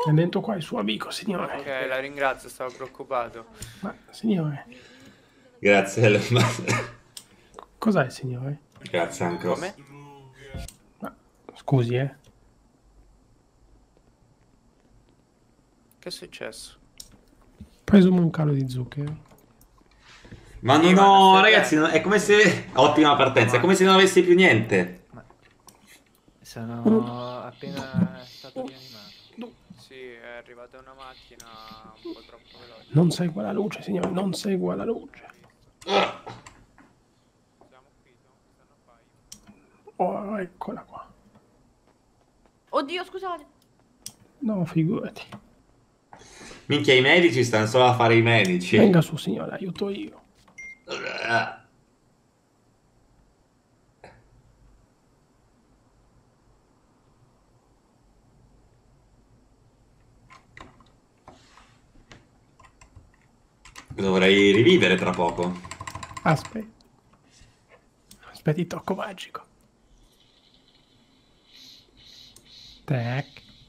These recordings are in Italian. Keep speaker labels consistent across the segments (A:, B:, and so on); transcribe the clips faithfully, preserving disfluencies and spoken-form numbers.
A: È dentro qua il suo amico, signore.
B: Ok, la ringrazio, stavo preoccupato.
A: Ma, signore...
C: Grazie, Elon.
A: Cos'è, signore?
C: Grazie anche.
B: Come?
A: Ma, scusi, eh.
B: Che è successo?
A: Presumo un calo di zucchero.
C: Ma
B: Sì,
C: non
B: ma
C: ho,
B: non stai
C: ragazzi,
B: bene.
C: non- è come se... Ottima partenza, è come se non avessi più niente.
D: Ma sono appena stato rianimato.
B: Sì, è arrivata una macchina un po' troppo veloce.
A: Non segua la luce, signore, non segua la luce.
C: Ah.
B: Siamo qui, siamo qui, stanno qua.
A: Oh, eccola qua.
E: Oddio, scusate.
A: No, figurati.
C: Minchia, i medici stanno solo a fare i medici.
A: Venga su, signore, aiuto io.
C: Dovrei rivivere tra poco.
A: Aspetta. Aspetti il tocco magico. Tac.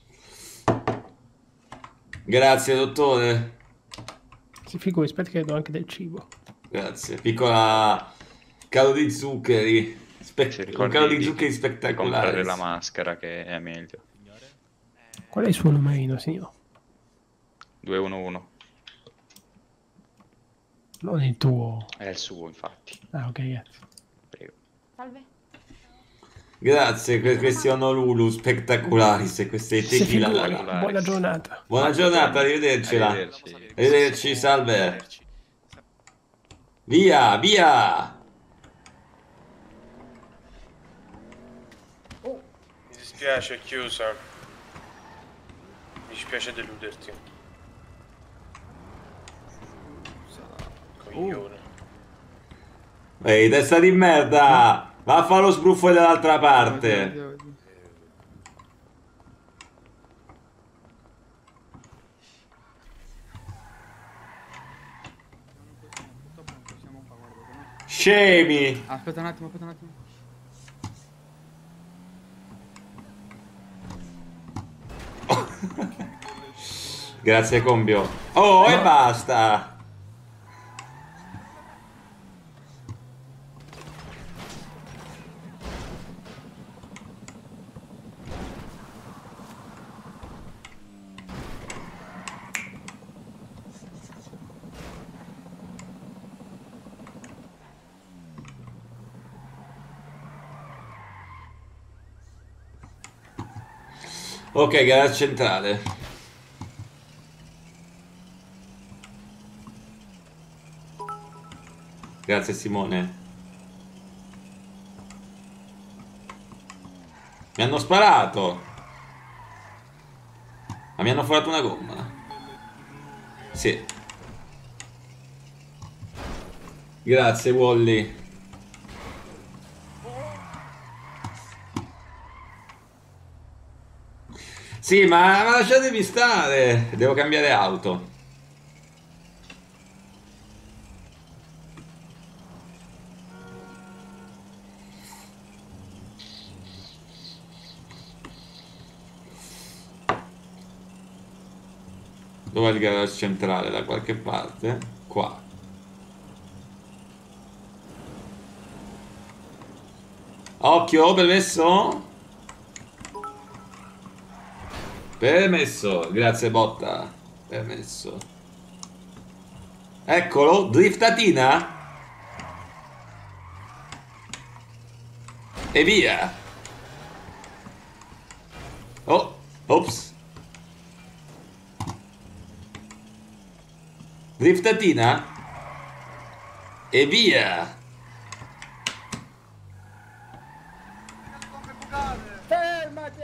C: Grazie, dottore.
A: Si figuri, aspetta che do anche del cibo.
C: Grazie. Piccola calo di zuccheri. Spe-
F: Si
C: un
F: ricordi
C: calo di
F: di-
C: zuccheri
F: di comprare
C: spettacolare.
F: la maschera che è meglio.
A: Qual è il suo numerino, signor?
F: due uno uno.
A: Non il tuo.
F: È il suo, infatti.
A: Ah, ok, grazie.
F: Prego.
E: Salve.
C: Grazie, que- questi Honolulu spettacolari. Se queste
A: Si
C: tequila.
A: figuri.
C: la-
A: Buona giornata.
C: Buona giornata, arrivedercela.
F: Arrivederci.
C: Arrivederci, salve. Via, via.
G: Mi dispiace, è chiusa. Mi dispiace deluderti. Coglione.
C: Ehi, testa di merda. Va a fare lo sbruffo dall'altra parte. Scemi.
H: Aspetta un attimo, aspetta un attimo.
C: Grazie, Combio. Oh, e basta. Ok, gara centrale. Grazie, Simone. Mi hanno sparato. Ma mi hanno forato una gomma. Sì. Grazie, Wally. Sì, ma, ma lasciatemi stare. Devo cambiare auto. Dov'è il garage centrale? Da qualche parte? Qua. Occhio, permesso? Permesso, grazie botta. Permesso. Eccolo, driftatina. E via. Oh, ops. Driftatina. E via.
I: Fermati!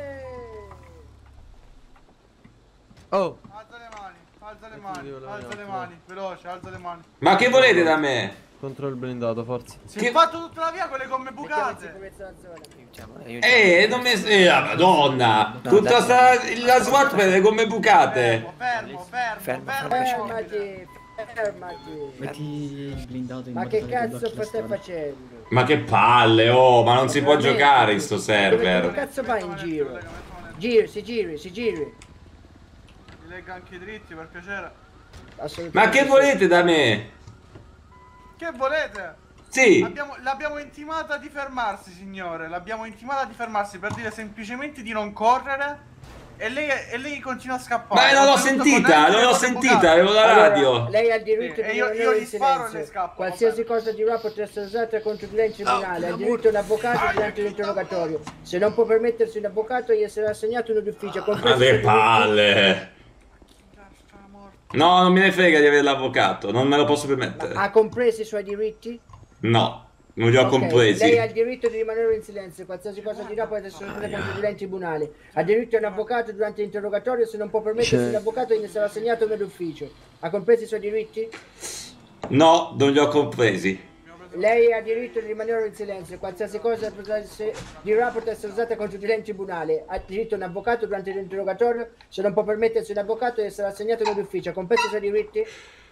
H: Oh!
I: Alza le mani, alza le mani, alza le mani, veloce, alza le mani.
C: Ma che volete da me?
H: Contro il blindato, forza.
I: Si è fatto tutta la via con le gomme bucate.
C: Eh, non mi... Eh, la madonna! Tutta sta... la SWAT per le gomme bucate!
I: Fermo, fermo, fermo,
J: Fermati, fermati.
D: Metti il blindato in
J: Ma
D: modo
J: che
D: che
J: cazzo
D: blocchi la
J: stai
D: strada.
J: facendo?
C: Ma che palle, oh! Ma non si può
J: Veramente?
C: giocare in sto
J: Dove che
C: server!
J: cazzo vai in giro? Giri, si giri, si giri.
I: legga anche i dritti, per piacere.
J: Assolutamente.
C: Ma che
J: sì.
C: volete da me?
I: Che volete?
C: Sì.
I: Abbiamo- L'abbiamo intimata di fermarsi, signore. L'abbiamo intimata di fermarsi per dire semplicemente di non correre. E lei, e lei continua a scappare.
C: Ma non l'ho
I: Oltretutto
C: sentita,
I: con
C: non l'ho
I: le
C: sentita,
I: bucate.
C: avevo la
J: Allora,
C: radio.
J: lei ha il diritto
I: Sì,
J: di
I: e io-
J: rimanere
I: io
J: in
I: gli sparo e
J: silenzio.
I: le scappo,
J: Qualsiasi
I: vabbè.
J: cosa dirà potrà essere usata contro di lei in tribunale. Ha diritto a un avvocato durante l'interrogatorio. Se non può permettersi un avvocato, gli sarà assegnato un ufficio.
C: Ma
J: compreso
C: le
J: i suoi diritti.
C: palle. No, non me ne frega di avere l'avvocato, non me lo posso permettere.
J: Ha compreso i suoi diritti?
C: No, non li ho
J: Ok,
C: compresi.
J: Lei ha il diritto di rimanere in silenzio, qualsiasi cosa dirà può essere usata contro di lei in tribunale. Ha diritto a un avvocato durante l'interrogatorio, se non può permettersi
H: C'è-
J: un avvocato gli sarà assegnato nell'ufficio. Ha compreso i suoi diritti?
C: No, non li ho compresi.
J: Lei ha diritto di rimanere in silenzio, qualsiasi cosa potrà essere- dirà potrà essere usata contro di lei in tribunale. Ha diritto a un avvocato durante l'interrogatorio, se non può permettersi un avvocato gli sarà assegnato nell'ufficio. Ha compreso i suoi diritti?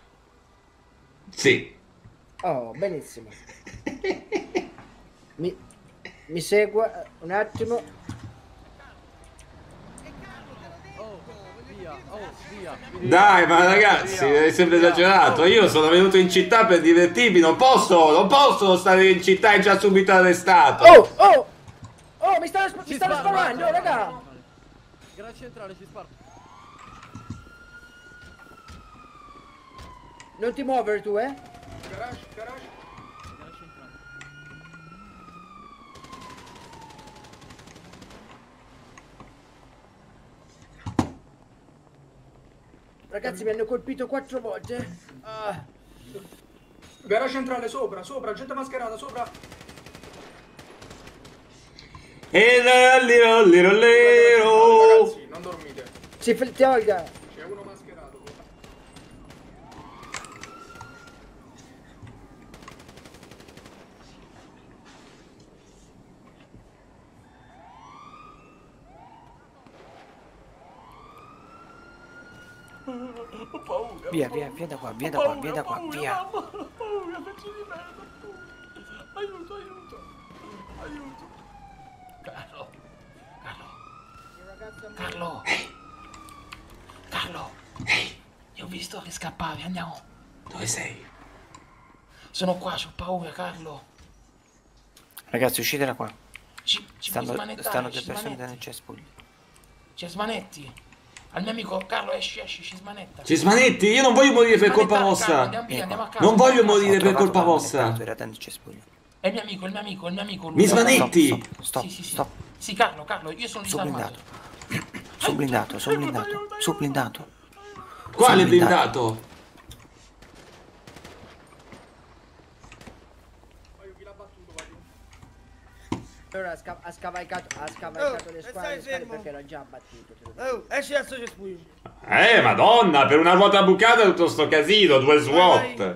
C: Sì.
J: Oh, benissimo. Mi, mi segua un attimo.
H: Via, oh, via.
C: Dai, ma ragazzi, è sempre esagerato. Io sono venuto in città per divertirmi, non posso, non posso stare in città e già subito arrestato.
J: Oh, oh! Oh, mi stanno, mi
H: Ci
J: stanno
H: spara,
J: sparando,
H: guarda.
J: raga!
H: Gran centrale ci spara.
J: Non ti muovere tu, eh?
G: Garage, garage.
J: Ragazzi, mi hanno colpito quattro volte. Ah.
B: Garage centrale sopra, sopra, gente mascherata, sopra.
C: E lero, lero, lero.
B: Ragazzi, non dormite.
J: Si f- ti olga.
B: C'è uno mascherato.
D: Via, via, via da qua, via da qua, via da qua, via.
A: Aiuto, aiuto. Aiuto. Carlo. Carlo. Carlo. Carlo. Ti ho visto che scappavi, andiamo.
C: Dove sei?
A: Sono qua, c'ho paura, Carlo.
D: Ragazzi, uscite da qua.
A: Ci, ci
D: Stanno,
A: puoi smanettare,
D: stanno
A: ci
D: delle persone
A: smanetti.
D: nel cespuglio.
A: Ci smanetti. Al mio amico Carlo, esci, esci, ci smanetta.
C: Ci smanetti, io non voglio morire per colpa
A: Smanettare, Carlo,
C: vostra.
A: andiamo via, andiamo a casa.
C: Non voglio
A: andiamo a casa.
C: morire per
D: Ho
C: colpa
D: trovato
C: vostra.
D: manettato, era nel cespuglio.
A: È il mio amico, è il mio amico, è il mio amico.
C: Mi
A: Luca.
C: smanetti.
D: Stop, stop,
A: Sì, sì, sì.
D: stop.
A: Sì, Carlo, Carlo, io sono
D: Su
A: disarmato.
D: blindato. Su blindato, su blindato, su blindato.
C: Quale
D: Su
C: blindato?
J: Allora ha, sca- ha scavalcato, ha scavalcato
I: Oh,
J: le
I: e
J: squadre,
I: stai
J: le squadre
I: fermo?
J: perché era già battuto. te lo dico.
I: Oh, esci dal suo cespuglio.
C: Eh, madonna, per una ruota bucata tutto sto casino, due SWAT.
I: Vai.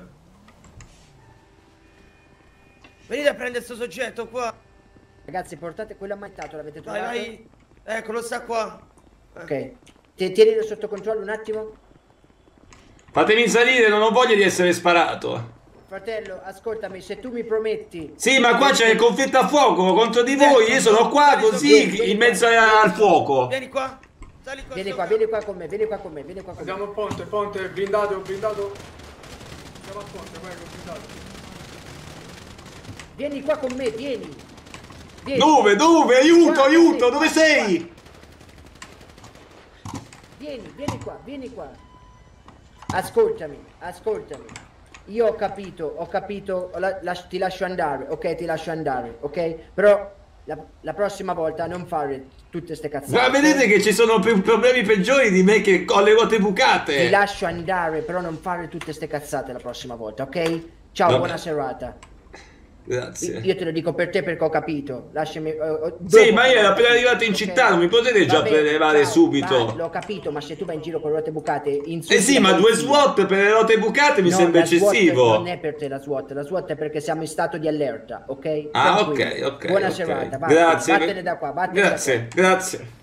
I: Venite a prendere questo soggetto qua.
J: Ragazzi, portate quello ammazzato, l'avete
I: Vai,
J: trovato?
I: vai. Eccolo, sta qua.
J: Ok. Ti- Tienilo sotto controllo un attimo.
C: Fatemi salire, non ho voglia di essere sparato.
J: Fratello, ascoltami, se tu mi prometti...
C: Sì, ma qua c'è il conflitto a fuoco contro di voi, io sono qua così in mezzo al fuoco.
I: Vieni qua. Sali qua.
J: Vieni
I: sopra.
J: qua, vieni qua con me, vieni qua con me, vieni qua con me.
B: Andiamo al ponte, ponte, blindato, blindato. Andiamo al ponte, prego, blindato.
J: Vieni qua con me, vieni. Vieni.
C: Dove, dove? Aiuto,
J: Qua,
C: aiuto,
J: qua,
C: dove
J: qua,
C: sei?
J: Vieni, vieni qua, vieni qua. Ascoltami, ascoltami. Io ho capito, ho capito, la- la- ti lascio andare, ok? Ti lascio andare, ok? Però la, la prossima volta non fare tutte ste cazzate.
C: Ma vedete che ci sono più problemi peggiori di me che ho le ruote
J: Ti
C: bucate.
J: lascio andare, però non fare tutte ste cazzate la prossima volta, ok? Ciao,
C: Vabbè.
J: buona serata.
C: Grazie.
J: Io te lo dico per te perché ho capito. Lasciami. eh, eh,
C: Sì,
J: dopo-
C: ma io ero appena arrivato in
J: ok?
C: città, non mi potete già
J: Va bene,
C: prelevare
J: ciao,
C: subito.
J: vai, l'ho capito, ma se tu vai in giro con le ruote bucate, insulti
C: Eh sì,
J: la
C: ma due
J: polizia.
C: SWAT per le ruote bucate mi
J: No,
C: sembra
J: la SWAT
C: eccessivo.
J: non è per te la SWAT, la SWAT è perché siamo in stato di allerta, ok?
C: Ah,
J: Tranquillo.
C: ok, ok.
J: Buona
C: ok.
J: serata, vattene,
C: Grazie.
J: vattene da qua, vattene
C: Grazie,
J: da qua.
C: grazie.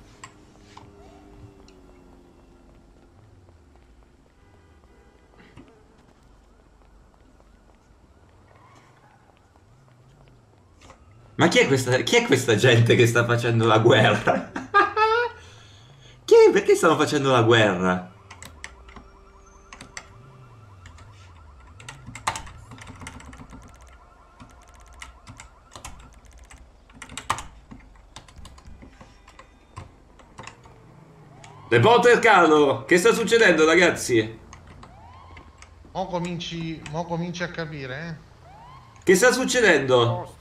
C: Ma chi è questa, chi è questa gente che sta facendo la guerra? Chi è? Perché stanno facendo la guerra? Reporter Carlo, che sta succedendo, ragazzi?
K: Mo cominci, mo cominci a capire, eh?
C: Che sta succedendo?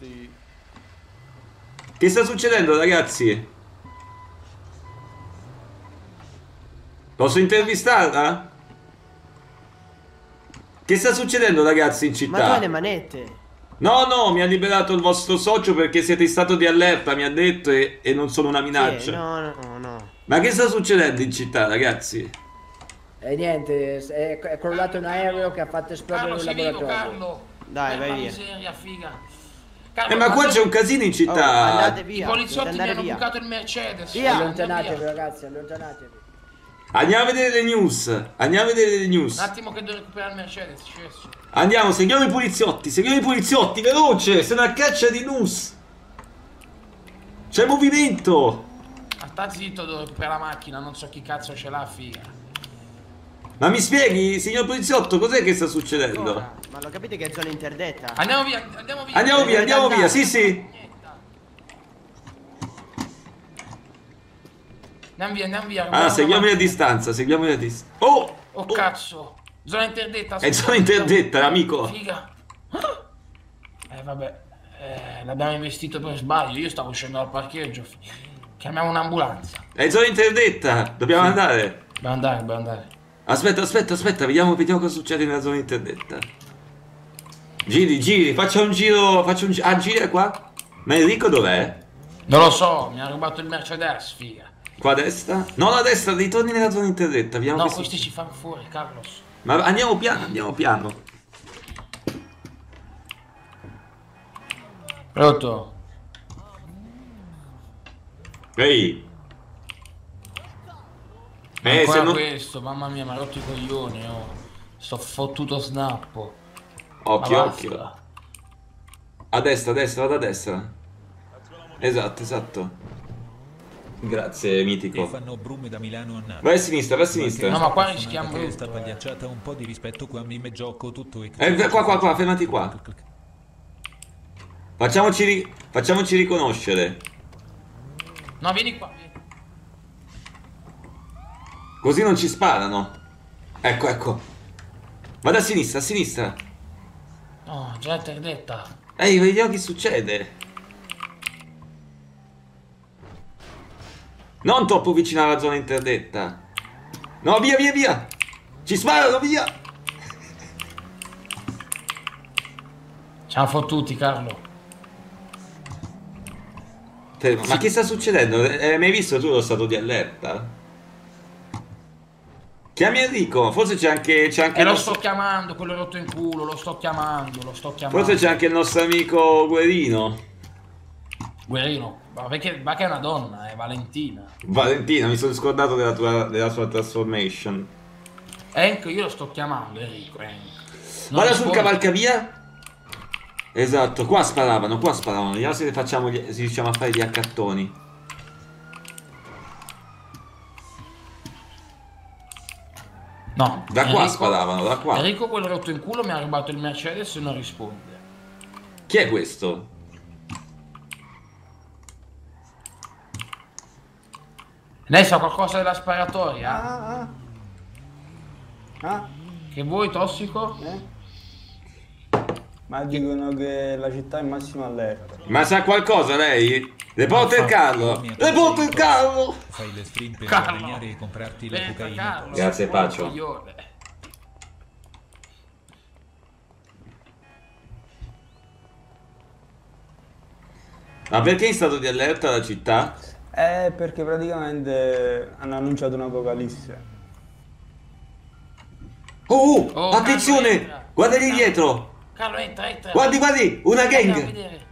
C: Che sta succedendo, ragazzi? Posso intervistarla? Che sta succedendo, ragazzi, in città?
L: Ma tu hai le manette.
C: No, no, mi ha liberato il vostro socio perché siete in stato di allerta, mi ha detto, e, e non sono una minaccia.
L: Sì, no, no, no.
C: Ma che sta succedendo in città, ragazzi?
J: E niente, è, è crollato un aereo che ha fatto esplodere
A: Carlo,
J: un
A: sei vivo,
J: laboratorio.
A: Carlo.
L: Dai,
A: Per
L: vai
A: la
L: via.
A: miseria, figa.
C: Eh,
A: Carlo,
C: ma qua
A: quando-
C: c'è un casino in
L: Oh,
C: città.
L: andate
A: I
L: via.
A: poliziotti
L: dovete
A: mi
L: andare
A: hanno
L: via.
A: bucato il Mercedes.
L: Via.
J: Allontanatevi ragazzi, allontanatevi.
C: Andiamo a vedere le news. Andiamo a vedere le news.
A: Un attimo che devo recuperare il Mercedes, scesso.
C: Andiamo, seguiamo i poliziotti, seguiamo i poliziotti, veloce, sono a caccia di news. C'è movimento.
A: Ma sta zitto, devo recuperare la macchina, non so chi cazzo ce l'ha, figa.
C: Ma mi spieghi, signor poliziotto, cos'è che sta succedendo?
L: Ancora? Ma lo capite che è zona interdetta?
A: Andiamo via, andiamo via.
C: Andiamo via, andiamo via, sì sì.
A: Andiamo via, andiamo via.
C: Ah, seguiamoli a distanza, seguiamoli a distanza. Oh!
A: Oh cazzo. Zona interdetta.
C: È zona interdetta, amico.
A: Figa. Eh vabbè. Eh, l'abbiamo investito per sbaglio. Io stavo uscendo dal parcheggio. Chiamiamo un'ambulanza.
C: È zona interdetta, dobbiamo andare.
A: Dobbiamo andare, dobbiamo andare.
C: Aspetta, aspetta, aspetta, vediamo, vediamo cosa succede nella zona interdetta. Giri, giri, faccia un giro, faccia un giro. Ah, gira qua? Ma Enrico dov'è?
A: Non lo so, mi ha rubato il Mercedes, figa.
C: Qua a destra? No, a destra, ritorni nella zona interdetta. Vediamo
A: No,
C: che si-
A: questi ci fanno fuori, Carlos.
C: Ma andiamo piano, andiamo piano.
A: Pronto?
C: Ehi. Eh,
A: Ancora
C: se non...
A: questo, mamma mia, mi ha rotto i coglioni, oh. Sto fottuto snappo.
C: Occhio,
A: Ma
C: occhio.
A: basta.
C: A destra, a destra, vado a destra. Esatto, esatto. Grazie,
M: E
C: mitico.
M: fanno brume da Milano a Napoli.
C: Vai a sinistra, vai a sinistra.
A: No, ma qua rischiamo
M: Che sta
A: brutto, eh.
M: pagliacciata un po' di rispetto qua mi me gioco tutto e
C: Eh, qua, qua, qua, fermati qua. Facciamoci, ri- facciamoci riconoscere.
A: No, vieni qua, vieni.
C: Così non ci sparano. Ecco, ecco. Vado a sinistra, a sinistra.
A: No, già interdetta.
C: Ehi, vediamo che succede. Non troppo vicino alla zona interdetta. No, via, via, via. Ci sparano, via.
A: Siamo fottuti, Carlo.
C: Fermo. Ma che sta succedendo? Hai mai visto tu lo stato di allerta? Chiami Enrico, forse c'è anche, c'è anche
A: E
C: il
A: lo
C: nostro-
A: sto chiamando, quello rotto in culo, lo sto chiamando, lo sto chiamando.
C: forse c'è anche il nostro amico Guerino.
A: Guerino, ma perché, ma che è una donna, è Valentina.
C: Valentina, mi sono scordato della, tua, della sua transformation.
A: Enrico, io lo sto chiamando, Enrico, Enrico. Non
C: Guarda sul
A: risponde.
C: cavalcavia. Esatto, qua sparavano, qua sparavano. Vediamo se facciamo gli, se riusciamo a fare gli accattoni.
A: No.
C: Da qua
A: Enrico-
C: sparavano, da qua.
A: Enrico, quello rotto in culo, mi ha rubato il Mercedes e non risponde.
C: Chi è questo?
A: Lei sa qualcosa della sparatoria?
J: Ah, ah. Ah?
A: Che vuoi, tossico?
J: Eh?
N: Ma dicono che la città è in massima allerta.
C: Ma sa qualcosa lei? Reporter Carlo! Reporter Carlo!
M: Fai le stream per
A: Carlo.
M: guadagnare e comprarti la
A: Aspetta,
M: cocaina.
A: Carlo,
C: Grazie,
A: buon
C: Pacio.
A: coglione.
C: Ma perché è in stato di allerta la città?
N: Eh, perché praticamente hanno annunciato un'apocalisse.
C: Oh, oh,
A: Oh,
C: attenzione!
A: Carlo, entra.
C: Guarda lì dietro!
A: Carlo, entra, entra.
C: Guardi, guardi! Una
A: Andiamo a
C: gang!
A: vedere.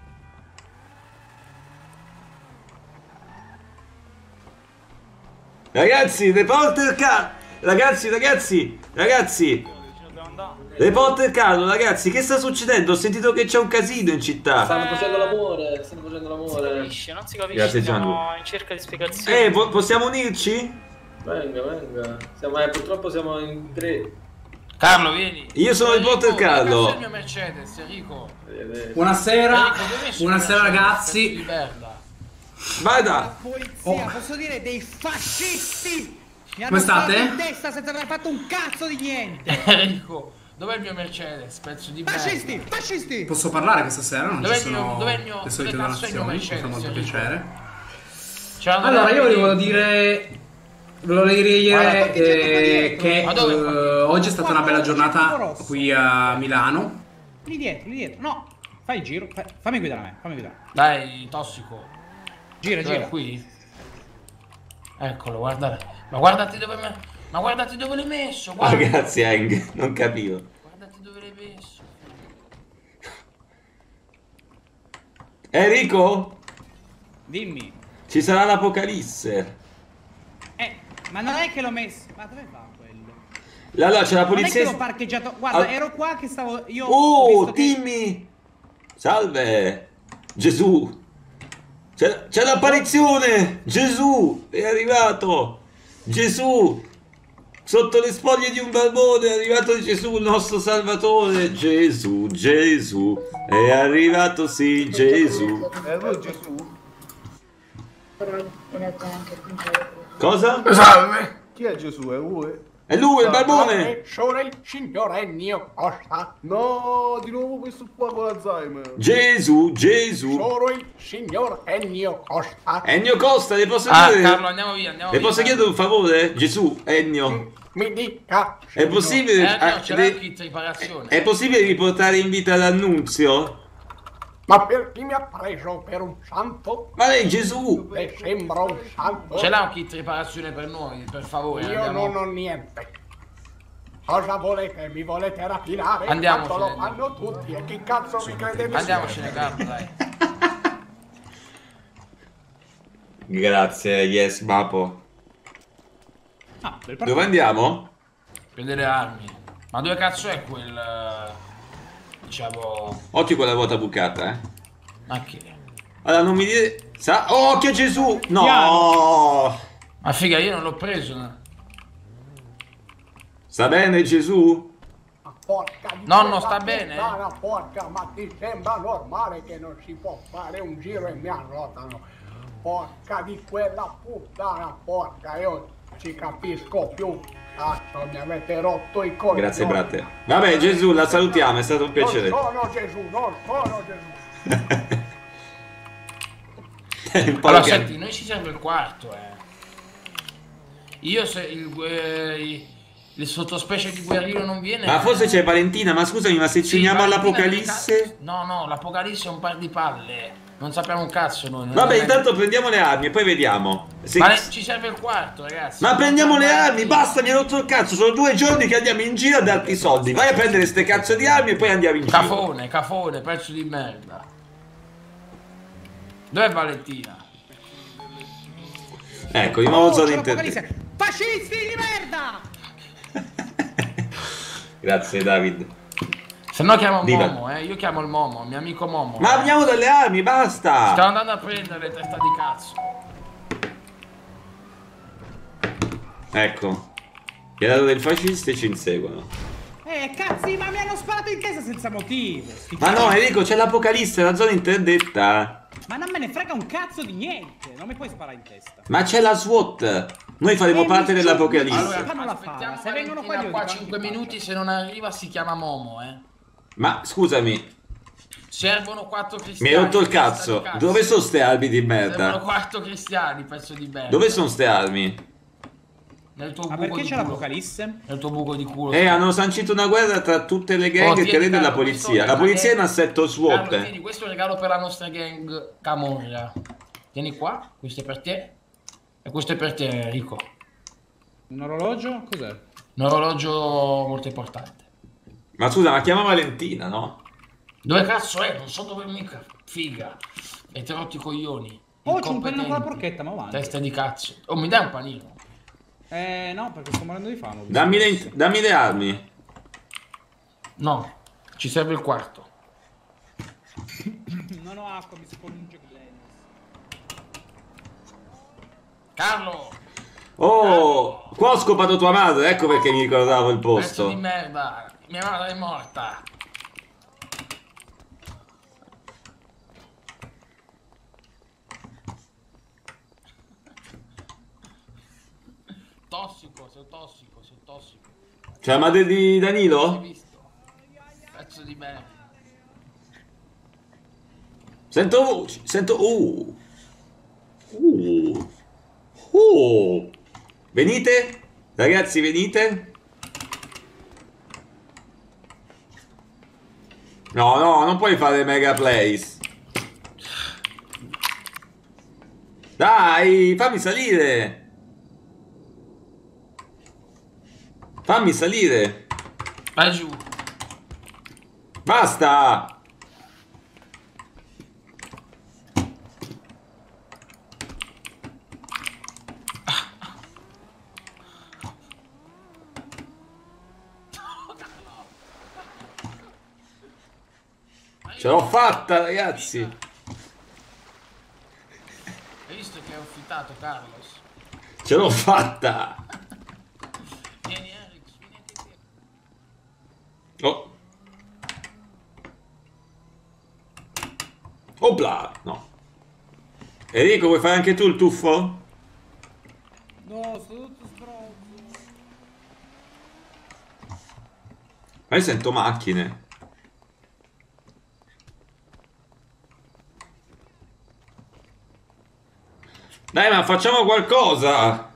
C: Ragazzi, reporter Carlo! Ragazzi, ragazzi, ragazzi! Reporter Carlo, ragazzi, che sta succedendo? Ho sentito che c'è un casino in città.
O: Stanno facendo l'amore, stanno facendo
P: Non si
O: l'amore.
P: capisce, non si capisce,
C: Grazie,
P: siamo
C: Gianlu.
P: in cerca di spiegazioni.
C: Eh, po- possiamo unirci?
O: Venga, venga. Siamo, eh, purtroppo siamo in tre.
A: Carlo, vieni.
C: Io sono il
A: Enrico,
C: reporter
A: dai, cazzo è
C: Carlo.
A: il mio Mercedes, Enrico.
B: Buonasera,
A: Enrico, dove hai messo il
B: buonasera
A: Mercedes?
B: ragazzi.
A: Pezzo di merda.
C: Vada!
J: Polizia, posso dire dei fascisti?
H: Mi hanno sparato in testa senza aver fatto un cazzo di niente.
A: Enrico, dov'è il mio Mercedes? Pezzo di merda.
H: Fascisti, fascisti.
B: Posso parlare questa sera? Non
A: Dov'è
B: ci
A: il mio-
B: sono
A: dov'è il mio-
B: le solite
A: dove cazzo è il mio
B: donazioni, mi fa
A: Mercedes,
B: molto
A: Enrico?
B: piacere.
A: C'è una
O: Allora, io
A: donna-
O: volevo dire. Volevo dire
A: Guarda,
O: eh, che
A: Ma dove?
O: eh, oggi è stata una bella giornata qui a Milano.
H: Lì dietro, lì dietro. No, fai il giro. fai- Fammi guidare a me, fammi guidare.
A: Dai, tossico.
H: Gira,
A: Dov'è,
H: gira.
A: qui? Eccolo, guarda. Ma guardati dove me... Ma guardati dove l'hai messo,
C: Ah,
A: guarda.
C: grazie Hank, non capivo.
A: Guardati dove l'hai messo.
C: Enrico?
H: Dimmi.
C: Ci sarà l'apocalisse.
H: Eh, ma non è che l'ho messo. Ma dove va quello?
C: Allora c'è la
H: Non è che
C: polizia.
H: l'ho parcheggiato. Guarda,
C: Ah.
H: ero qua che stavo. Io. ho
C: Oh,
H: visto che-
C: Timmy! Salve! Gesù! C'è c'è l'apparizione! Gesù! È arrivato! Gesù! Sotto le spoglie di un barbone è arrivato Gesù, il nostro Salvatore! Gesù, Gesù! È arrivato, sì, Gesù!
I: È lui Gesù?
C: Cosa?
A: Salve!
I: Chi è Gesù? È lui?
C: È lui, il barbone!
A: Sono il signor Ennio Costa.
I: No, di nuovo questo qua con l'Alzheimer.
C: Gesù, Gesù!
A: Sono il signor Ennio Costa.
C: Ennio Costa, le posso
A: Ah,
C: chiedere?
A: Carlo, andiamo via, andiamo
C: Le
A: via.
C: posso chiedere un favore? Gesù, Ennio.
A: Mi dica.
C: È possibile,
A: Eh, no,
C: ah,
A: c'è
C: de-
A: anche in riparazione.
C: è possibile riportare in vita l'annunzio?
A: Ma per chi mi ha preso per un santo?
C: Ma lei Gesù!
A: Le sembra un santo? Ce l'ha un kit riparazione per noi, per favore.
P: Io
A: andiamo.
P: non ho niente. Cosa volete? Mi volete rapinare?
A: Andiamo,
P: Tanto lo
A: Fede.
P: fanno tutti e chi cazzo mi crede di
A: Andiamocene, Carlo, dai.
C: Grazie, yes, Mapo.
H: Ah, del
C: Dove andiamo?
A: Prendere armi. Ma dove cazzo è quel... eh, diciamo...
C: Occhio con la ruota bucata, eh.
A: Ma che?
C: Allora, non mi dire... Sa... Oh, occhio a Gesù! No!
A: Ma figa, io non l'ho preso. no?
C: Sta bene Gesù?
P: Porca di
A: Nonno,
P: quella
A: sta bene?
P: puttana, porca, ma ti sembra normale che non si può fare un giro e mi arrotano? Porca di quella puttana, porca, io ci capisco più. Cazzo, mi avete rotto i coglioni.
C: Grazie, brate. Vabbè, Gesù, la salutiamo, è stato un piacere.
P: Non sono Gesù, non sono Gesù.
C: Un po'
A: Allora,
C: che-
A: senti, noi ci serve il quarto, eh. Io se il, eh, il sottospecie di guerriero non viene...
C: Ma forse c'è Valentina, ma scusami, ma se ci
A: Sì,
C: uniamo
A: Valentina
C: all'Apocalisse?
A: deve ca- No, no, l'Apocalisse è un par di palle. Non sappiamo un cazzo noi. non
C: Vabbè,
A: è-
C: intanto prendiamo le armi e poi vediamo. Se-
A: Ma ci serve il quarto, ragazzi.
C: Ma prendiamo le armi, basta, mi hai rotto il cazzo. Sono due giorni che andiamo in giro a darti i soldi. Vai a prendere ste cazzo di armi e poi andiamo in giro.
A: Cafone, cafone, pezzo di merda. Dov'è Valentina?
C: Ecco, di nuovo
H: Oh,
C: zona
H: c'è
C: inter...
H: l'apocalisse. Fascisti di merda!
C: Grazie, David.
A: Se no chiamo
C: Diva.
A: Momo, eh. Io chiamo il Momo, mio amico Momo.
C: Ma abbiamo delle armi, basta.
A: Sto andando a prendere testa di cazzo.
C: Ecco. Gli ha dato del fascista e ci inseguono.
H: Eh, cazzi, ma mi hanno sparato in testa senza motivo. sti
C: Ma no,
H: cazzi.
C: Enrico, c'è l'Apocalisse, la zona interdetta.
H: Ma non me ne frega un cazzo di niente. Non mi puoi sparare in testa.
C: Ma c'è la SWAT. Noi faremo
H: Eh,
C: parte
H: mi-
C: dell'Apocalisse.
H: Allora, fanno la fava.
A: Aspettiamo
H: Se vengono qua,
A: Valentina
H: io
A: qua
H: dico
A: cinque
H: anche
A: minuti, se non arriva si chiama Momo, eh.
C: Ma scusami,
A: Servono quattro
C: mi
A: cristiani.
C: hai rotto il
A: testa
C: cazzo.
A: di
C: Dove sono ste armi di
A: Servono
C: merda?
A: quattro cristiani, pezzo di merda.
C: Dove sono ste armi?
A: Nel tuo
H: Ma
A: buco
H: perché
A: di
H: c'è
A: culo.
H: l'apocalisse?
A: Nel tuo buco di culo.
C: Eh, hanno sancito una guerra tra tutte le gang
A: Oh,
C: e
A: tieni,
C: credo della
A: Carlo,
C: polizia.
A: questo
C: La polizia è un
A: è-
C: assetto
A: Carlo,
C: SWAT.
A: tieni, questo è un regalo per la nostra gang Camorra. Tieni qua, questo è per te. E questo è per te, Enrico.
H: Un orologio? Cos'è?
A: Un orologio molto importante.
C: Ma scusa, ma chiama Valentina, no?
A: Dove cazzo è? Non so dove mica. Figa. E te rotti i coglioni.
H: Oh, c'è un panino con la
A: Incompetenti.
H: porchetta, ma avanti.
A: Testa di cazzo. Oh, mi dai un panino?
H: Eh, no, perché sto morendo di fame.
C: Dammi le, dammi le armi.
A: No, ci serve il quarto.
H: Non ho acqua, mi sponge Glennis.
A: Carlo!
C: Oh, qua ho scopato tua madre, ecco perché mi ricordavo il
A: Pezzo di
C: posto.
A: merda. Mia madre è morta. tossico, sei tossico, sei tossico.
C: C'è la madre di Danilo?
A: Hai visto? Pezzo di me.
C: Sento voci, sento... Uh. Uh. Uh. Venite? Ragazzi, venite? No, no, non puoi fare mega plays. Dai, fammi salire. Fammi salire.
A: Vai giù.
C: Basta. Ce l'ho fatta, ragazzi.
A: Hai visto che ho fittato Carlos?
C: Ce l'ho fatta.
A: Vieni Eric, vieni anche te.
C: Oh. Opla. No. Enrico, vuoi fare anche tu il tuffo?
H: No, sto tutto stronzo.
C: Ma io sento macchine. Dai, ma facciamo qualcosa!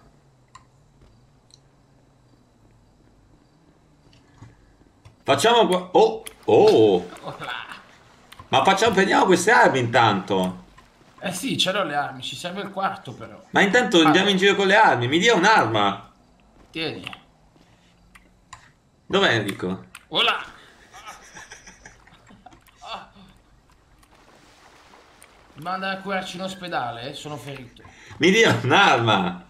C: Facciamo qua... Oh! Oh! Ma facciamo... Prendiamo queste armi intanto!
A: Eh sì, ce l'ho le armi, ci serve il quarto però.
C: Ma intanto
A: Ah.
C: andiamo in giro con le armi, mi dia un'arma!
A: Tieni.
C: Dov'è Enrico?
A: Voilà! Dobbiamo andare a curarci in ospedale, eh? Sono ferito.
C: Mi dia un'arma!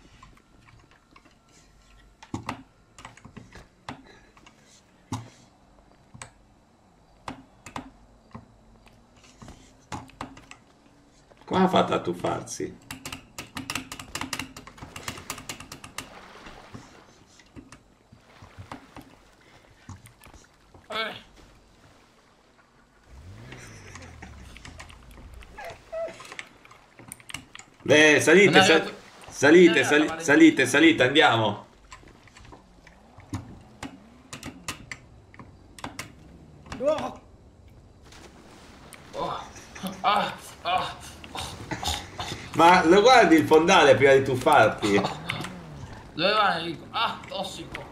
C: Come ha fatto a tuffarsi?
A: Eh.
C: Beh, salite,
A: Non è
C: sal-
A: arrivato-
C: salite,
A: non è
C: sali-
A: arrivato
C: salite, salite, andiamo.
H: Oh,
A: Oh. Ah, ah.
C: Ma lo guardi il fondale prima di tuffarti?
A: Dove va Enrico? Ah, tossico.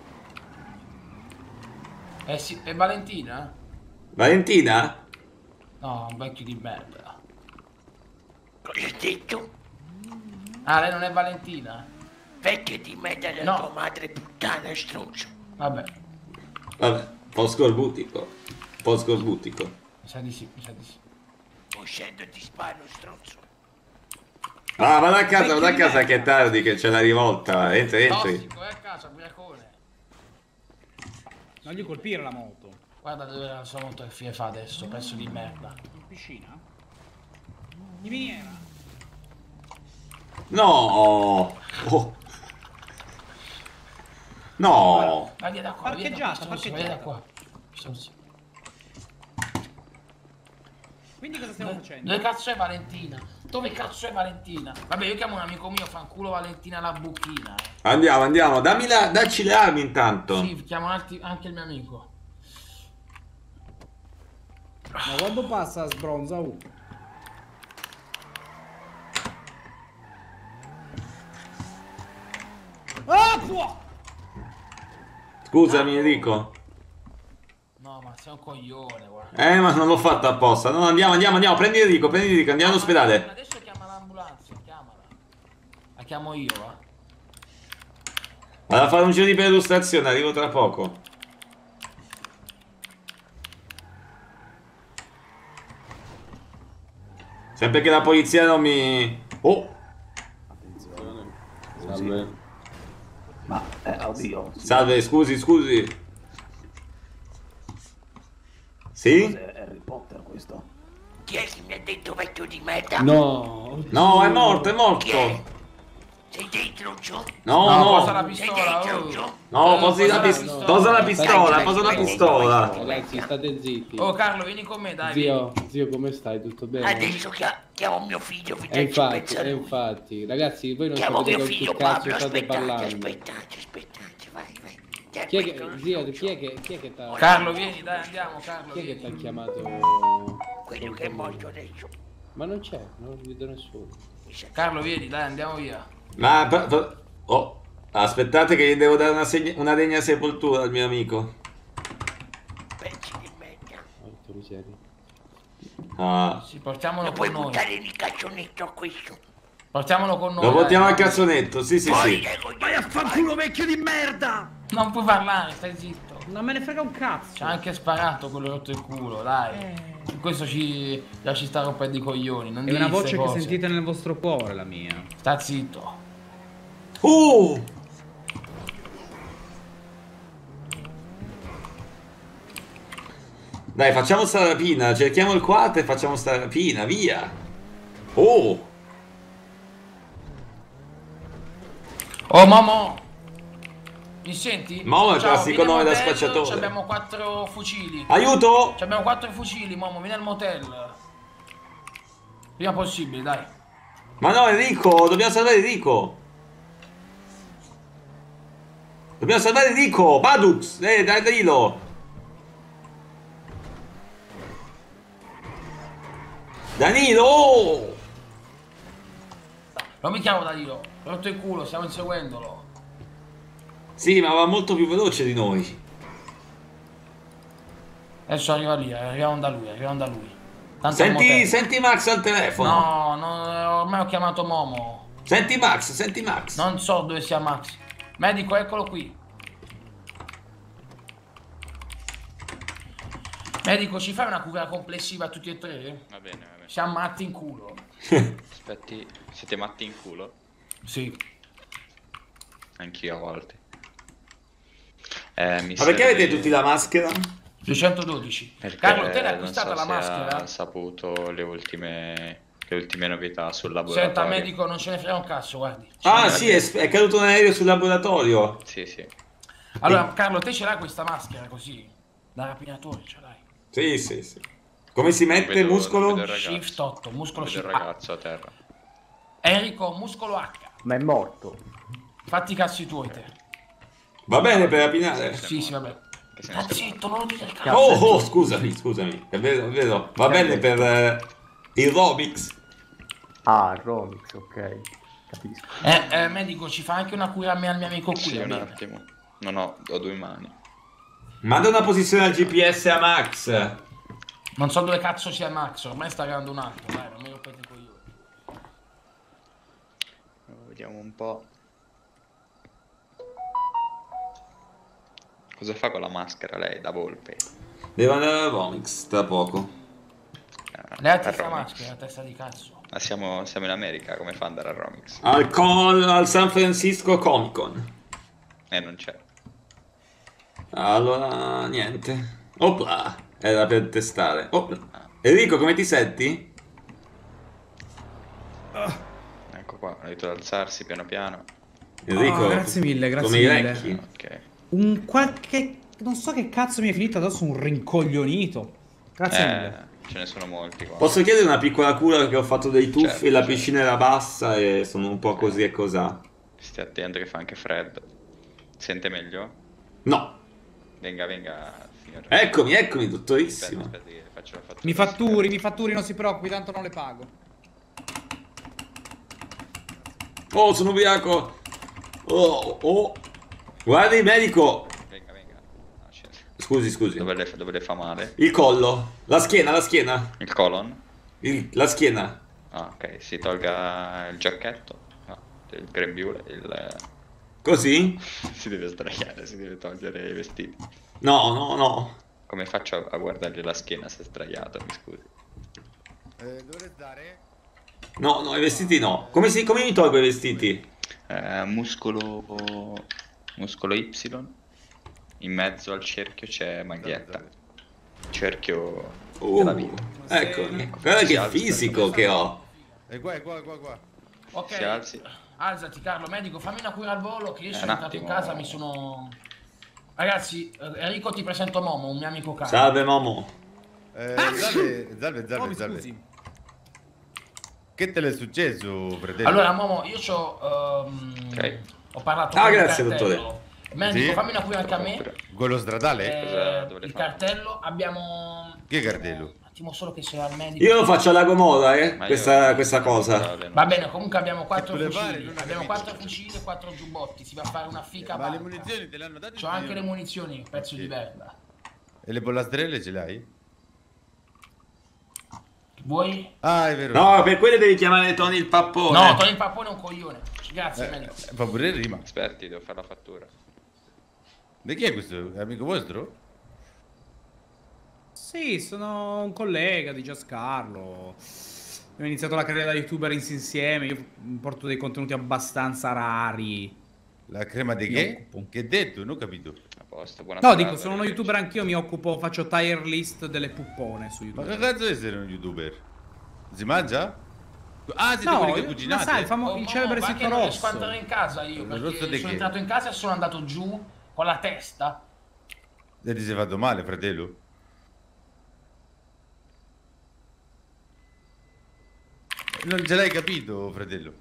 A: Eh sì, è Valentina?
C: Valentina?
A: No, un vecchio di merda.
Q: Cosa hai detto?
A: Ah, lei non è Valentina?
Q: Vecchio di merda della
A: No.
Q: tua madre puttana stronzo.
A: Vabbè,
C: Vabbè, un po' scorbutico. Un po' scorbutico.
A: mi sa di sì, mi sa di sì.
Q: O scendo ti sparo stronzo.
C: Ah, vado a casa, vado a casa che è tardi, che c'è la rivolta. Entri, entri.
A: Tossico, è a casa, ubriacone.
H: non gli colpire la moto.
A: Guarda dove la sua moto che fine fa adesso, pezzo di merda.
H: In piscina? Di miniera?
C: No! Oh. No!
A: Vai via da qua, via da qua,
H: Parcheggiata,
A: stiamo insieme, via da qua. Stiamo insieme.
H: Quindi cosa stiamo facendo?
A: Dove cazzo è Valentina? Dove cazzo è Valentina? Vabbè, io chiamo un amico mio, fanculo Valentina la buchina. Eh.
C: Andiamo, andiamo. Dammi la, dacci le armi intanto.
A: Sì, chiamo anche il mio amico.
H: Ma quando passa sbronza uh. Ah, può!
C: Scusami Enrico.
A: No, ma sei un coglione, guarda.
C: Eh, ma non l'ho fatto apposta. No, andiamo, andiamo, andiamo. Prendi Enrico, prendi Enrico, andiamo all'ospedale.
A: Adesso chiama l'ambulanza, chiamala. La chiamo io, va.
C: Vado a fare un giro di perlustrazione, arrivo tra poco. Sempre che la polizia non mi... Oh!
N: Salve. Ma, eh, oddio.
C: Salve, scusi, scusi. Sì?
N: Cos'è Harry Potter questo?
Q: Chi è che mi ha detto vecchio di merda?
N: No.
C: No, è morto, è morto.
Q: Chi è? Sei dentro, Gio?
C: No,
A: No,
C: no.
A: posa la pistola, oh.
C: No, posi la, pis-
A: pistola.
C: posa la pistola, posa la pistola.
R: Ragazzi, state zitti.
A: Oh Carlo, vieni con me, dai.
R: Zio, zio, come stai? Tutto bene?
Q: Adesso chia- chiamo mio figlio, vi
R: E
Q: faccio
R: infatti,
Q: pensare.
R: e infatti, ragazzi, voi non
Q: Chiamo
R: sapete
Q: mio
R: con
Q: figlio
R: che cazzo
Q: Pablo,
R: state
Q: aspettate,
R: parlando.
Q: aspettate, aspettate, vai, vai. Già
R: Chi è che,
Q: questo-
R: zio, chi è che, chi è che t'ha...
A: Carlo, vieni, dai, andiamo, Carlo.
R: Chi è che
A: vieni.
R: t'ha chiamato?
Q: Quello che è morto adesso.
R: Ma non c'è, non vedo nessuno.
A: Carlo, vieni, dai, andiamo via.
C: Ma... pa- pa- oh, aspettate che gli devo dare una, segna- una degna sepoltura al mio amico.
Q: Pezzi di merda.
R: Porca miseria.
C: Ah.
A: Sì, portiamolo
Q: Lo puoi
A: con noi.
Q: buttare nel cazzonetto a questo.
A: Portiamolo con noi.
C: Lo
A: dai.
C: portiamo al cazzonetto, sì sì
Q: Poi
C: sì.
Q: le coglioni,
L: Vai a fanculo vecchio di merda!
A: Non puoi parlare, stai zitto.
H: Non me ne frega un cazzo.
A: Ci ha anche sparato quello rotto il culo, dai. Questo ci, già ci sta rompendo i coglioni. Non
H: È
A: digli
H: una
A: ste
H: voce che
A: cose.
H: sentite nel vostro cuore, la mia.
A: Sta zitto.
C: Uh! Dai, facciamo sta rapina, cerchiamo il quarto e facciamo sta rapina, via. Oh!
A: Oh Momo! Mi senti?
C: Momo è il
A: Ciao,
C: classico
A: vieni al
C: nome da
A: motel,
C: spacciatore.
A: Abbiamo quattro fucili.
C: Aiuto!
A: Abbiamo quattro fucili, Momo, vieni al motel. Prima possibile, dai.
C: Ma no, Enrico, dobbiamo salvare Enrico. Dobbiamo salvare Enrico, Badux, eh, dai, Danilo. Danilo! Oh!
A: Non mi chiamo Danilo, ho rotto il culo, stiamo inseguendolo.
C: Sì, ma va molto più veloce di noi.
A: Adesso arriva lì, arriviamo da lui, arriviamo da lui. Tanto
C: Senti,
A: al motel.
C: senti Max al telefono.
A: No, no, ormai ho chiamato Momo.
C: Senti Max, senti Max.
A: Non so dove sia Max. Medico, eccolo qui. Medico, ci fai una cura complessiva a tutti e tre?
F: Va bene, va bene.
A: Siamo matti in culo.
F: Aspetti, siete matti in culo?
A: Sì.
F: Anch'io a volte. Eh, mi
C: Ma perché
F: serve-
C: avete tutti la maschera?
A: duecentododici.
F: Perché
A: Carlo, te l'hai
F: non
A: acquistata
F: so
A: la
F: se
A: maschera?
F: ha saputo le ultime, le ultime novità sul laboratorio.
A: Senta, medico, non ce ne frega un cazzo, guardi.
C: Ah, sì, è, è caduto un aereo sul laboratorio.
F: Sì, sì.
A: Allora, Carlo, te ce l'hai questa maschera così? Da rapinatore ce l'hai.
C: Sì, sì, sì. Come si mette il
F: Vedo-
C: muscolo?
F: vedo il ragazzo.
A: Shift otto, muscolo
F: Vedo il
A: shift.
F: ragazzo a terra.
A: Enrico, muscolo H.
N: Ma è morto.
A: Fatti i cazzi tuoi, te.
C: Va bene per rapinare?
A: Sì, sì, vabbè.
F: Che se ne
A: Sta
F: sta-
A: zitto, non lo dire il cazzo.
C: Oh, oh, scusami, scusami. È vero, è vero. Va bene per eh, il Romix.
N: Ah, Romix, ok. Capisco.
A: Eh, eh, medico, ci fa anche una cura a me e al mio amico qui.
F: Sì,
A: va
F: un
A: bene?
F: attimo. Non ho, ho due mani.
C: Manda una posizione al G P S a Max.
A: Non so dove cazzo sia Max, ormai sta creando un altro, dai, non mi rompete i coglioni.
F: Vediamo un po'. Cosa fa con la maschera lei, da volpe?
C: Devo andare al Romix tra poco.
A: Lei ha
F: a
A: testa
F: Romix.
A: maschera, testa di cazzo.
F: Ma siamo, siamo in America, come fa ad andare a Romix?
C: Al, con, al San Francisco Comic Con.
F: Eh, non c'è.
C: Allora, niente. Opla, era per testare. Oh. Enrico, come ti senti?
F: Ecco qua, ha detto di alzarsi piano piano.
C: Enrico,
H: Oh, grazie mille, grazie
C: come i
H: mille.
C: vecchi.
F: Ok.
H: Un qualche... Non so che cazzo mi è finito addosso un rincoglionito. Grazie
F: Eh,
H: mille.
F: ce ne sono molti qua.
C: Posso chiedere una piccola cura perché ho fatto dei tuffi
F: Certo,
C: e la
F: certo.
C: piscina era bassa e sono un po' così e cosà.
F: Stai attento che fa anche freddo. Sente meglio?
C: No.
F: Venga, venga, signor.
C: Eccomi, eccomi,
F: Aspetta,
C: dottorissimo.
F: aspetta che faccio la fattura.
H: Mi fatturi, mi fatturi, non si preoccupi, tanto non le pago.
C: Oh, sono ubriaco. Oh, oh. Guardi, medico.
F: Venga, venga. No, scende.
C: Scusi, scusi.
F: Dove le, dove le fa male?
C: Il collo. La schiena, la schiena.
F: Il colon?
C: Il- la schiena.
F: Ah, ok, si tolga il giacchetto. No, il grembiule, il...
C: Così?
F: Si deve sdraiare, si deve togliere i vestiti.
C: No, no, no.
F: Come faccio a, a guardargli la schiena se è sdraiato, mi scusi?
K: Eh, dove dare?
C: No, no, i vestiti no. Come, si, come mi tolgo i vestiti?
F: Eh, muscolo... muscolo Y. In mezzo al cerchio c'è maghietta. Cerchio della
C: Uh,
F: vita.
C: eccomi. Guarda
F: Si
C: che
F: alza.
C: fisico che ho.
K: E qua, è qua, è qua, qua.
A: Ok.
F: Si alzi.
A: Alzati Carlo, medico, fammi una cura al volo che io
F: Eh,
A: sono
F: un
A: entrato in
F: attimo.
A: casa, mi sono... Ragazzi, eh, Enrico ti presento Momo, un mio amico caro.
C: Salve Momo.
S: Eh, salve, salve, salve,
A: Oh, mi
S: salve.
A: scusi.
S: Che te l'è successo, fratello?
A: Allora Momo, io c'ho... ehm, ho parlato
C: Ah,
A: con il
C: grazie,
A: cartello.
C: dottore.
A: Medico,
S: Sì?
A: fammi una cura anche a me.
S: Quello stradale?
A: Eh, il cartello, abbiamo...
S: Che cartello?
A: Un attimo solo che sia al medico.
C: Io lo faccio alla Gomorra, eh,
F: Ma io-
C: questa, questa cosa.
A: Va bene, comunque abbiamo quattro
S: vuole
A: fucili,
S: fare? Non ho
A: abbiamo
S: capito.
A: quattro fucili e quattro giubbotti, si va a fare una fica
S: Ma le
A: barca.
S: munizioni te le hanno date?
A: C'ho anche le munizioni, pezzo di merda.
S: E le pollastrelle ce l'hai?
A: Vuoi?
S: Ah, è vero.
C: No, per quelle devi chiamare Tony il pappone.
A: No, Tony il pappone è un coglione. Grazie,
S: Eh,
A: medico.
S: fa pure rima.
F: Aspetti, devo fare la fattura.
S: Di chi è questo? È amico vostro?
H: Sì, sono un collega di Giancarlo. Abbiamo iniziato la carriera da youtuber insieme. Io porto dei contenuti abbastanza rari.
S: La crema di
H: Mi
S: che?
H: occupo.
S: Che hai detto? Non ho capito.
F: A posto, buona
H: No,
F: serata,
H: dico, sono uno youtuber anch'io, mi occupo, faccio tier list delle puppone su
S: Ma
H: YouTube.
S: che cazzo è essere un youtuber? Si mangia? Ah, siete
H: No,
S: quelli che
H: io-
S: cucinate?
H: ma sai, famo- il celebre
A: ma
H: sito
A: che non riesco a
H: rosso.
A: entrare in casa io,
S: Il
A: perché
S: rosso di
A: sono
S: che?
A: entrato in casa e sono andato giù con la testa.
S: E ti sei fatto male, fratello? Non ce l'hai capito, fratello?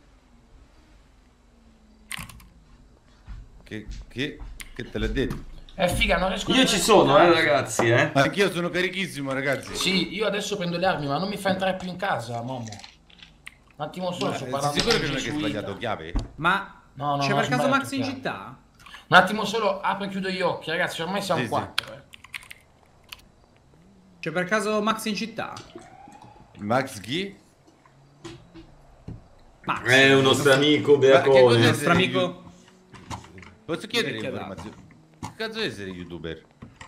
S: Che, che, che te l'ha detto?
A: Eh figa, non riesco a
C: Io
A: entrare
C: ci
A: in
C: sono,
A: casa.
C: eh, ragazzi, eh.
S: Anch'io sono carichissimo, ragazzi.
A: Sì, io adesso prendo le armi, ma non mi fa entrare più in casa, Momo. Un attimo solo,
S: Ma,
A: sto
S: eh,
A: parlando
S: sicuro
A: con
S: che non è che hai
A: Gesuita.
S: sbagliato chiave?
H: Ma
A: No, no,
H: c'è
A: no,
H: per
A: ho
H: caso
A: sbagliato
H: Max in
A: chiave.
H: città?
A: Un attimo solo, apro e chiudo gli occhi, ragazzi, ormai siamo
S: Sì, sì.
A: quattro. eh.
H: C'è per caso Max in città?
S: Max chi?
H: Max.
C: È un nostro amico
S: Ma che cos'è
C: Beacone.
H: Il nostro
S: essere
H: amico...
S: you- Posso chiedere
H: Vecchia data.
S: informazioni? Che cazzo è essere youtuber?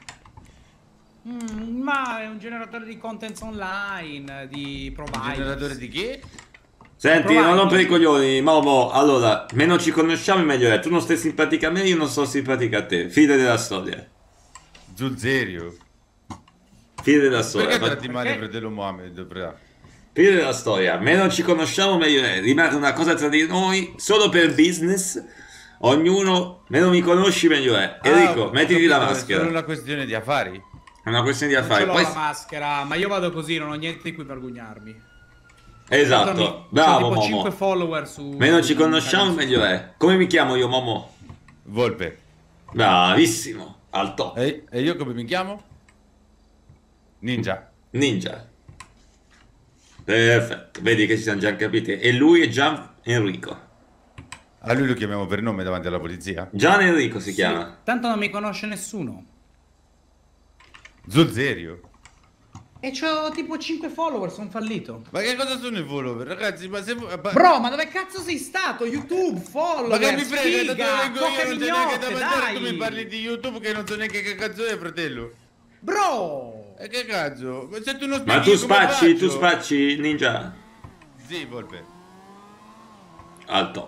H: Mm, ma è un generatore di content online, di provider.
S: Generatore di che?
C: Senti,
H: Provai.
C: non rompere i coglioni, Momo. Allora, meno ci conosciamo meglio è. Tu non stai simpatica a me, io non sto simpatica a te. Fide della storia.
S: Sul serio?
C: Fide della storia.
S: Perché
C: Fa-
S: tratti male fratello Mohammed? Fra?
C: Fide della storia. Meno ci conosciamo meglio è. Rimane una cosa tra di noi, solo per business. Ognuno, meno mi conosci meglio è. Enrico,
S: Ah,
C: mettiti
S: ho
C: la
S: capito, È
C: maschera.
S: solo una questione di affari?
C: È una questione di
H: Non ce
C: affari.
H: l'ho
C: Poi...
H: la maschera, ma io vado così, non ho niente di cui vergognarmi.
C: Esatto,
H: Scusami,
C: bravo
H: c'ho tipo
C: Momo.
H: cinque follower su...
C: Meno ci conosciamo meglio è. Come mi chiamo io, Momo?
S: Volpe.
C: Bravissimo, al top.
S: E, e io come mi chiamo? Ninja.
C: Ninja. Perfetto, vedi che ci siamo già capiti. E lui è Gian Enrico.
S: A lui lo chiamiamo per nome davanti alla polizia?
C: Gian Enrico si chiama.
H: Tanto non mi conosce nessuno.
S: Sul serio?
H: E c'ho tipo cinque follower, sono fallito.
S: Ma che cosa sono i follower? Ragazzi, ma se... Ma...
H: Bro, ma dove cazzo sei stato? YouTube, follower,
S: Ma che mi frega, da
H: sfiga,
S: dove vengo io?
H: coca
S: Non c'è neanche da
H: mignotte,
S: mangiare, tu
H: dai.
S: mi parli di YouTube che non so neanche che cazzo è, fratello.
H: Bro!
S: E che cazzo? Ma se tu non
C: Ma
S: spieghi
C: tu
S: come
C: spacci,
S: faccio?
C: tu spacci, Ninja.
S: Sì, Volpe.
C: Al top.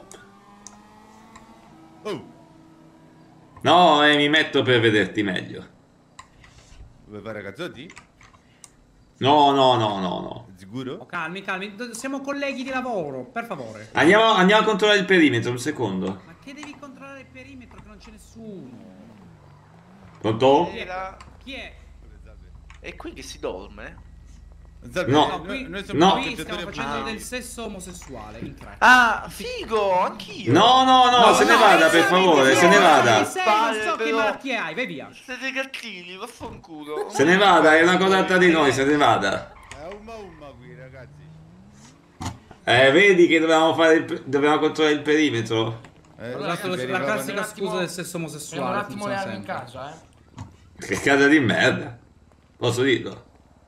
S: Oh,
C: No, eh, mi metto per vederti meglio.
S: vuoi fare cazzotti?
C: No, no, no, no, no.
S: Sicuro?
H: Oh, calmi, calmi, siamo colleghi di lavoro, per favore.
C: Andiamo, andiamo a controllare il perimetro, un secondo.
H: Ma che devi controllare il perimetro che non c'è nessuno?
C: Pronto?
H: Chi è? Chi è?
Q: È qui che si dorme?
S: Salve,
C: No.
H: No, qui,
S: noi siamo
C: No.
H: qui
S: calciatori
H: stiamo facendo
S: affiliati.
H: del sesso omosessuale in tre.
Q: Ah, figo, anch'io.
C: No, no, no, se ne vada, per favore, se ne vada.
H: Sei, non so che malattie hai, vai via.
Q: Siete cattivi, vaffanculo.
C: Se ne vada, è una cosa tra di noi, se ne vada.
S: È umma umma qui, ragazzi.
C: Eh, vedi che dovevamo fare il, dovevamo controllare il perimetro.
S: Eh,
H: La,
S: ragazzi,
H: la
S: che arrivava-
H: classica scusa del sesso
A: Prendo
H: omosessuale.
A: un attimo le
H: funziona
A: armi in
H: sempre.
A: casa, eh.
C: Che casa di merda. Posso dirlo?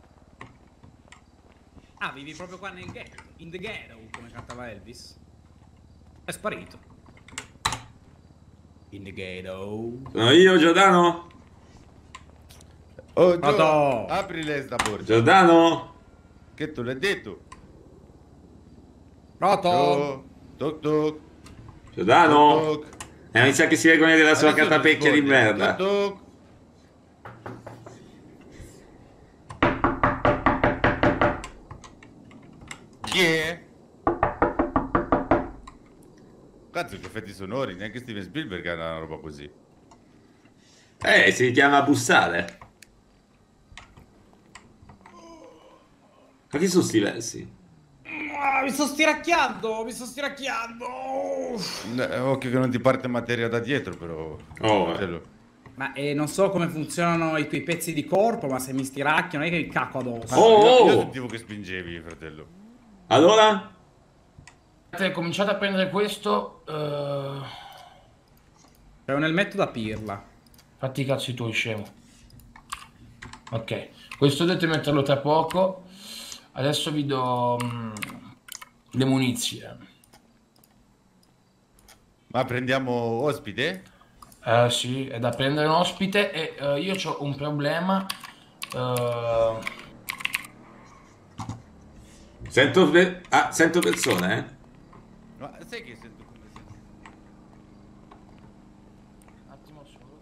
H: Ah, vivi proprio qua nel ghetto, in the ghetto, come cantava Elvis. È sparito. In the ghetto.
C: Sono io, Giordano?
S: Oh, Gio,
H: Pronto?
S: apri lei sta porta.
C: Giordano?
S: Che tu l'hai detto?
H: Pronto?
S: Oh, toc toc.
C: Giordano?
S: Toc, toc.
C: Eh, mi sa che si vergogna della sua
S: Adesso
C: catapecchia di
S: rispondi.
C: merda.
S: Toc, toc. Chi è? Cazzo, che effetti sonori, neanche Steven Spielberg ha una roba così.
C: Eh, si chiama bussare. Ma chi sono sti versi?
H: Ah, mi sto stiracchiando, mi sto stiracchiando.
S: Eh, occhio che non ti parte materia da dietro, però.
C: Oh,
S: eh.
H: Ma eh, non so come funzionano i tuoi pezzi di corpo, ma se mi stiracchiano non è che mi cacco addosso.
C: Oh,
S: io,
C: oh.
S: io sentivo che spingevi, fratello.
C: Allora?
A: Cominciate a prendere questo. Uh...
H: C'è un elmetto da pirla.
A: Fatti i cazzi tuoi, scemo. Ok, questo dovete metterlo tra poco. Adesso vi do um, le munizioni.
S: Ma prendiamo ospite?
A: Uh, sì, è da prendere un ospite e uh, io ho un problema. Uh...
C: Sento, pe ah, sento persone, eh?
S: Ma sai che sento come sento?
A: Un attimo solo.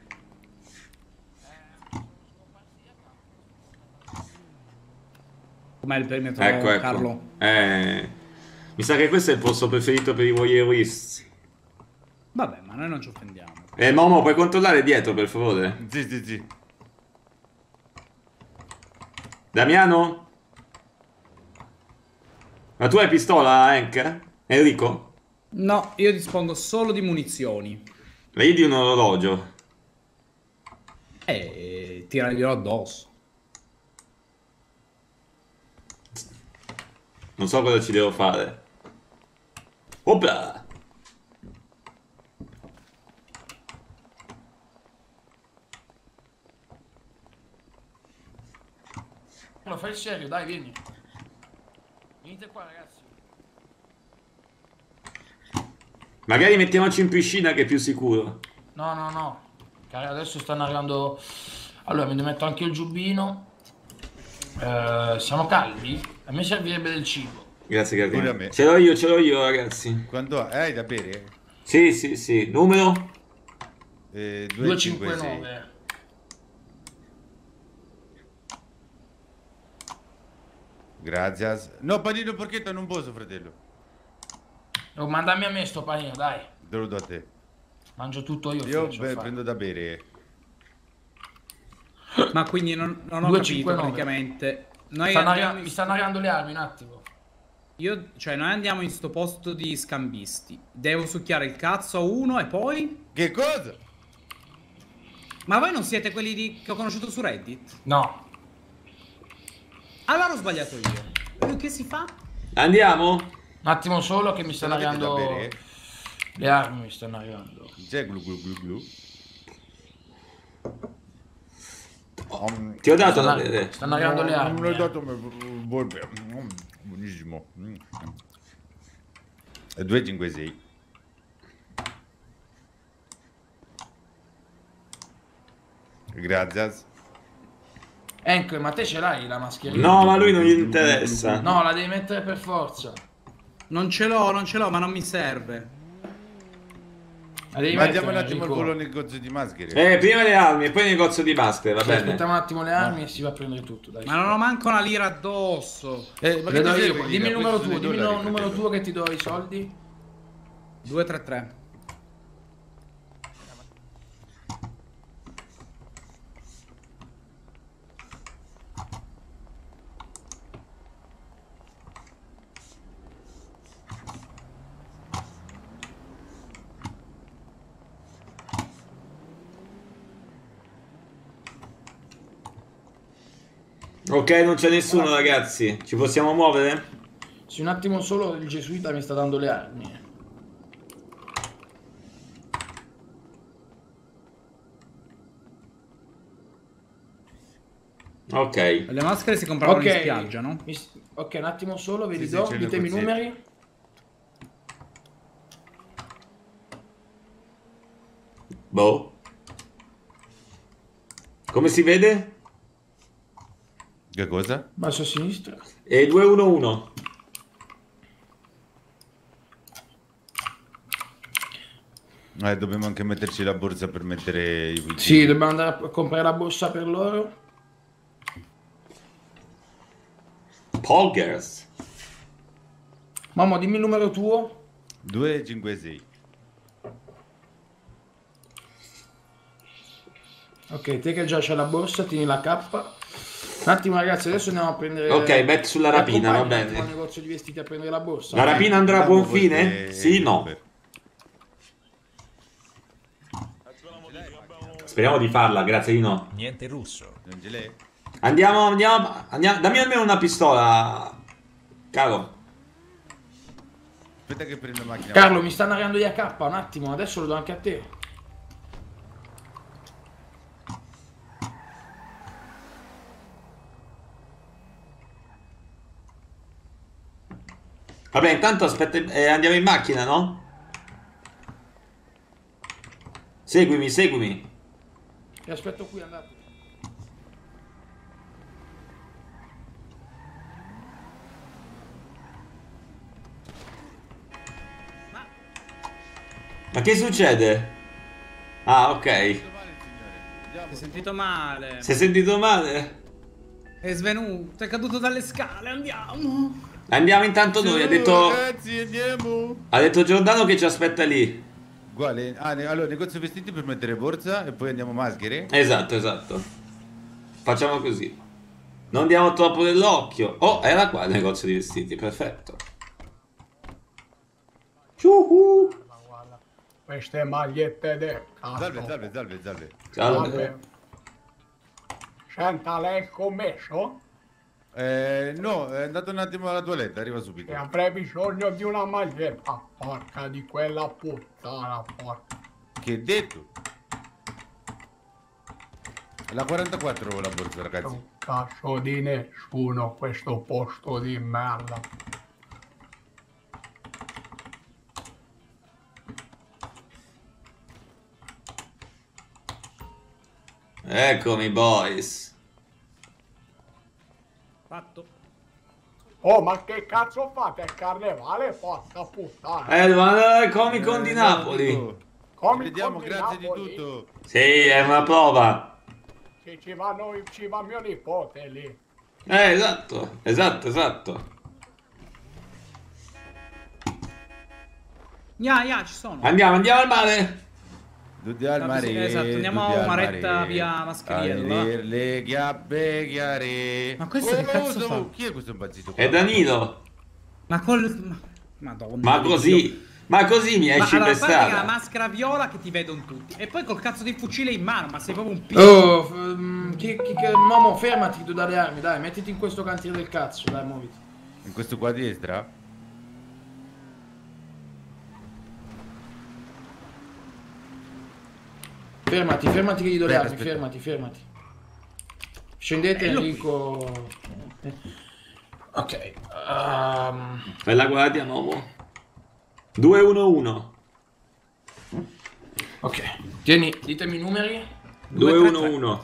H: Com'è il perimetro,
C: Ecco, ecco.
H: Carlo?
C: Eh, mi sa che questo è il posto preferito per i voyeuristi.
H: Vabbè, ma noi non ci offendiamo.
C: Eh, Momo, puoi controllare dietro, per favore?
S: Sì, sì, sì.
C: Damiano? Ma tu hai pistola, Hank? Enrico?
H: No, io dispongo solo di munizioni.
C: Vedi un orologio.
H: Eh, tiraglielo addosso.
C: Non so cosa ci devo fare. Opla!
A: Lo fai serio, dai, vieni. Venite qua, ragazzi.
C: Magari mettiamoci in piscina che è più sicuro.
A: No, no, no. Cara, adesso stanno arrivando... Allora, mi metto anche il giubbino. Eh, siamo calmi? A me servirebbe del cibo.
C: Grazie,
S: Pure a
C: Cardino.
S: me.
C: Ce l'ho io, ce l'ho io, ragazzi.
S: Quando hai da bere?
C: Sì, sì, sì. Numero?
S: Eh,
A: due cinque nove.
S: Grazie. No, panino porchetta non posso, fratello.
A: Oh, mandami a me sto panino, dai.
S: Te lo do a te.
A: Mangio tutto io.
S: Io
A: faccio
S: beh,
A: fare.
S: prendo da bere.
H: Ma quindi non, non ho
A: due
H: capito
A: cinque nove.
H: praticamente. Noi
A: Stanno
H: andiamo
A: arri-
H: in-
A: Mi stanno arrivando le armi, un attimo.
H: Io, cioè, noi andiamo in sto posto di scambisti. Devo succhiare il cazzo a uno e poi...
S: Che cosa?
H: Ma voi non siete quelli di... che ho conosciuto su Reddit?
A: No.
H: Allora ho sbagliato io. Che si fa?
C: Andiamo?
A: Un attimo solo che mi stanno
S: Ce l'avete da
A: arrivando...
S: bere?
A: Le armi mi stanno arrivando.
S: C'è glu glu glu glu. Um,
C: Ti ho dato
A: Stanno,
C: da bere.
A: stanno arrivando le armi.
S: Non mi hai
A: eh.
S: dato me- vuoi bere? Mm, buonissimo. Mm. due cinque sei. Grazie.
A: Hank, ma te ce l'hai la mascherina?
C: No, ma a lui non gli interessa.
A: No, la devi mettere per forza.
H: Non ce l'ho, non ce l'ho, ma non mi serve.
A: La devi
S: Ma andiamo un
A: mettere,
S: attimo al
A: Enrico.
S: volo negozio di maschere.
C: Eh, prima le armi e poi il negozio di maschere, va
A: Sì,
C: bene?
A: aspettiamo un attimo le armi e si va a prendere tutto, dai.
H: Ma non ho manco una lira addosso.
S: Eh, ma
A: Le
S: che
A: do
S: ti
A: io,
S: serve
A: dimmi
S: lira?
A: il numero
S: Questi
A: tuo,
S: sono i
A: dimmi il
S: dollari,
A: numero
S: fratello.
A: tuo che ti do i soldi.
H: due tre tre.
C: Ok, non c'è nessuno, ragazzi. Ci possiamo muovere?
A: Sì, un attimo solo, il gesuita mi sta dando le armi.
C: Ok.
H: Le maschere si compravano
A: Ok.
H: in spiaggia, no?
A: Mi s- Ok, un attimo solo, ve li
S: Sì, sì,
A: do,
S: c'è il
A: ditemi i
S: negozietto.
A: numeri.
C: Boh. Come si vede?
S: Che cosa?
A: Basso a sinistra.
C: E due uno uno.
S: Eh, dobbiamo anche metterci la borsa per mettere i fucili.
A: Sì, dobbiamo andare a comprare la borsa per loro.
C: Polgers.
A: Mamma, dimmi il numero tuo.
S: due cinque sei.
A: Ok, te che già c'è la borsa, tieni la cappa. Un attimo ragazzi, adesso andiamo a prendere...
C: Ok, bet sulla rapina, va
A: Accompagni
C: bene.
A: al negozio di vestiti a prendere la borsa.
C: La rapina andrà a buon fine?
S: Forse-
C: Sì, no. Speriamo di farla, grazie di no.
M: Niente russo.
S: Non ce l'hai?
C: Andiamo, andiamo, andiamo, dammi almeno una pistola, caro.
S: Aspetta che prendo la macchina.
A: Carlo, mi stanno arrivando gli A K, un attimo, adesso lo do anche a te.
C: Vabbè, intanto aspetta, eh, andiamo in macchina, no? Seguimi, seguimi.
A: Ti aspetto qui, andate.
C: Ma che succede? Ah, ok.
H: Si è sentito male.
C: Si è sentito male?
H: È svenuto, è caduto dalle scale, andiamo.
C: Andiamo intanto noi, ha detto...
S: Ragazzi, andiamo.
C: Ha detto Giordano che ci aspetta lì.
S: Uguale. Ah, ne- allora, negozio vestiti per mettere borsa e poi andiamo maschere.
C: Esatto, esatto. Facciamo così. Non diamo troppo dell'occhio. Oh, era qua il negozio di vestiti, perfetto. Ciuhu.
P: Queste magliette del cazzo.
S: Salve, salve, salve, salve.
C: Salve.
P: Senta, lei è il commesso?
S: Eh, no, è andato un attimo alla toiletta, arriva subito.
P: E avrei bisogno di una maglietta. Porca di quella puttana, porca.
S: Che detto? La quarantaquattro la borsa, ragazzi.
P: Un cazzo di nessuno questo posto di merda.
C: Eccomi, boys.
H: Fatto.
P: Oh, ma che cazzo fate? È carnevale, porca puttana.
C: Eh, ma è Comic Con di Napoli.
P: Comic-Con
S: Vediamo,
P: di
S: grazie
P: Napoli.
S: di tutto.
C: Sì, è una prova.
P: Ci, ci, va noi, ci va mio nipote lì.
C: Eh, esatto, esatto, esatto.
H: Ya, ya, ci sono.
C: Andiamo, andiamo al mare.
S: Tutti al mare.
H: Esatto, andiamo
S: tutti
H: a
S: al
H: Maretta
S: mare.
H: via Mascherella.
S: A vedere le chiappe chiare.
H: Ma questo che cazzo fa?
S: Chi è questo impazzito qua?
C: È Danilo.
H: Ma col... ma- Madonna.
C: Ma
H: Dio.
C: così, ma così mi
H: Ma
C: esci
H: allora,
C: per
H: a parte che ha
C: strada.
H: la maschera viola che ti vedono tutti. E poi col cazzo di fucile in mano, ma sei proprio un pizzo.
A: Oh, f- mm, chi, chi, che... Momo, fermati, tu dalle armi, dai, mettiti in questo cantiere del cazzo, dai, muoviti.
S: In questo qua a destra?
A: Fermati, fermati che gli do le
S: Aspetta,
A: armi,
S: aspetta.
A: fermati, fermati. Scendete,
H: Bello
A: Enrico. Ok. Um...
C: Fai la guardia, Momo. due uno uno.
A: Ok. Tieni, ditemi i numeri.
C: due uno uno.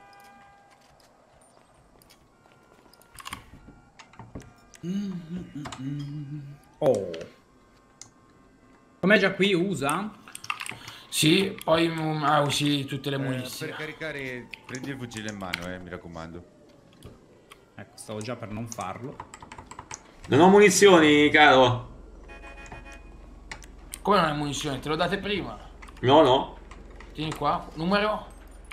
H: Oh. Com'è già qui, usa?
A: Sì, poi mm, ah, usi tutte le
S: Eh,
A: munizioni.
S: per caricare, prendi il fucile in mano, eh, mi raccomando.
H: Ecco, stavo già per non farlo.
C: Non ho munizioni, caro.
A: Come non hai munizioni? Te lo date prima.
C: No, no.
A: Tieni qua. Numero?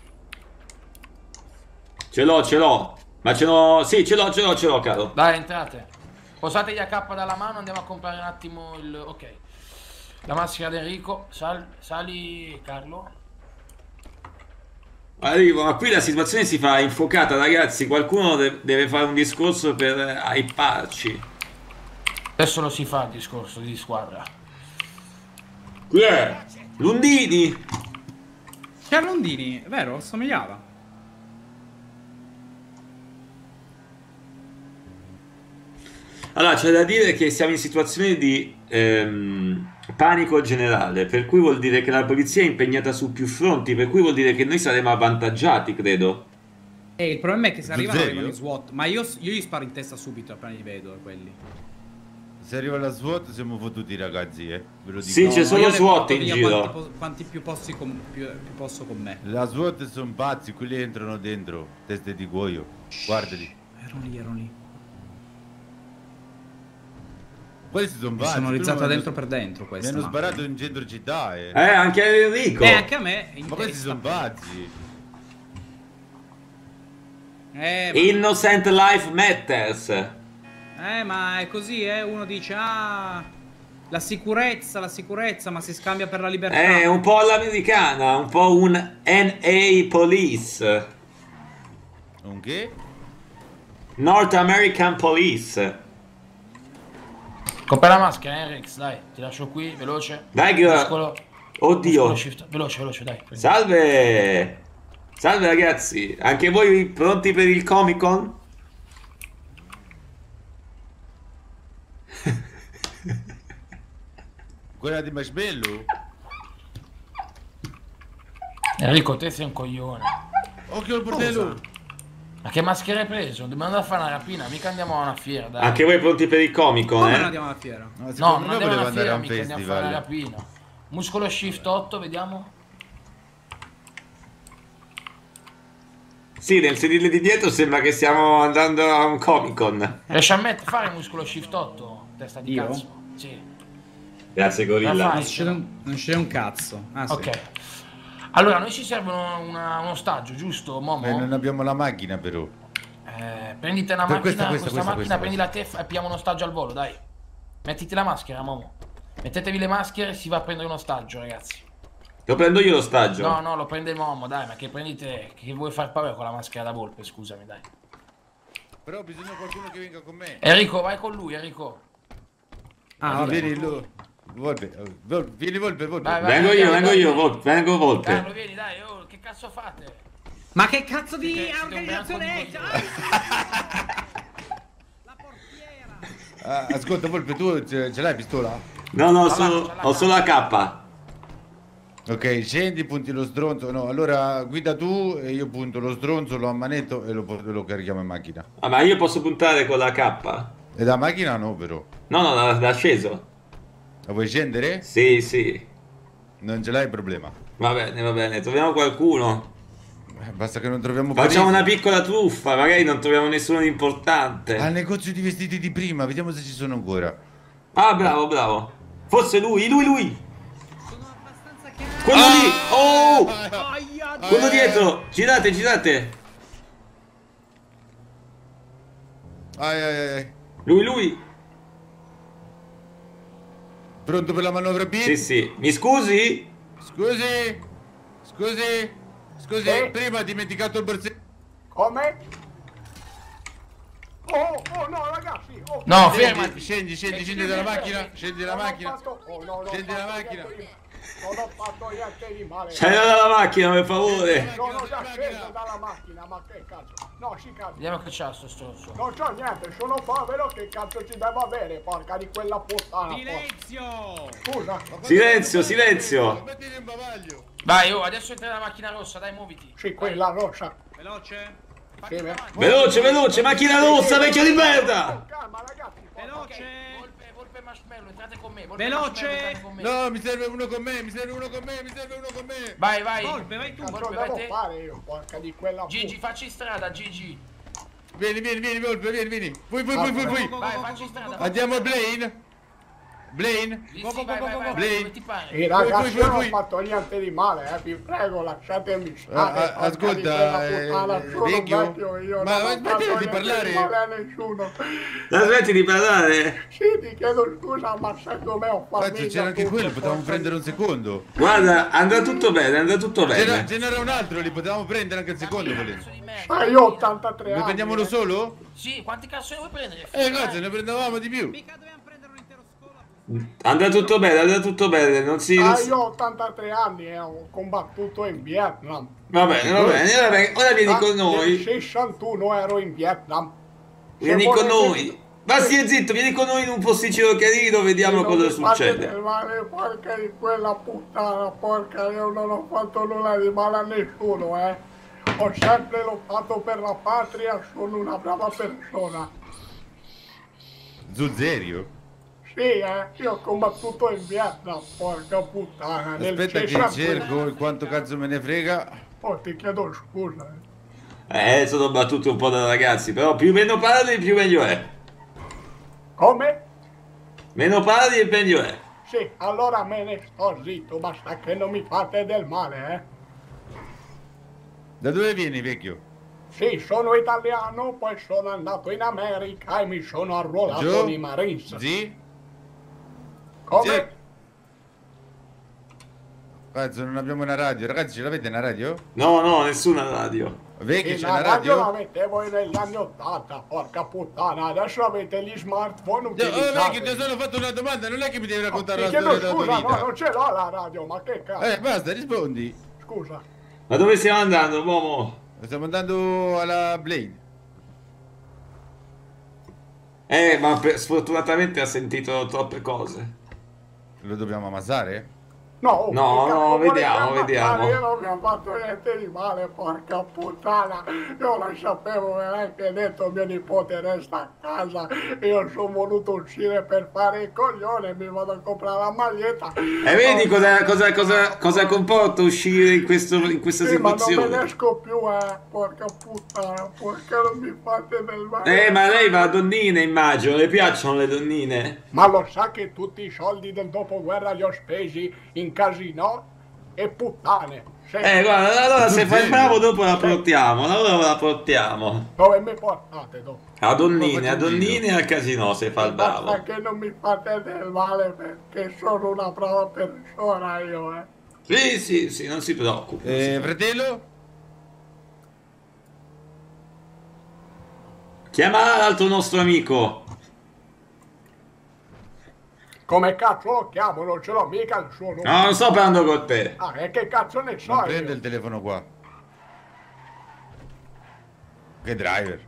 C: Ce l'ho, ce l'ho. Ma ce l'ho... Sì, ce l'ho, ce l'ho, ce l'ho, caro.
A: Dai, entrate. Posate gli A K dalla mano, andiamo a comprare un attimo il... Ok. La maschera d'Enrico. Sal... Sali, Carlo.
C: Arrivo, ma qui la situazione si fa infuocata, ragazzi. Qualcuno de- deve fare un discorso per eh, hyparci.
A: Adesso lo si fa il discorso di squadra.
C: Chi è? Lundini.
H: C'è Londini, è vero? Somigliava.
C: Allora, c'è da dire che siamo in situazione di ehm, panico generale, per cui vuol dire che la polizia è impegnata su più fronti, per cui vuol dire che noi saremo avvantaggiati, credo.
H: E il problema è che se arrivano
S: serio?
H: arrivano i SWAT. Ma io, io gli sparo in testa subito appena li vedo quelli.
S: Se arriva la SWAT siamo fottuti, ragazzi, eh. Ve lo dico.
C: Sì, c'è
H: No,
C: solo
H: io le
C: SWAT
H: porto
C: in
H: via
C: giro.
H: Quanti, po- quanti più, posso con, più, più posso con me.
S: La SWAT sono pazzi, quelli entrano dentro, teste di cuoio. Guardali.
H: Erano lì, erano lì.
S: Questi sono
H: Mi
S: pazzi.
H: sonorizzato
S: prima
H: dentro
S: mi hanno-
H: per dentro
S: Mi
H: questa
S: hanno
H: macchina.
S: sparato in centro città, eh.
C: Eh, anche Enrico.
H: Eh, anche a me. in
S: Ma questi
H: testa.
S: sono pazzi.
H: Eh, ma...
C: Innocent Life Matters.
H: eh, ma è così, eh. Uno dice, ah, la sicurezza, la sicurezza, ma si scambia per la libertà.
C: È un po' all'americana, un po' un N A Police.
S: Un che?
C: North American Police.
A: Compra la maschera, Enrix, dai, ti lascio qui, veloce.
C: Dai che...
A: Muscolo-
C: Oddio.
A: muscolo shift. Veloce, veloce, dai. prendi.
C: Salve. Salve ragazzi. Anche voi pronti per il Comic Con?
S: Quella di Marshmallow?
A: Enrico, te sei un coglione.
S: Occhio al bordello.
A: Ma che maschera hai preso? Dobbiamo andare a fare una rapina, mica andiamo a una fiera, dai.
C: Anche voi pronti per il Comic Con,
H: Come
C: eh?
H: non andiamo alla fiera?
S: No,
A: No,
S: secondo
A: non
S: me
A: andiamo a
S: voleva
A: una
S: andare
A: fiera,
S: a un
A: mica andiamo a fare una
S: festival.
A: rapina. Muscolo shift otto, vediamo.
C: Sì, nel sedile di dietro sembra che stiamo andando a un Comic Con.
A: Riesci a mettere, fare muscolo shift otto? Testa di
H: Io?
A: cazzo. Sì.
C: Grazie
A: La
C: Gorilla.
A: fai?
H: Non succede un, non succede un cazzo. Ah, sì.
A: Ok. Allora, a noi ci serve uno, una- uno ostaggio, giusto, Momo?
S: Eh, non abbiamo la macchina però.
A: Eh, prendite una
S: Per
A: macchina,
S: questa,
A: questa,
S: questa, questa,
A: macchina,
S: questa,
A: prendi la tef e piamo uno ostaggio al volo, dai. Mettiti la maschera, Momo. Mettetevi le maschere e si va a prendere un ostaggio, ragazzi.
C: Lo prendo io l'ostaggio.
A: No, no, lo prende il Momo, dai, ma che prendi te? Che vuoi far paura con la maschera da volpe, scusami, dai.
S: Però bisogna qualcuno che venga con me.
A: Enrico, vai con lui, Enrico.
H: Ah,
S: Ah,
H: vabbè.
S: vieni lo... Volpe, eh, Vol- vieni Volpe, Volpe.
A: Vai, vai.
C: Vengo io, vengo io, Vol- vengo Volpe.
A: Carlo, vieni, dai, oh, che cazzo fate?
H: Ma che cazzo di
A: Siete- siete un
H: organizzazione è?
A: branco di
H: La portiera!
S: Ah, ascolta Volpe, tu ce, ce l'hai pistola?
C: No, no,
A: Ce l'ha,
C: solo-
A: ce l'ha.
C: ho solo la K.
S: Ok, scendi, punti lo stronzo. No, allora guida tu e io punto lo stronzo, lo ammanetto e lo, por- lo carichiamo in macchina.
C: Ah, ma io posso puntare con la K?
S: E da macchina no, però.
C: No, no, da, da sceso.
S: La vuoi scendere?
C: Sì, sì.
S: Non ce l'hai problema.
C: Va bene, va bene. Troviamo qualcuno.
S: Eh, Basta che non troviamo
C: Facciamo
S: Parisi.
C: una piccola truffa, magari non troviamo nessuno di importante.
S: Al negozio di vestiti di prima, vediamo se ci sono ancora.
C: Ah, bravo, bravo. Forse lui, lui, lui.
H: Sono abbastanza chiaro.
C: Quello lì. Oh!
H: Aia,
C: Quello dietro. Girate, girate.
S: Ai, ai, ai.
C: Lui, lui.
S: Pronto per la manovra B?
C: Sì, sì. Mi scusi?
S: Scusi? Scusi? Scusi,
P: Eh?
S: prima ho dimenticato il borsetto.
P: Come? Oh, oh no ragazzi! Oh,
A: No,
S: Scendi,
A: fermati.
S: scendi, scendi, scendi dalla macchina. Scendi dalla
P: non ho
S: macchina.
P: fatto- oh, no, non ho
S: Scendi dalla
P: fatto
S: macchina.
P: niente di- Non ho fatto niente di male.
C: Scendete dalla macchina, per favore.
P: Sono già sceso dalla macchina, ma che cazzo? No, si cazzo.
A: Vediamo che c'ha sto stronzo.
P: Non c'ho niente, sono povero, che cazzo ci devo avere, porca di quella puttana.
H: Silenzio!
P: Scusa.
C: Silenzio, silenzio.
S: Mettili in bavaglio.
A: Vai, oh, adesso entra la macchina rossa, dai, muoviti.
P: Sì, quella rossa.
H: Veloce!
P: Sì, beh.
C: Veloce, veloce, macchina rossa, vecchio di merda.
P: Calma ragazzi.
H: Veloce!
A: Volpe, volpe marshmallow, entrate con me. Volpe
H: Veloce!
A: marshmallow, entrate con me.
S: No, mi serve uno con me, mi serve uno con me, mi serve uno con me.
A: Vai, vai.
H: Volpe, vai tu!
A: Volpe,
P: Cazzo
A: vai
P: devo
A: te.
P: fare io, porca di quella
A: Gigi,
P: puttana.
A: facci strada, Gigi.
S: Vieni, vieni, vieni, Volpe, vieni, vieni. Vuoi, vuoi, vuoi, vuoi, vuoi.
A: Vai, facci strada. facci
S: Andiamo a
A: strada.
S: Blaine? Blaine?
A: Sì, sì, vai, vai, vai,
S: Blaine?
A: dove ti pare?
P: Sì, ragazzi,
S: Vuoi, vuoi,
P: io non ho
S: vuoi?
P: fatto niente di male, eh, vi prego, lasciatemi stare.
S: Ah, ah,
P: porca di
S: ascolta,
P: quella
S: eh,
P: puttana, sono
S: vecchio,
P: vecchio io,
S: ma
P: non ho
S: smettila
P: fatto
S: di
P: niente
S: parlare.
P: male a nessuno.
C: La smetti di parlare?
P: Sì, ti chiedo scusa, ma sai come ho fatto?
S: Cazzo, c'era anche quello, potevamo prendere un secondo.
C: Guarda, andrà tutto bene, andrà tutto
S: C'era,
C: bene.
S: ce n'era un altro, li potevamo prendere anche il secondo volendo.
P: Ma io ho ottantatré
S: Ne
P: anni.
S: prendiamo uno
P: eh.
S: solo?
A: Sì, quanti cazzo ne vuoi prendere?
S: Eh, cazzo, ne prendevamo di più.
H: Mica dobbiamo prendere un intero scola.
C: Andrà tutto bene, andrà tutto bene. Non si. non
P: Ah,
C: si-
P: io ho ottantatré anni e ho combattuto in Vietnam.
C: Va bene, va bene. Ora, ven- ora vieni
P: Ah,
C: con
P: Nel
C: noi.
P: sessantuno ero in Vietnam. Se
C: Vieni con
P: volete-
C: noi. Ma stia zitto, vieni con noi in un posticino carino, vediamo
P: Non
C: cosa
P: mi fate
C: succede.
P: del male, porca di quella puttana, porca, io non ho fatto nulla di male a nessuno, eh. Ho sempre lottato per la patria, sono una brava persona.
S: Zuzzerio?
P: Sì, eh, io ho combattuto in Vietnam, porca puttana. nel
S: Aspetta che
P: sessantuno.
S: cerco il quanto cazzo me ne frega.
P: Oh, ti chiedo scusa. eh.
C: Eh, sono battuto un po' da ragazzi, però più meno parli, più meglio è.
P: Come?
C: Meno parli e meglio è.
P: Sì, allora me ne sto zitto, basta che non mi fate del male, eh.
S: Da dove vieni, vecchio?
P: Sì, sono italiano, poi sono andato in America e mi sono arruolato
S: Gio?
P: nei Marines.
S: Sì?
P: Come?
S: Sì. Cazzo, non abbiamo una radio. Ragazzi, ce l'avete una radio?
C: No, no, nessuna radio.
S: Vecchio,
P: Sì,
S: c'è
P: la
S: una
P: radio
S: radio?
P: l'avete voi negli anni ottanta, porca puttana, adesso avete gli smartphone
S: Oh,
P: utilizzati.
S: vecchio, ti ho solo fatto una domanda, non è che mi devi raccontare
P: Ti
S: la
P: chiedo
S: storia della tua
P: scusa,
S: vita.
P: no, non ce l'ho la radio, ma che cazzo?
S: Eh, basta, rispondi.
P: Scusa.
C: Ma dove stiamo andando, uomo?
S: Stiamo andando alla Blade.
C: Eh, ma per- sfortunatamente ha sentito troppe cose.
S: Lo dobbiamo ammazzare?
P: No,
C: No,
P: che
C: no,
P: cazzo
C: vediamo,
P: volete
C: vediamo.
P: ammazzare? Io non mi ho fatto niente di male, porca puttana. Io lo sapevo, me l'hai anche detto, mio nipote resta a casa. Io sono voluto uscire per fare il coglione, mi vado a comprare la maglietta.
C: E vedi cosa, cosa, cosa, cosa comporta uscire in, questo, in questa
P: Sì, ma non me
C: situazione?
P: ne esco più, eh, porca puttana, perché non mi fate del male.
C: Eh, ma lei va a donnine, immagino, le piacciono le donnine?
P: Ma lo sa che tutti i soldi del dopoguerra li ho spesi in casino e puttane. Sì.
C: Eh, guarda, allora se fai il bravo dopo la portiamo, allora la portiamo.
P: Dove mi portate dopo?
C: A donnine, a donnine e al casino se fa il bravo.
P: Basta che non mi fate del male perché sono una brava persona io, eh.
C: Sì, sì, sì, non si preoccupi.
S: Eh, fratello?
C: Chiama l'altro nostro amico.
P: Come cazzo lo chiamo? Non ce l'ho mica il suo nome.
C: No, non sto parlando con te.
P: Ah, e che cazzo ne so
S: Non
P: io?
S: prende il telefono qua. Che driver?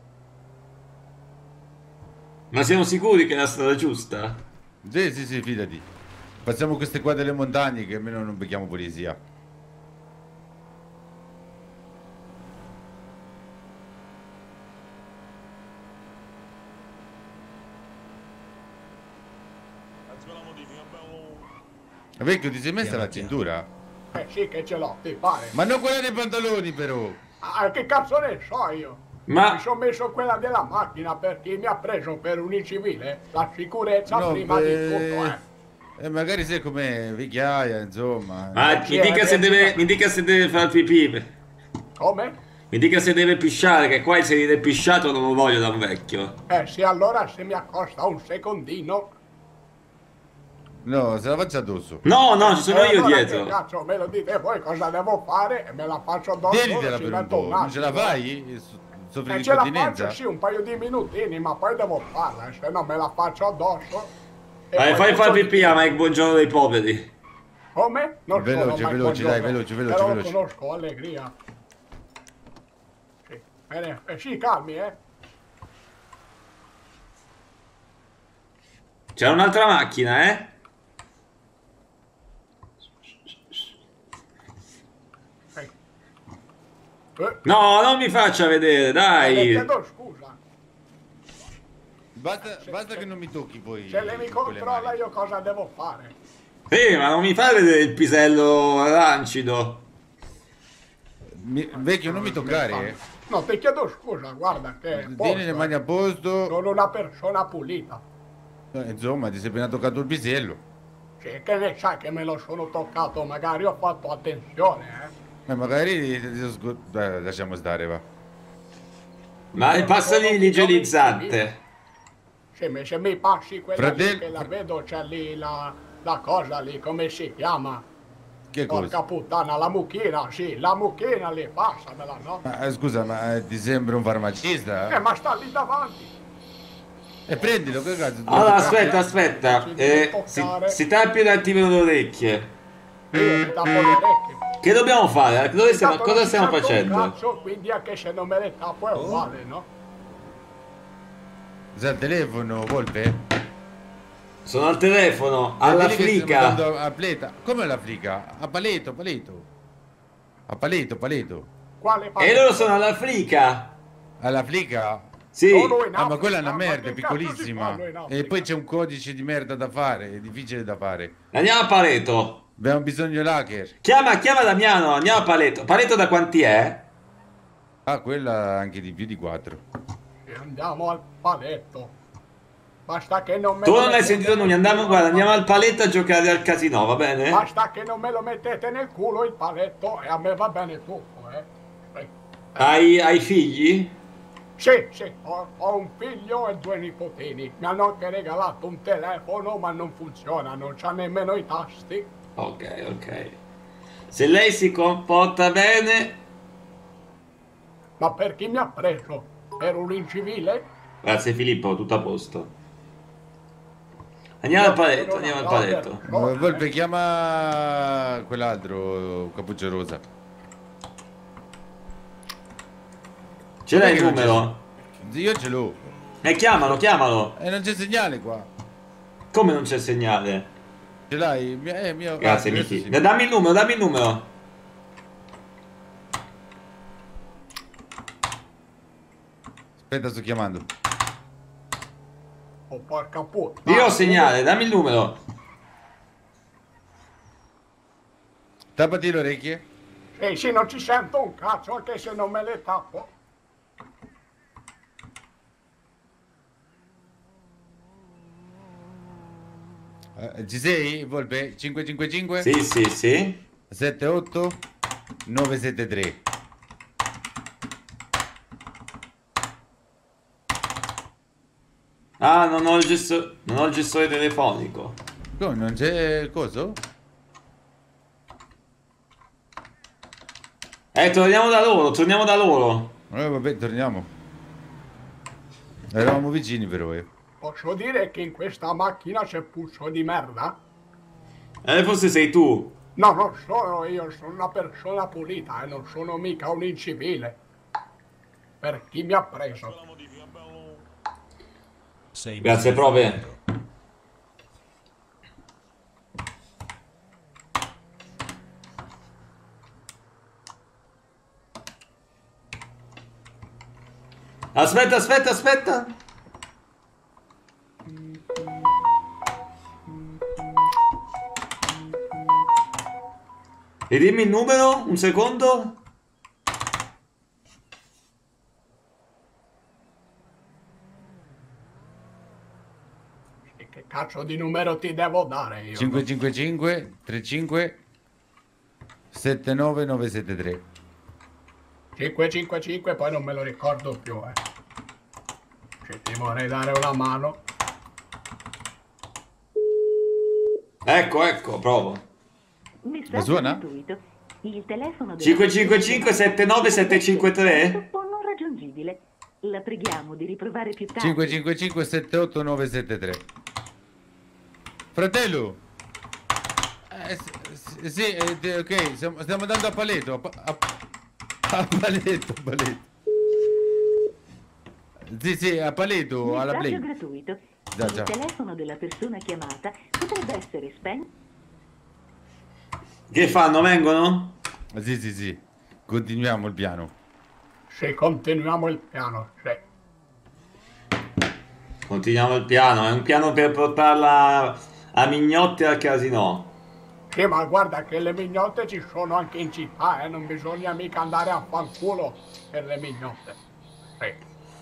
C: Ma siamo sicuri che è la strada giusta?
S: Sì, sì, sì, fidati. Passiamo queste qua delle montagne che almeno non becchiamo polizia. Vecchio, ti sei messa la cintura?
P: Eh sì che ce l'ho, ti pare.
S: Ma non quella dei pantaloni però!
P: Ah, che cazzo ne so io?
C: Ma-
P: Mi sono messo quella della macchina perché mi ha preso per un incivile. La sicurezza
S: No,
P: prima
S: beh,
P: di tutto, eh.
S: eh, magari sei come vecchiaia, insomma.
C: Ma mi dica se deve, mi dica se deve fare pipì.
P: Come?
C: Mi dica se deve pisciare, che qua il sedile pisciato non lo voglio da un vecchio.
P: Eh sì, allora se mi accosta un secondino.
S: No, se la faccio addosso.
C: No, no, ci sono
P: eh,
C: io
P: allora
C: dietro.
P: Che cazzo, me lo dite voi cosa devo fare e me la faccio addosso.
S: Tienitela
P: ci
S: per un
P: metto
S: po', non ce la
P: attimo.
S: fai? So- Soffri
P: Eh,
S: di
P: ce la
S: continenza?
P: faccio sì un paio di minutini, ma poi devo farla, se no me la faccio addosso. E
C: Vai,
P: poi
C: fai
P: faccio
C: fare
P: di-
C: pipì a Mike Buongiorno dei poveri.
P: Come? Non
S: Veloce,
P: sono mai
S: veloce,
P: buongiorno,
S: dai, veloce, veloce,
P: però
S: veloce.
P: lo conosco, allegria. Sì, bene, eh, sì, calmi, eh.
C: C'è un'altra macchina, eh?
P: Eh,
C: No, non mi faccia vedere,
P: le
C: dai.
P: chiedo scusa.
S: Basta, basta che non mi tocchi poi.
P: Se lei mi
S: con le
P: controlla
S: mani.
P: io cosa devo fare?
C: Sì, ma non mi fa vedere il pisello rancido.
S: Mi- vecchio, non mi toccare, eh.
P: No, ti chiedo scusa, guarda che... è
S: Tieni le
P: posto,
S: mani a posto.
P: sono una persona pulita.
S: Eh, Insomma, ti sei appena toccato il pisello.
P: Sì, che ne sai che me lo sono toccato, magari ho fatto attenzione, eh.
S: Eh, magari ti- ti- ti sgo- dai, lasciamo stare, va.
C: Ma passali l'igienizzante.
P: Se mi, se mi passi quella
S: Fratello-
P: lì che la vedo, c'è lì la, la cosa lì, come si chiama?
S: Che
P: Porca
S: cosa?
P: puttana, la mucchina, sì, la mucchina lì, passamela, no?
S: Ma, eh, scusa, ma eh, ti sembra un farmacista?
P: Eh, ma sta lì davanti.
S: E prendilo, che cazzo?
C: Allora, aspetta, aspetta. Eh, si, si tappi un attimo le orecchie.
P: Io mi tappo le orecchie.
C: Che dobbiamo fare? Dove stiamo,
P: Intanto
C: cosa
P: non
C: stiamo
P: ci sento un
C: facendo?
P: Cazzo, quindi anche se non me le tappo è uguale, no?
S: Sei al telefono, Volpe?
C: Sono al telefono, alla
S: Vedi che stiamo
C: flica.
S: andando a Pleta. Come alla flica? A Paleto, Paleto. A Paleto, Paleto.
P: Quale
C: E loro sono alla flica.
S: Alla flica?
C: Sì.
P: Sono in
S: Ah, ma quella è una
P: Africa,
S: merda, è
P: ma che cazzo si
S: piccolissima.
P: fanno in Africa?
S: E poi c'è un codice di merda da fare, è difficile da fare.
C: Andiamo a Paleto.
S: Abbiamo bisogno l'hacker.
C: Chiama, chiama Damiano, andiamo a Paleto. Paleto da quanti è?
S: Ah, quella anche di più di quattro.
P: E andiamo al paletto. Basta che non me
C: Tu
P: lo
C: non hai
P: mettete
C: sentito
P: nel
C: nulla, andiamo,
P: culo.
C: guarda, andiamo al paletto a giocare al casino, va bene?
P: Basta che non me lo mettete nel culo il paletto e a me va bene tutto, eh. Sì,
C: Hai, hai figli?
P: sì, sì, ho, ho un figlio e due nipotini. Mi hanno anche regalato un telefono, ma non funziona, non c'ha nemmeno i tasti.
C: Ok, ok. Se lei si comporta bene...
P: Ma per chi mi ha preso? Per un incivile?
C: Grazie Filippo, tutto a posto. Andiamo al paletto, andiamo al paletto.
S: Volpe, chiama quell'altro cappuccio rosa.
C: Ce l'hai il numero?
S: Io ce l'ho.
C: E chiamalo, chiamalo.
S: E non c'è segnale qua.
C: Come non c'è segnale?
S: Ce l'hai? Eh, mio...
C: Grazie
S: ah,
C: Miki.
S: sì.
C: Dammi il numero, dammi il numero.
S: Aspetta, sto chiamando.
P: Oh, porca puttana.
C: Io ho segnale, dammi il numero.
S: Tappati le orecchie.
P: Eh sì, non ci sento un cazzo anche se non me le tappo.
S: Eh, ci sei, Volpe? cinque cinque cinque?
C: Sì, sì, sì.
S: sette otto nove sette tre.
C: Ah, non ho il gesto... non ho il gestore telefonico.
S: No, non c'è coso?
C: Eh, torniamo da loro, torniamo da loro.
S: Eh, vabbè, torniamo. Eravamo vicini però, eh.
P: Posso dire che in questa macchina c'è puzzo di merda?
C: Eh, forse sei tu.
P: No, non sono io, sono una persona pulita e non sono mica un incivile. Per chi mi ha preso?
M: Sei
C: Grazie, prove. Aspetta, aspetta, aspetta. Ridimmi il numero, un secondo.
P: Che cazzo di numero ti devo dare io?
S: cinque cinque cinque tre cinque sette nove nove sette tre.
P: cinque cinque cinque, poi non me lo ricordo più, eh. Ci ti vorrei dare una mano.
C: Ecco, ecco, provo.
S: La suona?
T: Il telefono della
C: cinque cinque cinque sette nove sette cinque tre?
T: non raggiungibile. La preghiamo di riprovare più tardi.
S: cinque cinque cinque sette otto nove sette tre. Fratello! Eh, s- sì, eh, te- ok, stiamo, stiamo andando a paletto. A, pa- a, a paletto, a paletto. Sì, sì, a paletto, alla
T: Messaggio
S: play.
T: gratuito.
S: Già,
T: Il
S: già.
T: telefono della persona chiamata potrebbe essere spento.
C: Che fanno? Vengono?
S: Sì, sì, sì. Continuiamo il piano.
P: Se continuiamo il piano, sì.
C: Continuiamo il piano, è un piano per portarla a Mignotti al casino.
P: Sì, ma guarda che le mignotte ci sono anche in città, eh. Non bisogna mica andare a fanculo per le mignotte. Sì.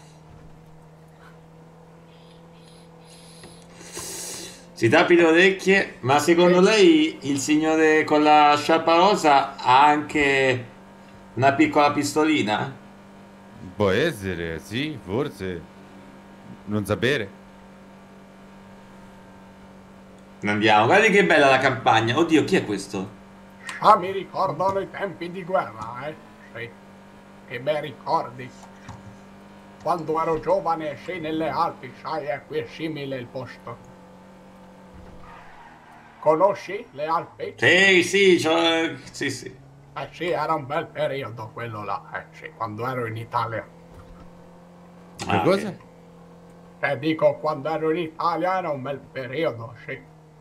C: Si tappi le orecchie, ma secondo lei il signore con la sciarpa rosa ha anche una piccola pistolina?
S: Può essere, sì, forse. Non sapere.
C: Andiamo, guardi che bella la campagna. Oddio, chi è questo?
P: Ah, mi ricordano i tempi di guerra, eh? Sì. Che bei ricordi. Quando ero giovane, sì, nelle Alpi, sai, è qui è simile il posto. Conosci le Alpi?
C: Sì, sì, cioè, sì, sì.
P: Eh sì, era un bel periodo quello là, eh sì, quando ero in Italia.
C: Ah,
S: cosa?
C: ok.
P: Eh, dico, quando ero in Italia era un bel periodo, sì.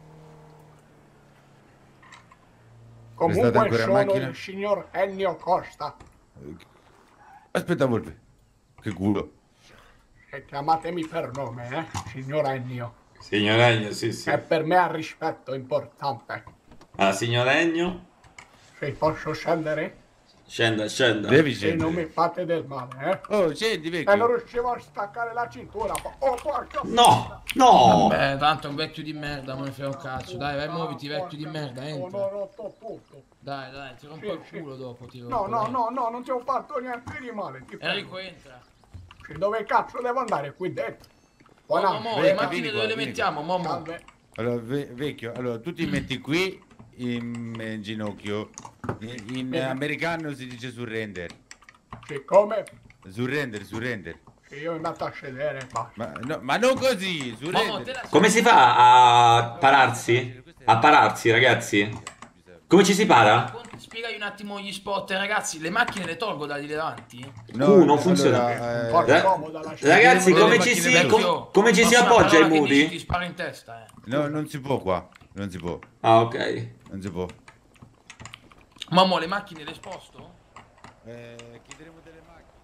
P: Comunque
S: ancora in
P: sono
S: macchina?
P: il signor Ennio Costa.
S: Aspetta, Volpe. Che culo.
P: E chiamatemi per nome, eh, signor Ennio.
C: Signor Ennio, sì, sì.
P: E per me ha rispetto importante.
C: Ah, signor Ennio?
P: Se posso scendere?
C: Scenda, scenda.
S: Devi
P: E
S: scendere.
P: non mi fate del male, eh?
S: Oh, scendi,
P: E
S: vecchio.
P: non riuscivo a staccare la cintura. Oh, porca...
C: No, no.
A: Vabbè, tanto è un vecchio di merda, non ne frega un cazzo. Dai, vai, muoviti, vecchio di merda,
P: Sono
A: entra.
P: rotto tutto.
A: Dai, dai, ti rompo
P: Sì,
A: il
P: sì.
A: culo dopo, ti
P: No,
A: rompo,
P: no,
A: dai.
P: no, no, non ti ho fatto niente di male. Ti prego.
A: Enrico, entra.
P: Sì, dove cazzo devo andare? Qui dentro.
A: Oh,
P: Buona.
A: Momo, le
S: Vieni
A: macchine
S: qua,
A: dove le
S: vieni
A: mettiamo, Momo?
P: Salve.
S: Allora, ve- vecchio, allora tu ti metti qui in, in ginocchio. In, in
P: Bene.
S: americano si dice surrender.
P: Siccome
S: Surrender, surrender.
P: che io andate a sedere, basta.
S: Ma, no, ma non così, surrender.
C: Come si fa a pararsi? A pararsi, ragazzi? Come ci si para?
A: Spiegagli un attimo gli spot, ragazzi. Le macchine le tolgo dagli davanti?
S: No,
C: Uh, non
S: allora,
C: funziona.
S: eh,
C: Ra- ragazzi, come ci si, com- come ci si appoggia ai
A: Ti
C: muri?
A: spara in testa, eh.
S: no, non si può qua. Non si può.
C: Ah, ok.
S: Non si può.
A: Momo, le macchine le sposto?
S: Eh, chiederemo delle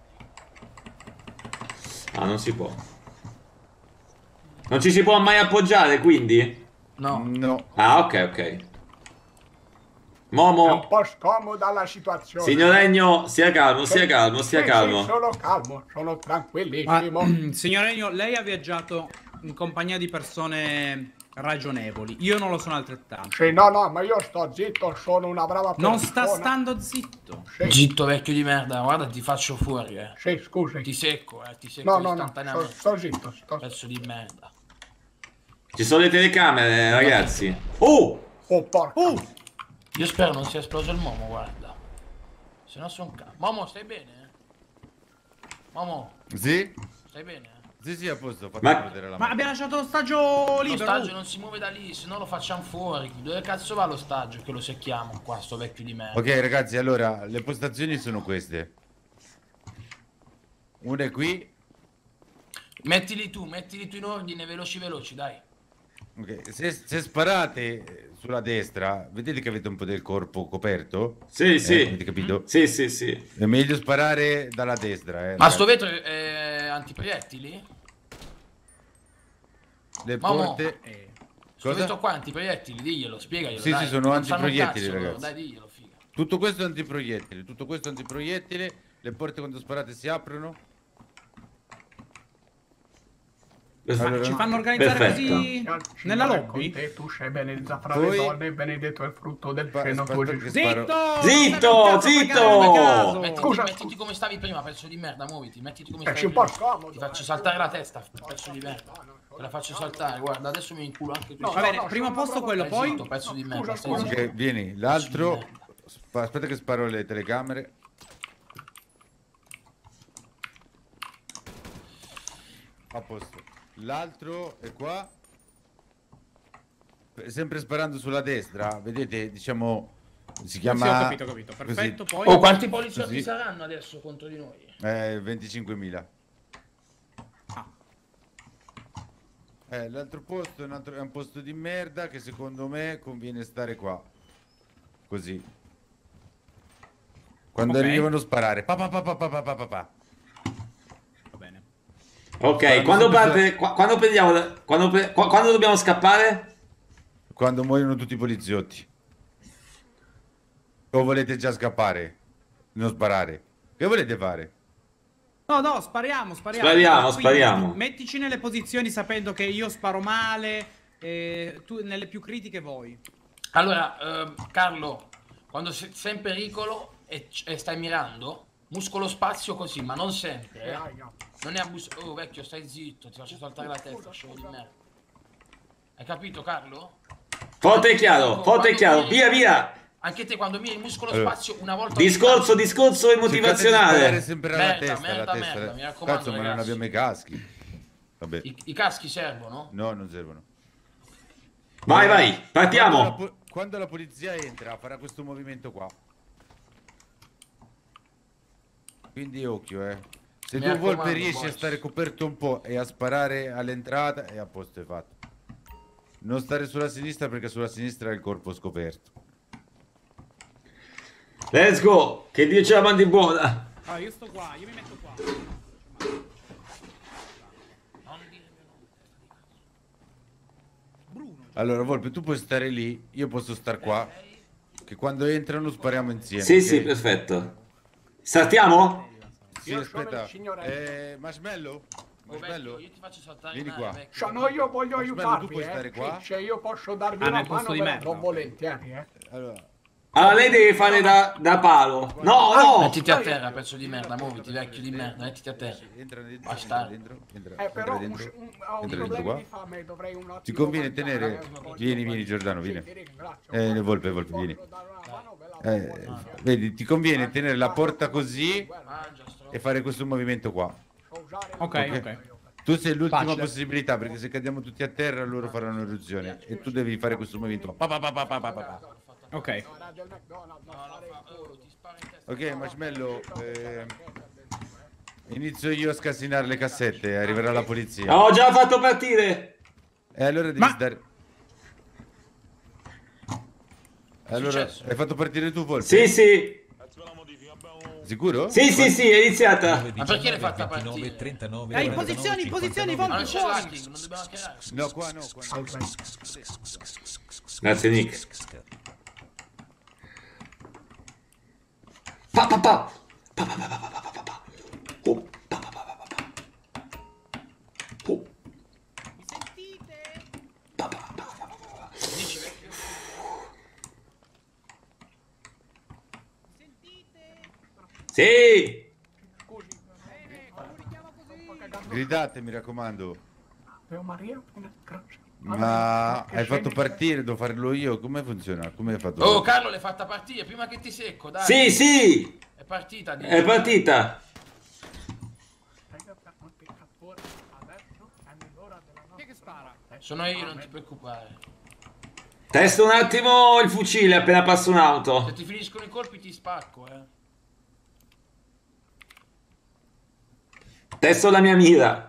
S: macchine.
C: Ah, non si può. Non ci si può mai appoggiare, quindi?
A: No.
S: No.
C: Ah, ok, ok.
P: È un
C: Momo,
P: po' scomoda la situazione.
C: signoregno, sia calmo, sia calmo, sia
P: Sì, sì,
C: calmo.
P: sono calmo, sono
H: Ma,
P: tranquillissimo.
H: signor Ennio, lei ha viaggiato in compagnia di persone ragionevoli. Io non lo sono altrettanto.
P: Sì, no, no, ma io sto zitto, sono una brava persona.
H: Non sta stando zitto.
P: Sì,
A: Zitto, vecchio di merda, guarda, ti faccio fuori, eh.
P: sì, scusi.
A: Ti secco, eh, ti secco
P: No, no, no, sto,
A: istantaneamente.
P: sto zitto, sto...
A: Pezzo di merda.
C: Ci sono le telecamere, ragazzi. Oh!
P: Oh, porca.
A: Io spero non sia esploso il Momo, guarda. Se no sono ca... Momo, stai bene? Momo,
S: Sì?
A: stai bene?
S: Sì, sì, a posto. Fate
C: Ma-
S: vedere la
H: Ma
S: macchina.
H: abbiamo lasciato lo stagio
A: Lo
H: libero.
A: stagio non si muove da lì, se no lo facciamo fuori. Dove cazzo va lo stagio che lo secchiamo qua, sto vecchio di merda?
S: Ok, ragazzi, allora, le postazioni sono queste. Una è qui.
A: Mettili tu, mettili tu in ordine, veloci veloci, dai.
S: Ok, se, se sparate sulla destra, vedete che avete un po' del corpo coperto?
C: Sì,
S: Eh,
C: sì.
S: avete capito?
C: Sì, sì, sì.
S: È meglio sparare dalla destra, eh.
A: Ma
S: ragazzi.
A: sto vetro è, è antiproiettili?
S: Le
A: Momo,
S: porte...
A: sto
S: Cosa?
A: vetro qua è antiproiettili, diglielo, spiegaglielo.
S: Sì,
A: dai.
S: sì, sono
A: Non sanno un
S: antiproiettili,
A: cazzo loro,
S: ragazzi.
A: Dai, diglielo, figa.
S: Tutto questo è antiproiettile, tutto questo è antiproiettile. Le porte quando sparate si aprono. Allora,
H: Ci fanno organizzare
C: Perfetto.
H: così nella lobby?
P: Te, tu sei benedetta fra
S: Poi-
P: le donne, benedetto è il frutto del
S: Spa-
P: seno
S: aspetta
P: tuo,
S: che
P: Gesù.
S: sparo.
H: Zitto!
C: Zitto, zitto!
A: Mettiti,
P: Scusa,
A: mettiti come stavi prima, pezzo di merda, muoviti, mettiti come
P: Eh,
A: stavi
P: ci un po'
A: prima.
P: scomodo.
A: Ti faccio
P: eh.
A: saltare la testa, pezzo di merda. Te la faccio saltare, guarda, adesso mi inculo anche tu.
P: No,
H: Va bene,
P: no,
H: primo
P: sono
H: posto
P: una
H: quello,
A: Stai
H: poi...
A: zitto, pezzo di merda,
P: Scusa,
A: stai
P: scusa.
A: zitto.
S: Ok, vieni, l'altro... Spa- Aspetta che sparo le telecamere. A posto. L'altro è qua. Sempre sparando sulla destra, vedete, diciamo, si chiama...
H: Sì, ho capito, ho capito. Perfetto,
S: così.
H: poi...
A: Oh, quanti poliziotti
S: Così.
A: saranno adesso contro di noi?
S: Eh, venticinquemila.
H: Ah.
S: Eh, l'altro posto è un, altro- è un posto di merda che secondo me conviene stare qua. Così. Quando
H: Ok.
S: arrivano a sparare. Pa, pa, pa, pa, pa, pa, pa, pa, pa.
H: Va bene.
C: Ok,
S: Sparano
C: quando
S: sempre
C: parte, qua- quando prendiamo, quando, pre- qua- quando dobbiamo scappare?
S: Quando muoiono tutti i poliziotti. O volete già scappare? Non sparare. Che volete fare?
H: No, no, spariamo, spariamo.
C: Spariamo,
H: Quindi
C: spariamo.
H: metti- Mettici nelle posizioni sapendo che io sparo male, e tu nelle più critiche voi.
A: Allora, ehm, Carlo, quando se- sei in pericolo e, c- e stai mirando, muscolo spazio così, ma non sempre, eh. Non è abus... Oh, vecchio, stai zitto, ti faccio saltare la testa, scemo di merda. Hai capito, Carlo?
C: Forte e chiaro, forte e chiaro, via via!
A: Anche te quando miri muscolo
S: Allora.
A: spazio una volta...
C: Discorso, discorso e
S: Cercate di
C: motivazionale.
S: sparare sempre alla
A: Merda,
S: testa,
A: merda,
S: alla testa.
A: merda, mi raccomando,
S: Cazzo, ma non
A: ragazzi.
S: abbiamo i caschi. Vabbè.
A: I, I caschi servono?
S: No, non servono.
C: Vai, vai,
S: Quando la,
C: partiamo.
S: po- quando la polizia entra, farà questo movimento qua. Quindi occhio, eh. Se
A: Mi
S: tu Volpe
A: raccomando,
S: riesci a
A: boys.
S: stare coperto un po' e a sparare all'entrata, è a posto, è fatto. Non stare sulla sinistra perché sulla sinistra è il corpo scoperto.
C: Let's go, che Dio ce la mandi buona.
H: Ah, io sto qua, io mi metto qua.
S: Allora, Volpe, tu puoi stare lì, io posso star qua. Che quando entrano spariamo insieme.
C: Sì,
S: ok?
C: sì, perfetto. Saltiamo?
S: Sì, aspetta. Eh, Marshmallow? Marshmallow?
A: Io ti faccio saltare
S: Vieni
A: in
S: qua.
A: aria, vecchio.
P: Cioè, no, io voglio
S: Marshmallow,
P: aiutarvi,
S: tu puoi
P: eh.
S: stare qua?
P: Sì, se io posso darvi
H: Ah,
P: una
H: nel posto
P: mano,
H: di
P: ve la
H: merda.
P: do volentieri, eh.
S: Allora.
C: Allora, lei deve fare da, da palo. No, no!
A: Mettiti a terra, pezzo di merda, muoviti, vecchio di merda, mettiti a terra.
S: Entra dentro,
A: Basta.
S: entra dentro, entra,
P: Eh, però
S: entra
P: un,
S: dentro.
P: un, ho un
S: Entra dentro
P: problema
S: qua.
P: di fame, dovrei un attimo
S: Ti conviene
P: mangiare,
S: tenere...
P: eh.
S: Vieni, vieni Giordano, vieni.
P: Ti ringrazio.
S: Eh, Volpe, Volpe, vieni. Eh, vedi, ti conviene tenere la porta così e fare questo movimento qua.
H: Ok, ok.
S: Tu sei l'ultima
H: Facile.
S: possibilità, perché se cadiamo tutti a terra loro faranno eruzione e tu devi fare questo movimento. Pa, pa, pa, pa, pa, pa, pa.
H: Ok.
S: Ok, Marshmallow, eh, inizio io a scassinare le cassette, arriverà la polizia.
C: Ho già fatto partire.
S: E allora devi
H: Ma-
S: dare... Allora,
A: successo?
S: hai fatto partire tu, Volpe?
C: Sì, sì.
S: Sicuro?
C: Sì, sì, sì, è iniziata.
A: Ma perché l'hai fatta partire?
M: trentanove,
H: Dai,
M: quarantanove,
H: posizioni, posizioni,
A: Ma non
H: Volpe,
A: c'è
H: fuori.
A: l'hacking, non dobbiamo hackerare.
S: No, qua no, qua no.
C: Grazie, Nick. Pa, pa, pa. Pa, pa, pa, pa, pa, pa, pa, pa. Oh, pa, pa, pa, pa, pa, pa. Oh. Pa, pa, pa, pa, pa, pa, pa.
A: Dici, vecchio?
C: Sì.
S: Gridate, mi raccomando.
P: Ave Maria, grazie.
S: Ma hai fatto partire, devo farlo io? Come funziona? Come hai fatto?
A: Oh, Carlo, l'hai fatta partire prima che ti secco, dai.
C: Sì, sì.
A: È partita, dici.
C: È partita.
H: Chi è che spara?
A: Sono io, non ti preoccupare.
C: Testo un attimo il fucile appena passa
A: Se
C: un'auto.
A: ti finiscono i colpi ti spacco, eh.
C: Testo la mia mira.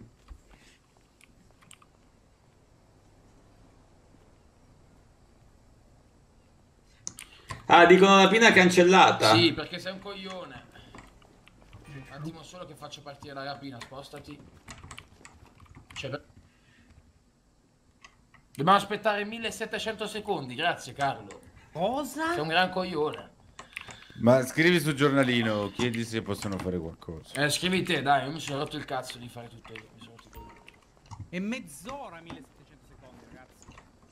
C: Ah, dicono la pina cancellata.
A: Sì, perché sei un coglione. Un attimo solo che faccio partire la rapina, spostati. Cioè, per- Dobbiamo aspettare millesettecento secondi, grazie Carlo.
H: Cosa?
A: Sei un gran coglione.
S: Ma scrivi sul giornalino, chiedi se possono fare qualcosa.
A: Eh, scrivi te, dai, io mi sono rotto il cazzo di fare tutto io. Mi sono rotto il cazzo.
H: È mezz'ora, millesettecento secondi, ragazzi.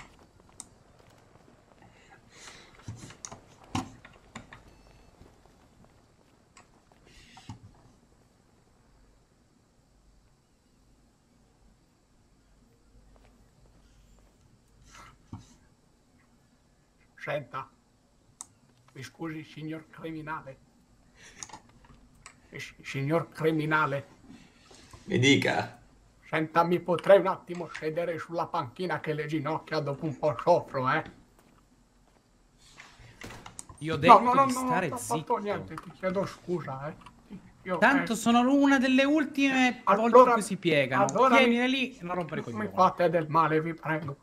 P: Senta, mi scusi, signor criminale. Eh, si- Signor criminale,
C: Mi dica.
P: senta, mi potrei un attimo sedere sulla panchina che le ginocchia dopo un po' soffro, eh?
H: Io ho detto
P: no, no, no,
H: di
P: no,
H: stare
P: non ho fatto
H: zitto.
P: niente, ti chiedo scusa, eh. Io,
H: Tanto
P: eh,
H: sono una delle ultime volte
P: allora-
H: in cui si piegano.
P: allora
H: Tienile
P: mi-
H: lì e non rompere i
P: mi
H: coglioni.
P: fate del male, vi prego.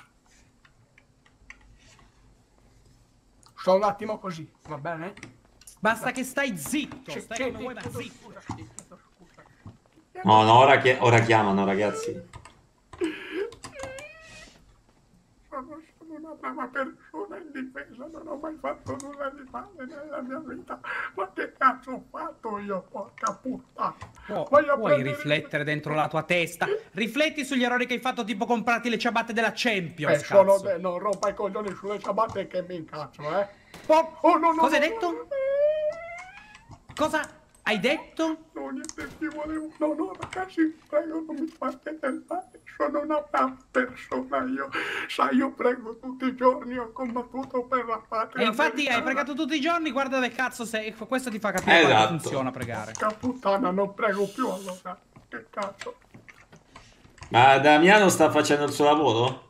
P: Sto un attimo così, va bene?
H: Basta che stai zitto,
P: Sì,
H: stai
P: sì,
H: come
P: sì,
H: vuoi, ma
P: chiedo
H: zitto.
P: scusa, sì, chiedo scusa.
C: No, no, ora, chi- ora chiamano, ragazzi.
P: Sono, sono una brava persona indifesa, non ho mai fatto nulla di male nella mia vita. Ma che cazzo ho fatto io, porca puttana?
H: Può-
P: Voglio
H: puoi
P: prendere-
H: riflettere dentro la tua testa. Rifletti sugli errori che hai fatto, tipo comprarti le ciabatte della Champions.
P: Eh, sono
H: cazzo.
P: de- non rompa i coglioni sulle ciabatte che mi incazzo, eh.
H: Po-
P: Oh, no, no,
H: Cosa hai
P: no,
H: detto?
P: no,
H: Cosa hai detto?
P: No, niente, ti volevo... No, no, ragazzi, prego, non mi fate del male. Sono una brava persona, io. Sai, io prego tutti i giorni, ho combattuto per la patria.
H: E infatti hai
P: americana.
H: pregato tutti i giorni, guarda dove cazzo sei. Questo ti fa capire quanto
C: Esatto.
H: funziona pregare.
P: Porca puttana, non prego più allora. Che cazzo.
C: Ma Damiano sta facendo il suo lavoro?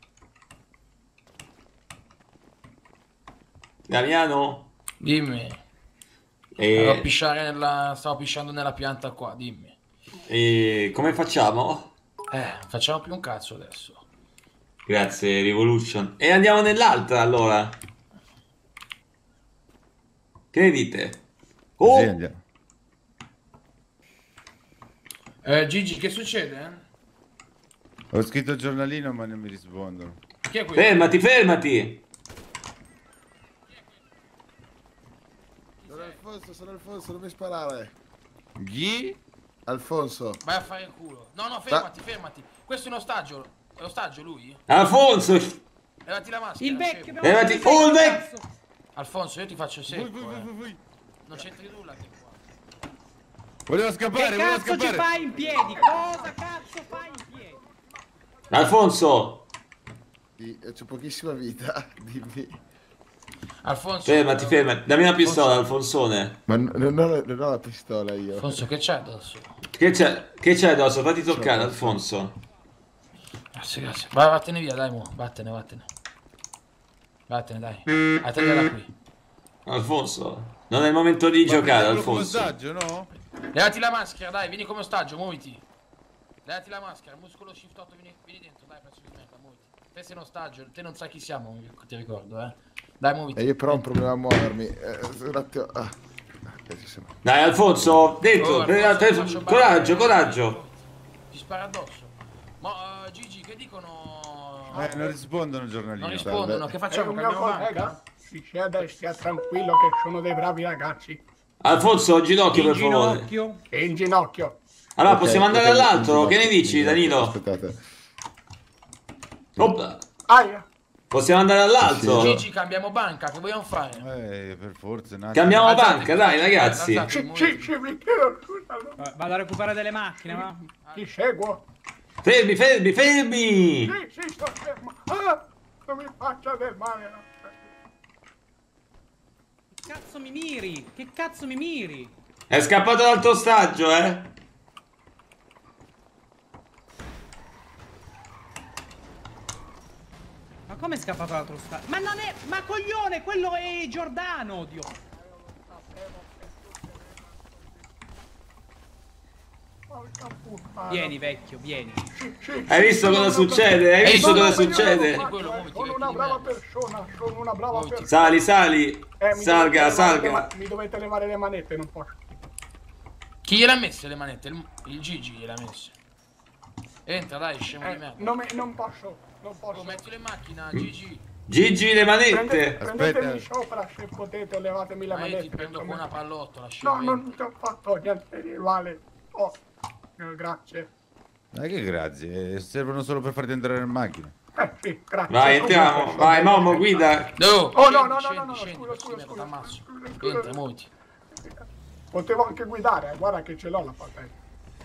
C: Damiano?
A: Dimmi.
C: E,
A: Stavo, pisciare nella... Stavo pisciando nella pianta qua, dimmi.
C: e come facciamo?
A: Eh, facciamo più un cazzo adesso.
C: Grazie, Revolution. E andiamo nell'altra, allora. Che ne dite? Oh!
S: Sì, andiamo.
A: Eh, Gigi, che succede?
S: Ho scritto il giornalino ma non mi rispondono.
A: Chi è questo?
C: Fermati, fermati!
S: Dove
U: Alfonso, sono Alfonso, non mi sparare.
S: Chi?
U: Alfonso.
A: Vai a fare il culo. No, no, fermati, fermati. Questo è un ostaggio. È ostaggio lui?
C: Alfonso!
A: Levati la maschera.
H: Il vecchio.
C: Levati... Oh, il vecchio!
A: Alfonso, io ti faccio secco. Voi, voi, voi, voi. Non c'entri nulla che qua.
S: Voleva scappare,
H: che
S: voleva
H: cazzo
S: scappare.
H: ci fai in piedi? Cosa cazzo fai in piedi?
C: Alfonso!
U: Sì, c'ho pochissima vita, dimmi.
A: Alfonso.
C: Fermati, fermati. Dammi una pistola, Alfonsone.
U: Ma non ho, non ho la pistola io.
A: Alfonso, che c'è addosso?
C: Che c'è? Che c'è addosso? Fatti toccare, Alfonso.
A: Grazie, grazie. Vai, vattene via, dai, mo. Vattene, vattene. Vattene, dai. Attende da qui.
C: Alfonso, non è il momento di
S: Ma
C: giocare,
S: prendiamolo come
C: Alfonso.
S: ostaggio, no?
A: Levati la maschera, dai, vieni come ostaggio, muoviti. Levati la maschera, muscolo shift otto, vieni, vieni dentro, dai, pezzo di merda, muoviti. Te sei in ostaggio, te non sai chi siamo, ti ricordo, eh. Dai, muoviti.
U: E io però ho un problema a muovermi. Eh, un attimo. Ah.
C: Dai, Alfonso, dentro.
A: Oh, Alfonso,
C: Pre-
A: ti faccio
C: coraggio,
A: ballare.
C: coraggio.
A: Ti spara addosso. Ma, uh, Gigi, che dicono?
S: Eh, non rispondono giornalini.
A: Non rispondono, che facciamo?
P: È un mio
A: Cambiamo
P: collega.
A: banca?
P: Si sieda e stia tranquillo che sono dei bravi ragazzi.
C: Alfonso, ginocchio,
P: In
C: per favore.
P: ginocchio. E in ginocchio.
C: Allora,
U: Ok,
C: possiamo andare
U: ok,
C: all'altro?
U: in
C: Che ne
U: ginocchio,
C: dici,
U: in ginocchio,
C: Danilo?
U: Aspettate.
C: Opla.
P: Aia.
C: Possiamo andare all'altro?
A: Gigi, cambiamo banca, che vogliamo fare?
S: Eh, per forza, un attimo.
C: Cambiamo
A: Alzate,
C: banca, dai, ragazzi.
A: alzate,
P: Sì, sì, mi chiedo scusa.
H: Vado a recuperare delle macchine, va?
P: Ti seguo.
C: Fermi, fermi, fermi!
P: Sì, sì, sto fermo. Ah, non mi faccia del male.
H: Che cazzo mi miri? Che cazzo mi miri?
C: È scappato dal tuo ostaggio, eh?
H: Ma come è scappato l'altro stato? Ma non è... Ma coglione, quello è Giordano, Dio. Vieni, vecchio, vieni.
C: Hai visto cosa succede? Hai visto cosa succede?
P: Sono una brava persona, sono una brava persona.
C: Sali, sali.
P: Eh, mi
C: Salga,
P: dovete levare le
C: salga.
P: ma- Mi dovete levare le manette, non posso.
A: Chi gliel'ha messe le manette? Il, il Gigi gliel'ha messe. Entra, dai, scemo
P: Eh,
A: di merda.
P: non, mi- non posso, non posso.
A: Oh, mettilo in macchina, Gigi.
C: Gigi, le
P: Prendete-
C: manette.
P: Prendetemi sopra se potete, levatemi le
A: Ma io ti
P: manette.
A: prendo con una pallottola,
P: No,
A: scemo.
P: non ti ho fatto niente di male. Oh, eh, grazie.
S: Ma che grazie, servono solo per farti entrare in macchina.
P: Eh sì, grazie.
C: Vai, entriamo. Vai, Momo, guida.
A: No,
P: Oh no, no, no,
A: scendi,
P: no, no,
A: scendi,
P: scusa,
A: pezzo di
P: scusa,
A: merda,
P: scusa,
A: t'ammazzo.
P: scusa, scusa.
A: Entra, muoviti.
P: Potevo anche guidare, eh, guarda che ce l'ho la patente.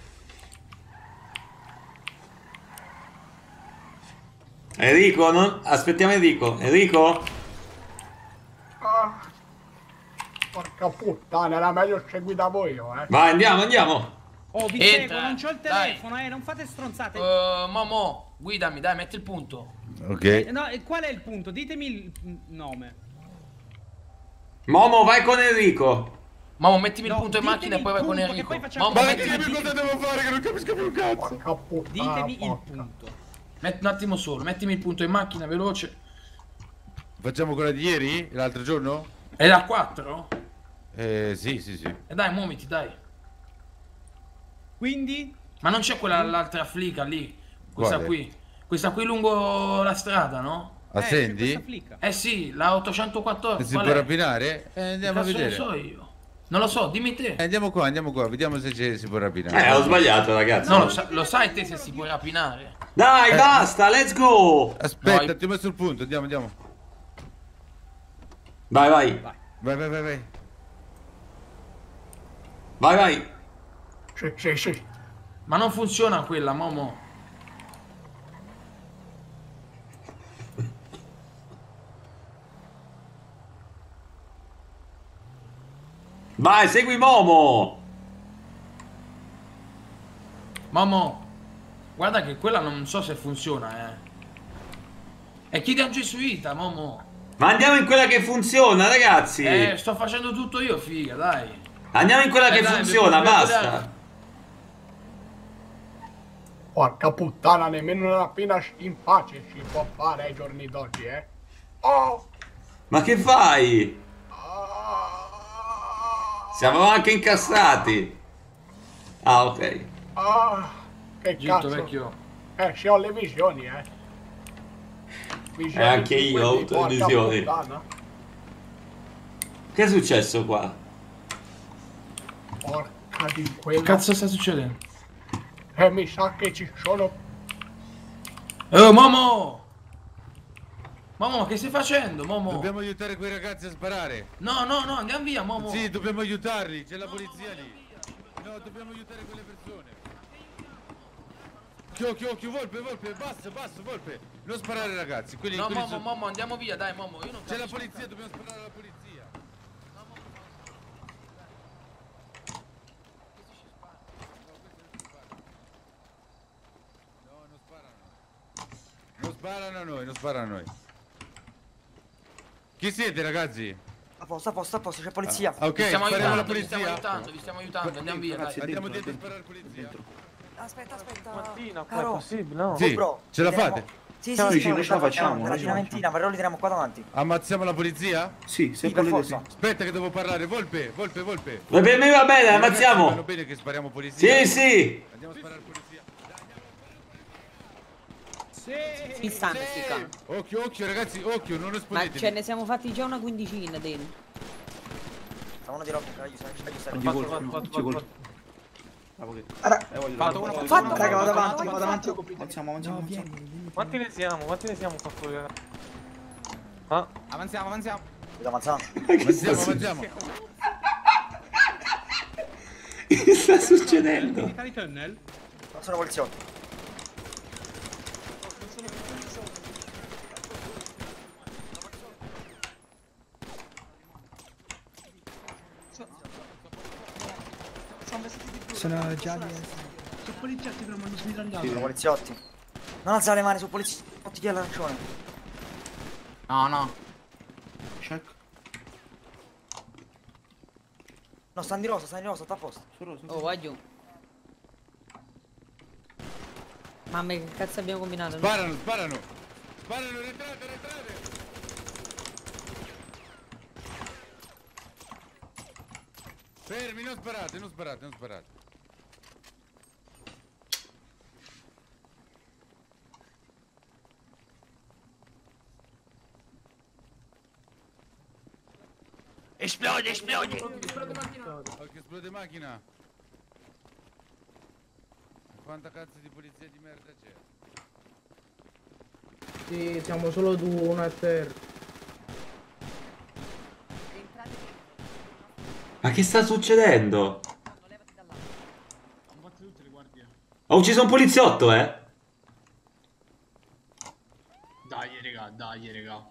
C: Enrico, non... aspettiamo Enrico. Enrico?
P: Ah, porca puttana, era meglio se guidavo io, eh.
C: Vai, andiamo, andiamo.
H: Oh, vi
A: Entra,
H: seguo, non c'ho il
A: dai.
H: telefono, eh, non fate stronzate.
A: Uh, Momo, guidami, dai, metti il punto.
S: Ok.
H: Eh, no, e qual è il punto? Ditemi il mm, nome.
C: Momo, vai con Enrico.
A: Momo, mettimi
H: No,
A: il punto in
H: ditemi
A: macchina e
H: il
A: poi vai con
H: punto,
A: Enrico.
H: che poi facciamo-
A: Momo,
H: Ma
A: mettimi il
S: Dimmi cosa devo fare che non capisco più un cazzo.
P: Porca puttana.
H: Ditemi il
P: porca.
H: punto.
A: Metti un attimo solo, mettimi il punto in macchina, veloce.
S: Facciamo quella di ieri? L'altro giorno?
A: È da quattro?
S: Eh, sì, sì, sì.
A: E dai, muoviti, dai.
H: Quindi?
A: Ma non c'è quella l'altra flica lì? Questa
S: Quale?
A: qui. Questa qui lungo la strada, no?
S: A Sandy?
A: Eh sì, la ottocentoquattordici.
S: Si
A: qual
S: può
A: è?
S: rapinare? Eh, andiamo a
A: Che cazzo ne
S: vedere.
A: so io? Non lo so, dimmi te.
S: Eh, andiamo qua, andiamo qua, vediamo se ci- si può rapinare.
C: Eh, ho sbagliato, ragazzi.
A: No, lo, sa- lo sai te se si può rapinare?
C: Dai, basta, let's go.
S: Aspetta,
A: No,
S: ti ho messo il punto, andiamo, andiamo.
C: Vai, vai.
S: Vai, vai, vai, vai.
C: Vai, vai.
P: Sì, sì, sì.
A: Ma non funziona quella, Momo.
C: Vai, segui Momo.
A: Momo, guarda che quella non so se funziona, eh. E chiedi a Gesuita, Momo.
C: Ma andiamo in quella che funziona, ragazzi.
A: Eh, sto facendo tutto io, figa, dai.
C: Andiamo in quella
A: Eh,
C: che
A: dai,
C: funziona,
A: dobbiamo
C: basta.
A: vedere.
P: Porca puttana, nemmeno una rapina in pace si può fare ai giorni d'oggi, eh. Oh!
C: Ma che fai? Siamo anche incastrati. Ah, ok.
P: Ah, che
A: Gitto,
P: cazzo.
A: vecchio.
P: Eh, se ho le visioni, eh. Visioni
C: Eh, anche
P: su
C: io ho
P: quelli,
C: avuto le
P: porca
C: visioni.
P: puttana.
C: Che è successo qua?
P: Porca di
A: Che
P: quella...
A: cazzo sta succedendo?
P: E mi sa che ci sono...
A: Oh, Momo! Momo, che stai facendo, Momo?
S: Dobbiamo aiutare quei ragazzi a sparare.
A: No, no, no, andiamo via, Momo.
S: Sì, dobbiamo aiutarli, c'è la polizia lì. No, dobbiamo aiutare quelle persone. Occhio, occhio, occhio, Volpe, Volpe, basta, basta, Volpe. Non sparare ragazzi, quelli,
A: No,
S: quelli
A: Momo,
S: sono-
A: Momo, andiamo via, dai, Momo. Io non
S: C'è la
A: capisco.
S: polizia, dobbiamo sparare alla polizia. Non sparano a noi, non sparano a noi. Chi siete ragazzi?
D: A posto, a posto, a posto, c'è polizia.
S: Ah, ok,
A: Vi stiamo
S: spariamo la
A: aiutando, vi stiamo
S: polizia.
A: aiutando, vi stiamo aiutando, andiamo via, dai.
S: Andiamo dietro a sparare alla polizia.
D: Aspetta, aspetta.
E: Mattina, qua è
D: Caro.
E: possibile, no?
S: Sì,
D: bro,
S: ce la
D: tiriamo-
S: fate?
D: Sì,
N: Siamo
D: sì,
N: vicini,
D: sì,
N: ce la facciamo,
D: Nella
N: ce la
D: Fiorentina, però li tiriamo qua davanti.
S: Ammazziamo la polizia?
N: Sì,
D: Sì,
N: se
D: per
N: volete sì.
D: forza.
S: Aspetta che devo parlare, Volpe, Volpe, Volpe.
C: Va per me va bene,
S: I ragazzi
C: ammazziamo.
S: vanno bene che spariamo polizia?
C: Sì, sì.
S: Andiamo a sparare alla polizia.
V: Mi stanno, sti qua.
S: Occhio, occhio ragazzi, occhio, non
V: Ma
S: rispondete.
V: ce ne siamo fatti già una quindicina dentro.
D: Sta uno di rocca, aiuto, aiuto, aiuto.
N: Ogni colpo, ogni colpo.
E: Fatto uno,
N: Fatto, raga, vado avanti, vado avanti. Avanziamo, avanziamo, avanziamo.
E: Quanti ne siamo? Quanti ne siamo qua fuori? Ah,
H: Avanziamo, avanziamo.
D: Devo avanzare.
S: Avanziamo, avanziamo.
C: Che sta succedendo?
H: Military tunnel?
D: Non sono poliziotti.
N: Sono già lì.
L: Sono poliziotti però mi hanno smitragliato.
D: Sono poliziotti. Non alzare le mani su poliziotti chi è l'arancione.
H: No, no.
N: Check.
D: No, stanno di rosa, stanno di rosa, sta a posto.
V: Oh, vai giù. Mamma, che cazzo abbiamo combinato?
S: Sparano, sparano. Sparano, rientrate, rientrate. Fermi, non sparate, non sparate, non sparate.
L: Esplode, esplode.
S: Occhio, esplode macchina. Quanta cazzo di polizia di merda c'è?
W: Sì, siamo solo due, uno a terra.
C: Ma che sta succedendo? Ho ucciso un poliziotto, eh?
A: Dai, raga, dai, raga.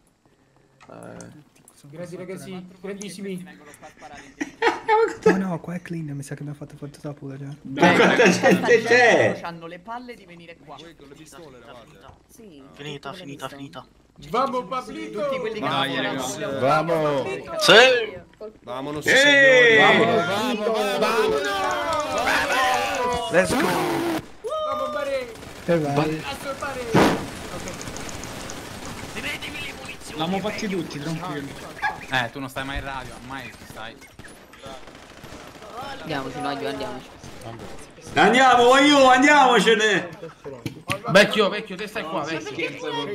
W: Grandi ragazzi, grandissimi.
N: No, no, qua è clean, mi sa che mi ha fatto forte troppo già.
C: Ma quanta gente c'è?
L: Hanno le palle di venire qua.
U: Con le pistole,
V: Sì.
L: Finita, finita, finita.
W: Vamo Pablito!
L: Tutti quelli che
A: Dai,
L: non
A: raga.
L: vogliono-
S: Vamo.
L: Sì.
U: Vamonos,
C: Ehi!
U: signori.
S: Vamo, vamo.
N: Let's go!
W: Vamo Bare!
N: E vai.
W: Asso Bare!
L: Tenetevi le munizioni.
H: L'abbiamo fatti tutti, tranquilli. Eh, tu non stai mai in radio, mai stai.
V: Andiamoci, no, giù, andiamoci.
C: Andiamo, voglio, andiamocene!
A: Vecchio, vecchio, te stai qua, vecchio.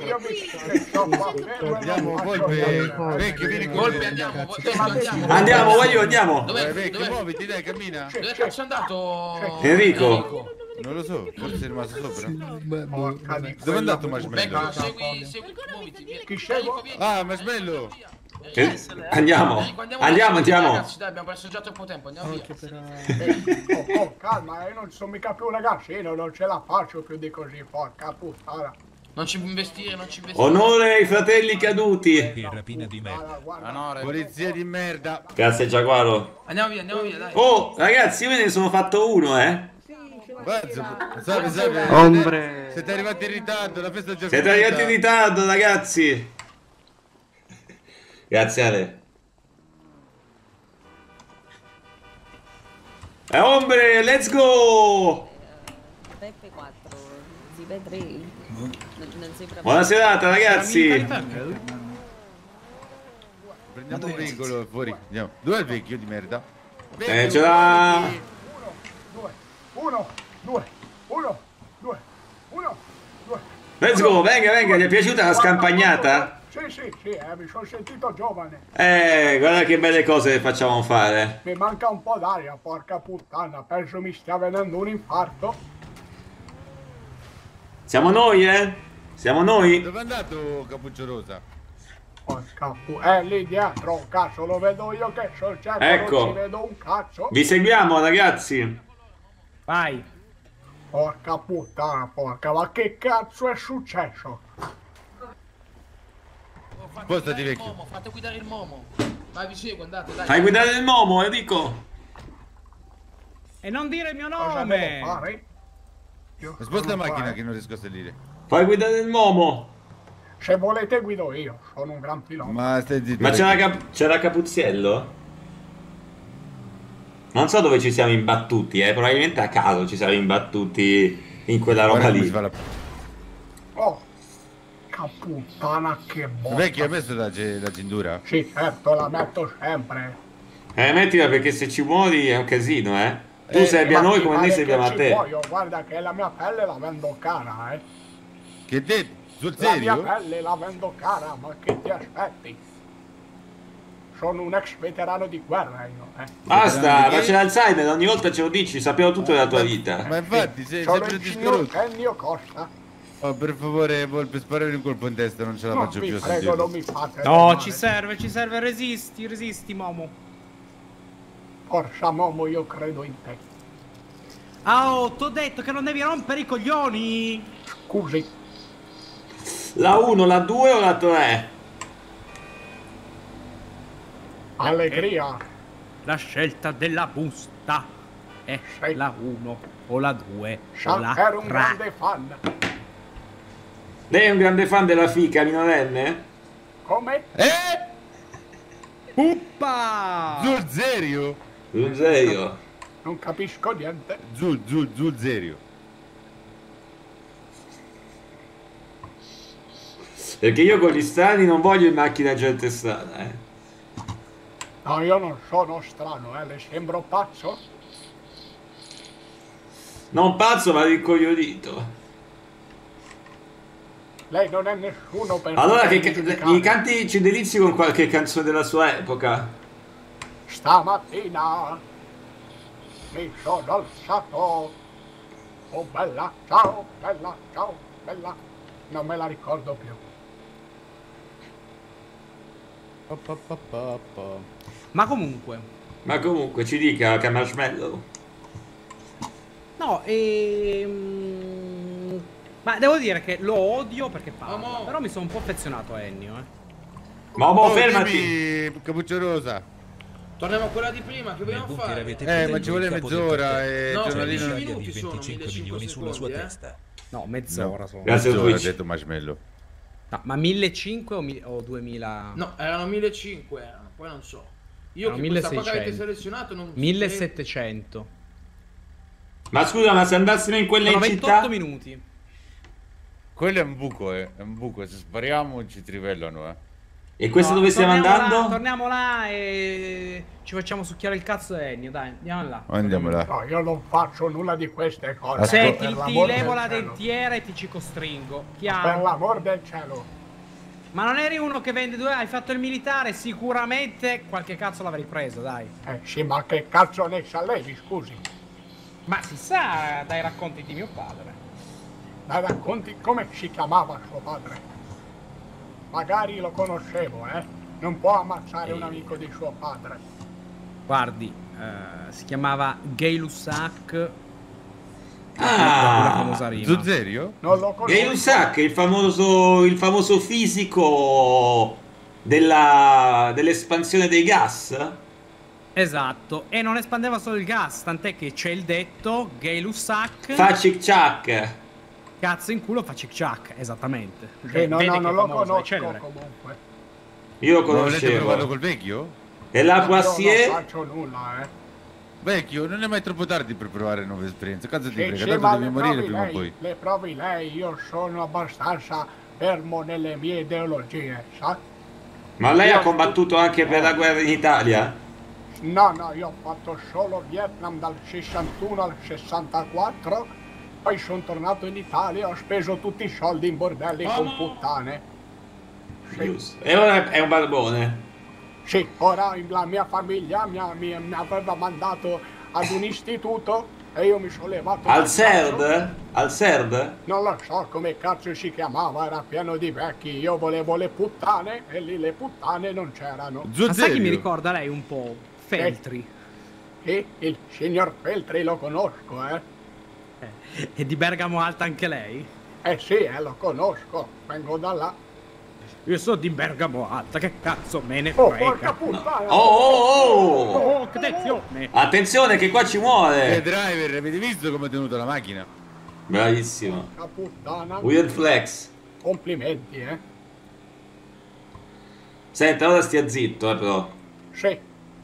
S: Andiamo, Volpe. Vecchio, vieni con
A: Volpe,
S: me.
A: andiamo, vo- vecchio, andiamo.
C: Andiamo, voglio, andiamo!
A: Dov'è,
S: Vai, vecchio,
A: dov'è,
S: muoviti, dai, cammina.
A: dove cazzo è andato
C: Enrico.
S: Non lo so, forse è rimasto sopra.
W: Porca di
S: Dove è andato
A: Vecchio,
S: Marshmallow?
A: segui, segui, muoviti, vieni.
W: Chi sei?
A: Enrico, vieni.
S: Ah, Marshmallow.
C: Eh, Andiamo,
A: Enrico,
C: andiamo, andiamo!
A: Ragazzi, dai, abbiamo perso già troppo tempo, andiamo via.
W: Oh, oh, calma, io non sono mica più un ragazzino, non ce la faccio più di così, porca puttana.
A: Non ci investire, non ci investire.
C: Onore ai fratelli caduti!
M: Che rapina di merda.
W: Guarda,
S: Polizia di merda.
C: Grazie Giaguaro.
A: Andiamo via, andiamo via, dai.
C: Oh, ragazzi, io me ne sono fatto uno, eh!
S: Guarda, salve, salve.
N: Ombre.
S: Siete arrivati in ritardo, la festa è già
C: Siete
S: finita.
C: arrivati in ritardo, ragazzi! Grazie Ale. E ombre, let's go!
V: Peppe quattro, Zipe tre. Non, non sei bravo.
C: Buona serata, ragazzi!
S: Prendiamo un veicolo fuori. Andiamo. Dov'è il vecchio di merda?
C: Eh, ce l'ha...
W: uno, due, uno, due, uno, due.
C: Let's go, venga, venga, gli è piaciuta la scampagnata?
W: Sì, sì, sì, eh, mi sono sentito giovane.
C: Eh, guarda che belle cose facciamo fare.
W: Mi manca un po' d'aria, porca puttana. Penso mi stia venendo un infarto.
C: Siamo noi, eh? Siamo noi?
S: Dove è andato Cappuccio Rosa?
W: Porca pu... È lì dietro, cazzo, lo vedo io che sono cieco,
C: Ecco.
W: non ci vedo un cazzo.
C: Vi seguiamo, ragazzi.
H: Vai.
W: Porca puttana, porca, ma che cazzo è successo?
S: Spostati vecchio.
A: Momo, fate guidare il Momo. Vai, vi seguo, andate, dai.
C: Fai guidare il Momo, Enrico.
H: E non dire il mio
W: Cosa
H: nome.
W: devo fare?
S: Sposta la
W: non
S: macchina
W: fare.
S: che non riesco a salire.
C: Fai guidare il Momo.
W: Se volete guido io, sono un gran pilota.
S: Ma stai zitto.
C: Ma c'era,
S: vecchio.
C: Cap- c'era Capuzziello? Non so dove ci siamo imbattuti, eh. Probabilmente a caso ci siamo imbattuti in quella roba
S: Guarda come
C: lì.
S: si fa la...
W: Oh, che puttana che botta.
S: Vecchio, hai messo la, ce- la cintura?
W: Sì, certo, la metto sempre.
C: Eh, mettila perché se ci muori è un casino, eh. Tu
W: Eh,
C: servi a
W: ma
C: noi
W: ti
C: come
W: pare
C: noi
W: che
C: serviamo a
W: ci
C: te.
W: muoio? Guarda che la mia pelle la vendo cara, eh.
S: Che te? Sul
W: La mia
S: serio?
W: pelle la vendo cara, ma che ti aspetti? Sono un ex veterano di guerra io, eh.
C: Basta, ma c'è l'Alzheimer, ogni volta ce lo dici, sappiamo tutto della tua vita.
S: Ma infatti sei
W: Sono
S: sempre
W: il signor
S: discorso.
W: Ennio Costa.
S: Oh, per favore, Volpe, sparare un colpo in testa, non ce la
W: No,
S: faccio
W: vi
S: più a
W: prego,
S: sentirlo.
W: non mi fate del
H: No,
W: male.
H: ci serve, ci serve. Resisti, resisti, Momo.
W: Forza Momo, io credo in te.
H: Ah, oh, t'ho detto che non devi rompere i coglioni.
W: Scusi.
C: La uno, la due o la tre?
W: Allegria.
H: La scelta della busta è la uno o la due o
W: Sa,
H: la
W: ero un
H: tre.
W: grande fan.
C: Lei è un grande fan della fica minorenne?
W: Come?
S: Eh?
H: Puppa!
S: Zul serio?
C: Sul serio?
W: Non capisco niente.
S: Zul, zul, zul serio.
C: Perché io con gli strani non voglio in macchina gente strana, eh.
W: No, io non sono strano, eh. Le sembro pazzo?
C: Non pazzo, ma rincoglionito.
W: Lei non è nessuno per
C: Allora, che
W: potermi
C: ca-
W: giudicare.
C: gli canti, ci delizi con qualche canzone della sua epoca?
W: Stamattina mi sono alzato. Oh bella, ciao, bella, ciao, bella. Non me la ricordo più.
H: Pa, pa, pa, pa, pa. Ma comunque,
C: Ma comunque, ci dica che Marshmallow.
H: no, ehm... ma devo dire che lo odio perché parla, però mi sono un po' affezionato a Ennio, eh.
C: Momo,
S: Oh,
C: fermati!
S: dimmi, Cappuccio Rosa.
A: Torniamo a quella di prima, che vogliamo fare?
S: Eh, ma ci vuole mezz'ora e
A: No,
S: giornalino...
A: quindici minuti sono, millecinquecento secondi, eh.
H: No, mezz'ora sono.
C: Grazie a
S: Mezz'ora, ha
C: Twitch.
S: detto Marshmallow.
H: No, ma millecinquecento o, mi- o duemila?
A: No, erano millecinquecento, poi non so. Io
H: Erano
A: che questa qua che avete
H: milleseicento.
A: selezionato non...
H: millesettecento.
C: Ma scusa, ma se andassimo in quella
H: Sono
C: in
H: ventotto
C: città?
H: minuti.
S: Quello è un buco, eh. È un buco. Se spariamo ci trivellano, eh.
C: E questo
H: No,
C: dove stiamo
H: torniamo
C: andando?
H: Là, torniamo là e ci facciamo succhiare il cazzo a Ennio, dai, andiamo là.
S: Andiamo là.
W: No, io non faccio nulla di queste cose.
H: Senti,
W: per
H: ti
W: l'amor
H: levo
W: del
H: la
W: cielo.
H: dentiera e ti ci costringo.
W: Per
H: Chiaro?
W: l'amor del cielo.
H: Ma non eri uno che vende due, hai fatto il militare, sicuramente qualche cazzo l'avrei preso, dai.
W: Eh sì, ma che cazzo ne sa lei, mi scusi?
H: Ma si sa dai racconti di mio padre.
W: Ma racconti come si chiamava suo padre? Magari lo conoscevo, eh? Non può ammazzare un amico di suo padre.
H: Guardi, eh, si chiamava Gay Lussac.
C: Ah,
H: una famosa rima.
S: Zuzerio?
W: Non lo conosco.
C: Gay Lussac, il famoso, il famoso fisico della, dell'espansione dei gas?
H: Esatto, e non espandeva solo il gas, tant'è che c'è il detto Gay Lussac.
C: Fa cic ciac.
H: Cazzo in culo fa cic ciac, esattamente.
W: Sì, no,
H: Vedi
W: no,
H: che
W: non
H: è
W: lo
H: famoso, è
W: conosco
H: celebre.
W: comunque.
C: Io lo
S: Ma volete provarlo
C: conoscevo.
S: col vecchio?
C: E la
W: Io non
C: Poisier?
W: faccio nulla, eh.
S: Vecchio, non è mai troppo tardi per provare nuove esperienze. Cazzo ti
W: Sì,
S: frega,
W: sì,
S: tanto
W: ma
S: devi
W: le
S: morire
W: provi
S: prima o
W: lei,
S: poi.
W: le provi lei, io sono abbastanza fermo nelle mie ideologie, sa?
C: Ma lei
W: Io-
C: ha combattuto anche per la guerra in Italia?
W: No, no, io ho fatto solo Vietnam dal sessantuno al sessantaquattro, poi sono tornato in Italia e ho speso tutti i soldi in bordelli con puttane.
C: Giusto. E ora è un barbone.
W: Sì, ora la mia famiglia mi, mi, mi aveva mandato ad un istituto e io mi sono levato...
C: Al
W: dal
C: Serd?
W: cazzo.
C: Al Serd?
W: Non lo so come cazzo si chiamava, era pieno di vecchi. Io volevo le puttane e lì le puttane non c'erano.
H: Ma sai chi mi ricorda lei un po'? Feltri.
W: Sì, il signor Feltri lo conosco, eh.
H: Eh, E di Bergamo Alta anche lei?
W: Eh sì, eh, lo conosco, vengo da là.
H: Io sono di Bergamo Alta, che cazzo me ne
W: Oh,
H: frega.
W: porca puttana!
C: Oh, oh, oh!
H: Oh, che attenzione!
C: Attenzione che qua ci
S: Eh,
C: muore!
S: driver, avete visto come è tenuta la macchina?
C: Bravissimo.
W: Porca puttana.
C: Weird flex.
W: Complimenti, eh.
C: Senta, ora stia zitto, eh, però.
W: Sì.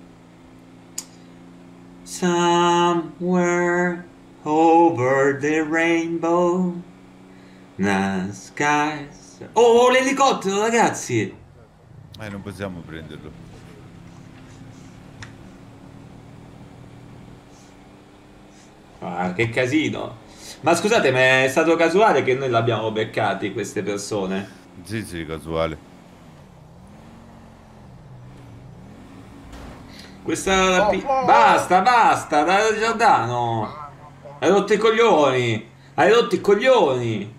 C: Somewhere over the rainbow, the skies. Oh, l'elicottero, ragazzi!
S: Eh, non possiamo prenderlo.
C: Ah, che casino. Ma scusate, ma è stato casuale che noi l'abbiamo beccati queste persone?
S: Sì, sì, casuale.
C: Questa... pi- Basta, basta, dai Giordano! Hai rotto i coglioni! Hai rotto i coglioni!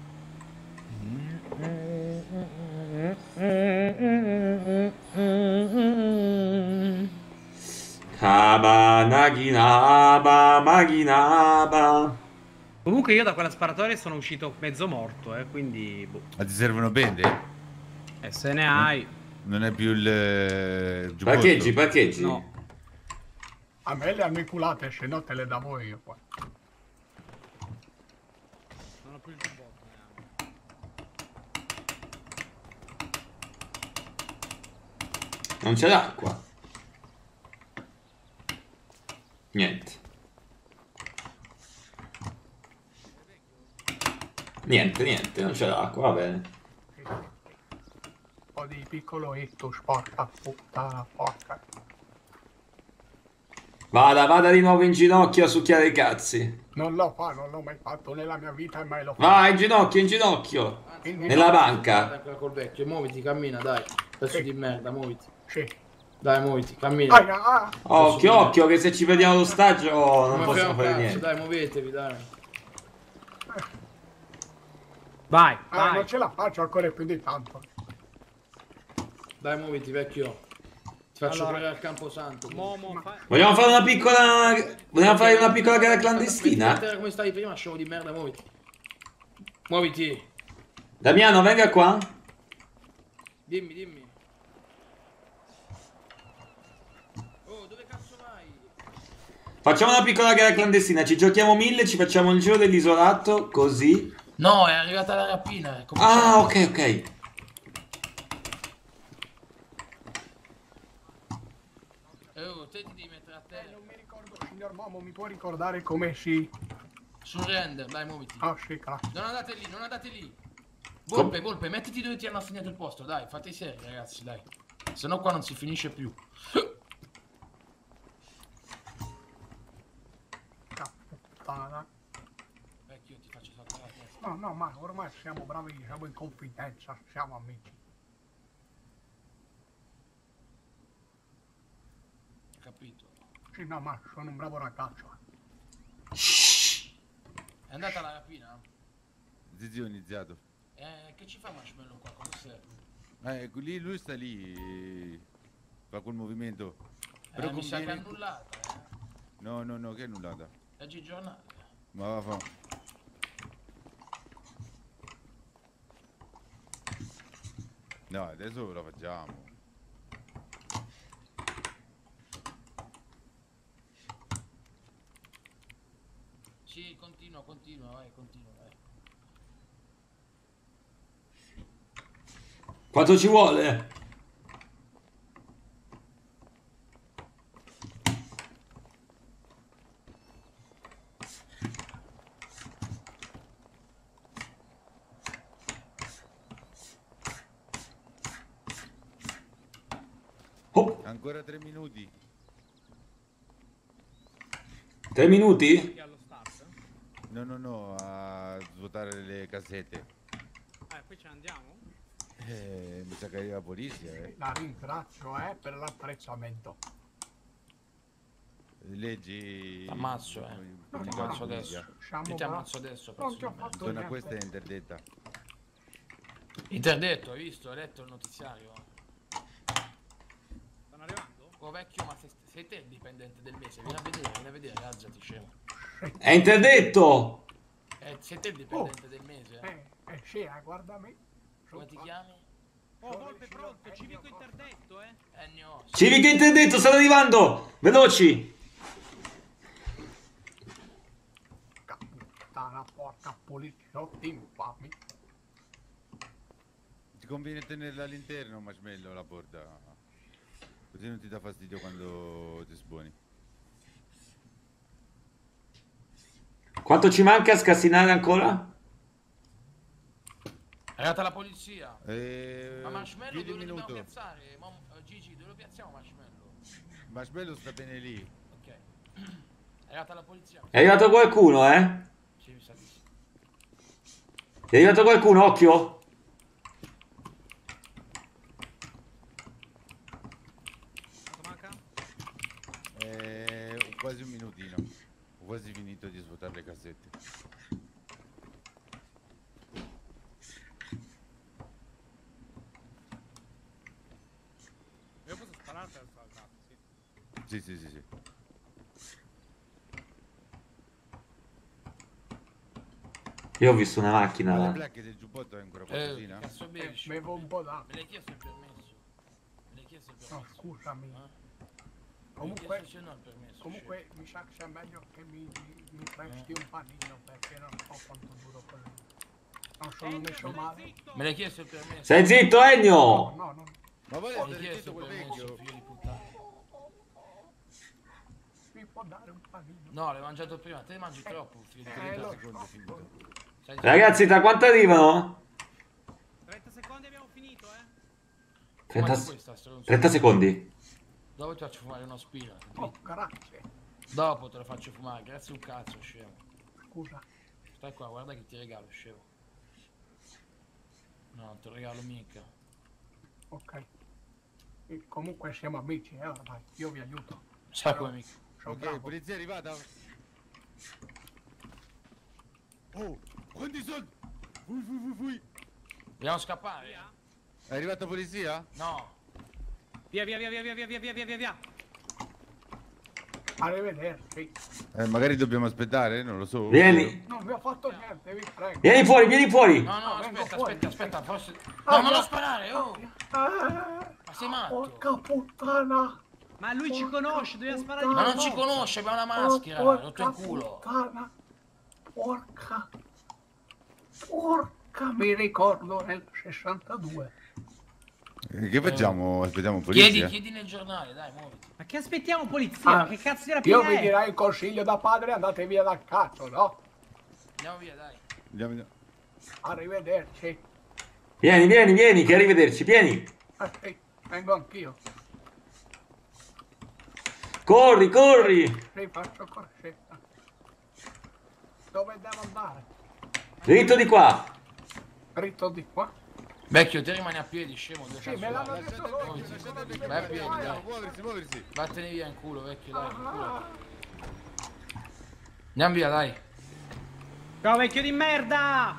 C: Kaba, naginaba, maginaba.
H: Comunque io da quella sparatoria sono uscito mezzo morto, eh, quindi... Boh.
S: Ma ti servono bende?
H: E se ne hai...
S: Non è più il... eh, giubbotto?
C: Parcheggi, parcheggi.
H: No.
W: A me le hanno inculate, se no te le davo io poi.
H: Non ho più il giubbotto.
C: Non c'è l'acqua. Niente. Niente, niente, non c'è l'acqua, va bene.
W: Un po' di piccolo ictus, porca puttana, porca.
C: Vada, vada di nuovo in ginocchio a succhiare i cazzi.
W: Non lo fa, non l'ho mai fatto nella mia vita e mai lo fa.
C: Vai, in ginocchio, in ginocchio. Nella banca.
A: Ancora col vecchio, muoviti, cammina, dai. Pezzo
W: Sì.
A: di merda, muoviti.
W: Sì.
A: Dai, muoviti, cammina.
W: Ah, ah.
C: Occhio, occhio, che se ci vediamo allo stagio non
A: Ma
C: possiamo
A: frega un
C: fare
A: cazzo,
C: niente.
A: dai, muovetevi, dai.
H: Vai,
W: Ah,
H: vai.
W: non ce la faccio ancora più di tanto.
A: Dai, muoviti, vecchio. Ti faccio
H: Allora,
A: correre al Camposanto.
H: Momo, fa...
C: Vogliamo fare una piccola... Vogliamo fare una piccola gara
A: Metti
C: clandestina?
A: a terra come stavi prima, scemo di merda, muoviti. Muoviti.
C: Damiano, venga qua.
A: Dimmi, dimmi. Oh, dove cazzo vai?
C: Facciamo una piccola gara clandestina. Ci giochiamo mille, ci facciamo il giro dell'isolato, così.
A: No, è arrivata la rapina. è
C: Ah,
A: cominciata.
C: ok, ok.
A: Eh, oh, te ti devi mettere a
W: Eh,
A: terra.
W: non mi ricordo, signor Momo, mi può ricordare come si...
A: Sul render, dai, muoviti.
W: Ah, sì, cazzo.
A: Non andate lì, non andate lì. Volpe, Volpe, mettiti dove ti hanno assegnato il posto, dai, fate i seri, ragazzi, dai. Se no qua non si finisce più.
W: Puttana.
A: Vecchio, ti faccio saltare la testa.
W: No, no, ma ormai siamo bravi, siamo in confidenza, siamo amici.
A: Capito?
W: Sì, no, ma sono un bravo ragazzo.
A: È andata la rapina?
S: Zizi, ho iniziato.
A: Eh, che ci fa Marshmallow qua? Cosa serve?
S: Eh, lì, lui sta lì. Fa quel movimento.
A: Eh, mi sa che è
S: conviene-
A: annullata, eh.
S: No, no, no, che è annullata.
A: Leggi il giornale.
S: Ma va fa. No, adesso la facciamo.
A: Sì, continua, continua, vai, continua, vai.
C: Quanto ci vuole? Oh,
S: Ancora tre minuti.
C: tre minuti?
S: No, no, no, a svuotare le casette.
H: Eh, poi ce ne andiamo?
S: Eh, mi sa che arriva la polizia, eh.
W: La ringrazio, eh, per l'apprezzamento.
S: Leggi...
A: T'ammazzo, eh.
W: No,
A: Ti
W: no,
A: ammazzo
W: no,
A: adesso.
W: siamo
A: Io ti
W: bravi.
A: ammazzo adesso.
W: Non ti ho
A: personalmente.
W: fatto
S: Donna,
W: niente.
S: questa è interdetta.
A: Interdetto, hai visto? Hai letto il notiziario?
H: Stanno arrivando?
A: Oh vecchio, ma sei, sei te il dipendente del mese? Vieni a vedere, vieni a vedere, alzati scemo.
C: È interdetto!
A: Eh, sei te il dipendente del mese?
W: Eh, eh sì, eh, guardami.
A: Come ti chiami?
H: Oh, Volpe pronto, civico interdetto, eh.
A: Ennio.
C: Civico interdetto, stanno arrivando! Veloci!
W: Puttana, porca poliziotti infami.
S: Ti conviene tenerla all'interno, Marshmallow, la porta. Così non ti dà fastidio quando ti sboni.
C: Quanto ci manca a scassinare ancora?
A: È arrivata la polizia.
S: Eh,
A: Ma Marshmallow
S: chiedi un
A: dove lo dobbiamo
S: minuto.
A: piazzare? Mom, eh, Gigi, dove lo piazziamo Marshmallow?
S: Marshmallow sta bene lì.
A: Ok. È arrivata la polizia.
C: È arrivato qualcuno, eh?
A: Sì, mi sa di sì.
C: È arrivato qualcuno, occhio!
H: Quanto manca?
S: Eh, quasi un minutino. Ho quasi finito di svuotare le cassette.
H: Io posso spararti al salvato, sì.
S: Sì, sì, sì, sì.
C: Io ho visto una macchina
S: Ma le
C: là.
S: placche del giubbotto è ancora
A: Eh,
S: qualcosina?
A: che cazzo bevi?
W: Eh, bevo un po' d'acqua.
A: Me l'hai chiesto il permesso? Me l'hai chiesto il permesso?
W: No, scusami.
A: Eh?
W: Comunque,
A: chiesto se no il permesso,
W: comunque mi sa che sia meglio che mi, mi presti un panino perché non so quanto duro quello. Non sono messo male.
A: Me l'hai chiesto il permesso?
C: Stai zitto, Ennio!
W: No, no.
S: Ma vuole
A: Me
S: stare
A: l'hai chiesto
S: zitto
A: il
S: quel
A: permesso,
S: vecchio?
A: figlio di puttana?
W: Mi può dare un panino?
A: No, l'hai mangiato prima, te ne mangi troppo, figlio di
W: Eh,
A: puttana.
W: lo
S: secondi
W: so.
S: finito.
A: Sai-
C: Ragazzi, tra quanto arrivano?
H: trenta secondi abbiamo finito, eh.
C: trenta,
A: Fumate questa, stronzo.
C: trenta secondi.
A: Dopo ti faccio fumare una spira.
W: Oh, grazie.
A: Dopo te lo faccio fumare, grazie un cazzo, scemo.
W: Scusa.
A: Stai qua, guarda che ti regalo, scemo. No, non te lo regalo mica.
W: Ok. E comunque siamo amici, eh, ormai. Io vi aiuto.
A: Sai come mica.
W: Sono
S: Ok,
W: bravo.
S: polizia è arrivata. Oh, quanti soldi? Fui, fui, fui, fui.
A: Dobbiamo scappare?
S: È arrivata polizia?
A: No.
H: Via, via, via, via, via, via, via, via, via, via.
W: Arrivederci.
S: Eh, magari dobbiamo aspettare, non lo so.
C: Vieni.
W: Non vi ho fatto niente, vi prego.
C: Vieni fuori, vieni fuori!
A: No, no,
W: Ah, vengo
A: aspetta,
W: fuori.
A: aspetta, aspetta, forse...
W: Ah,
A: No, non
W: no.
A: lo sparare, oh!
W: Eh,
A: Ma sei matto?
W: porca puttana.
H: Ma lui ci conosce, dobbiamo sparare di
A: Ma non
H: nuovo.
A: ci conosce, abbiamo una maschera,
W: Oh,
A: rotto il culo.
W: puttana. Porca. Porca, mi ricordo nel sessantadue.
S: Eh, Che facciamo? Aspettiamo
A: Chiedi,
S: polizia?
A: chiedi nel giornale, dai, muoviti.
H: Ma che aspettiamo polizia?
W: Ah,
H: Che cazzo di
W: Io
H: rapina
W: vi
H: è?
W: direi il consiglio da padre, andate via dal cazzo, no?
A: Andiamo via, dai.
S: Andiamo, andiamo.
W: Arrivederci.
C: Vieni, vieni, vieni, che arrivederci, vieni!
W: Eh, sì, vengo anch'io.
C: Corri, corri!
W: Sì, faccio corsetta. Dove devo andare?
C: Dritto di qua!
W: Dritto di qua?
A: Vecchio, te rimani a piedi, scemo, due
W: Sì,
A: cazzo
W: me l'hanno
A: vai?
W: detto loro.
A: Muoviti.
W: dicono di
A: Vai a
W: venire.
A: piedi,
W: Vai,
A: dai.
S: Muoversi, muoversi.
A: Vattene via in culo, vecchio, dai, in culo. Andiamo via, dai.
H: Ciao vecchio di merda!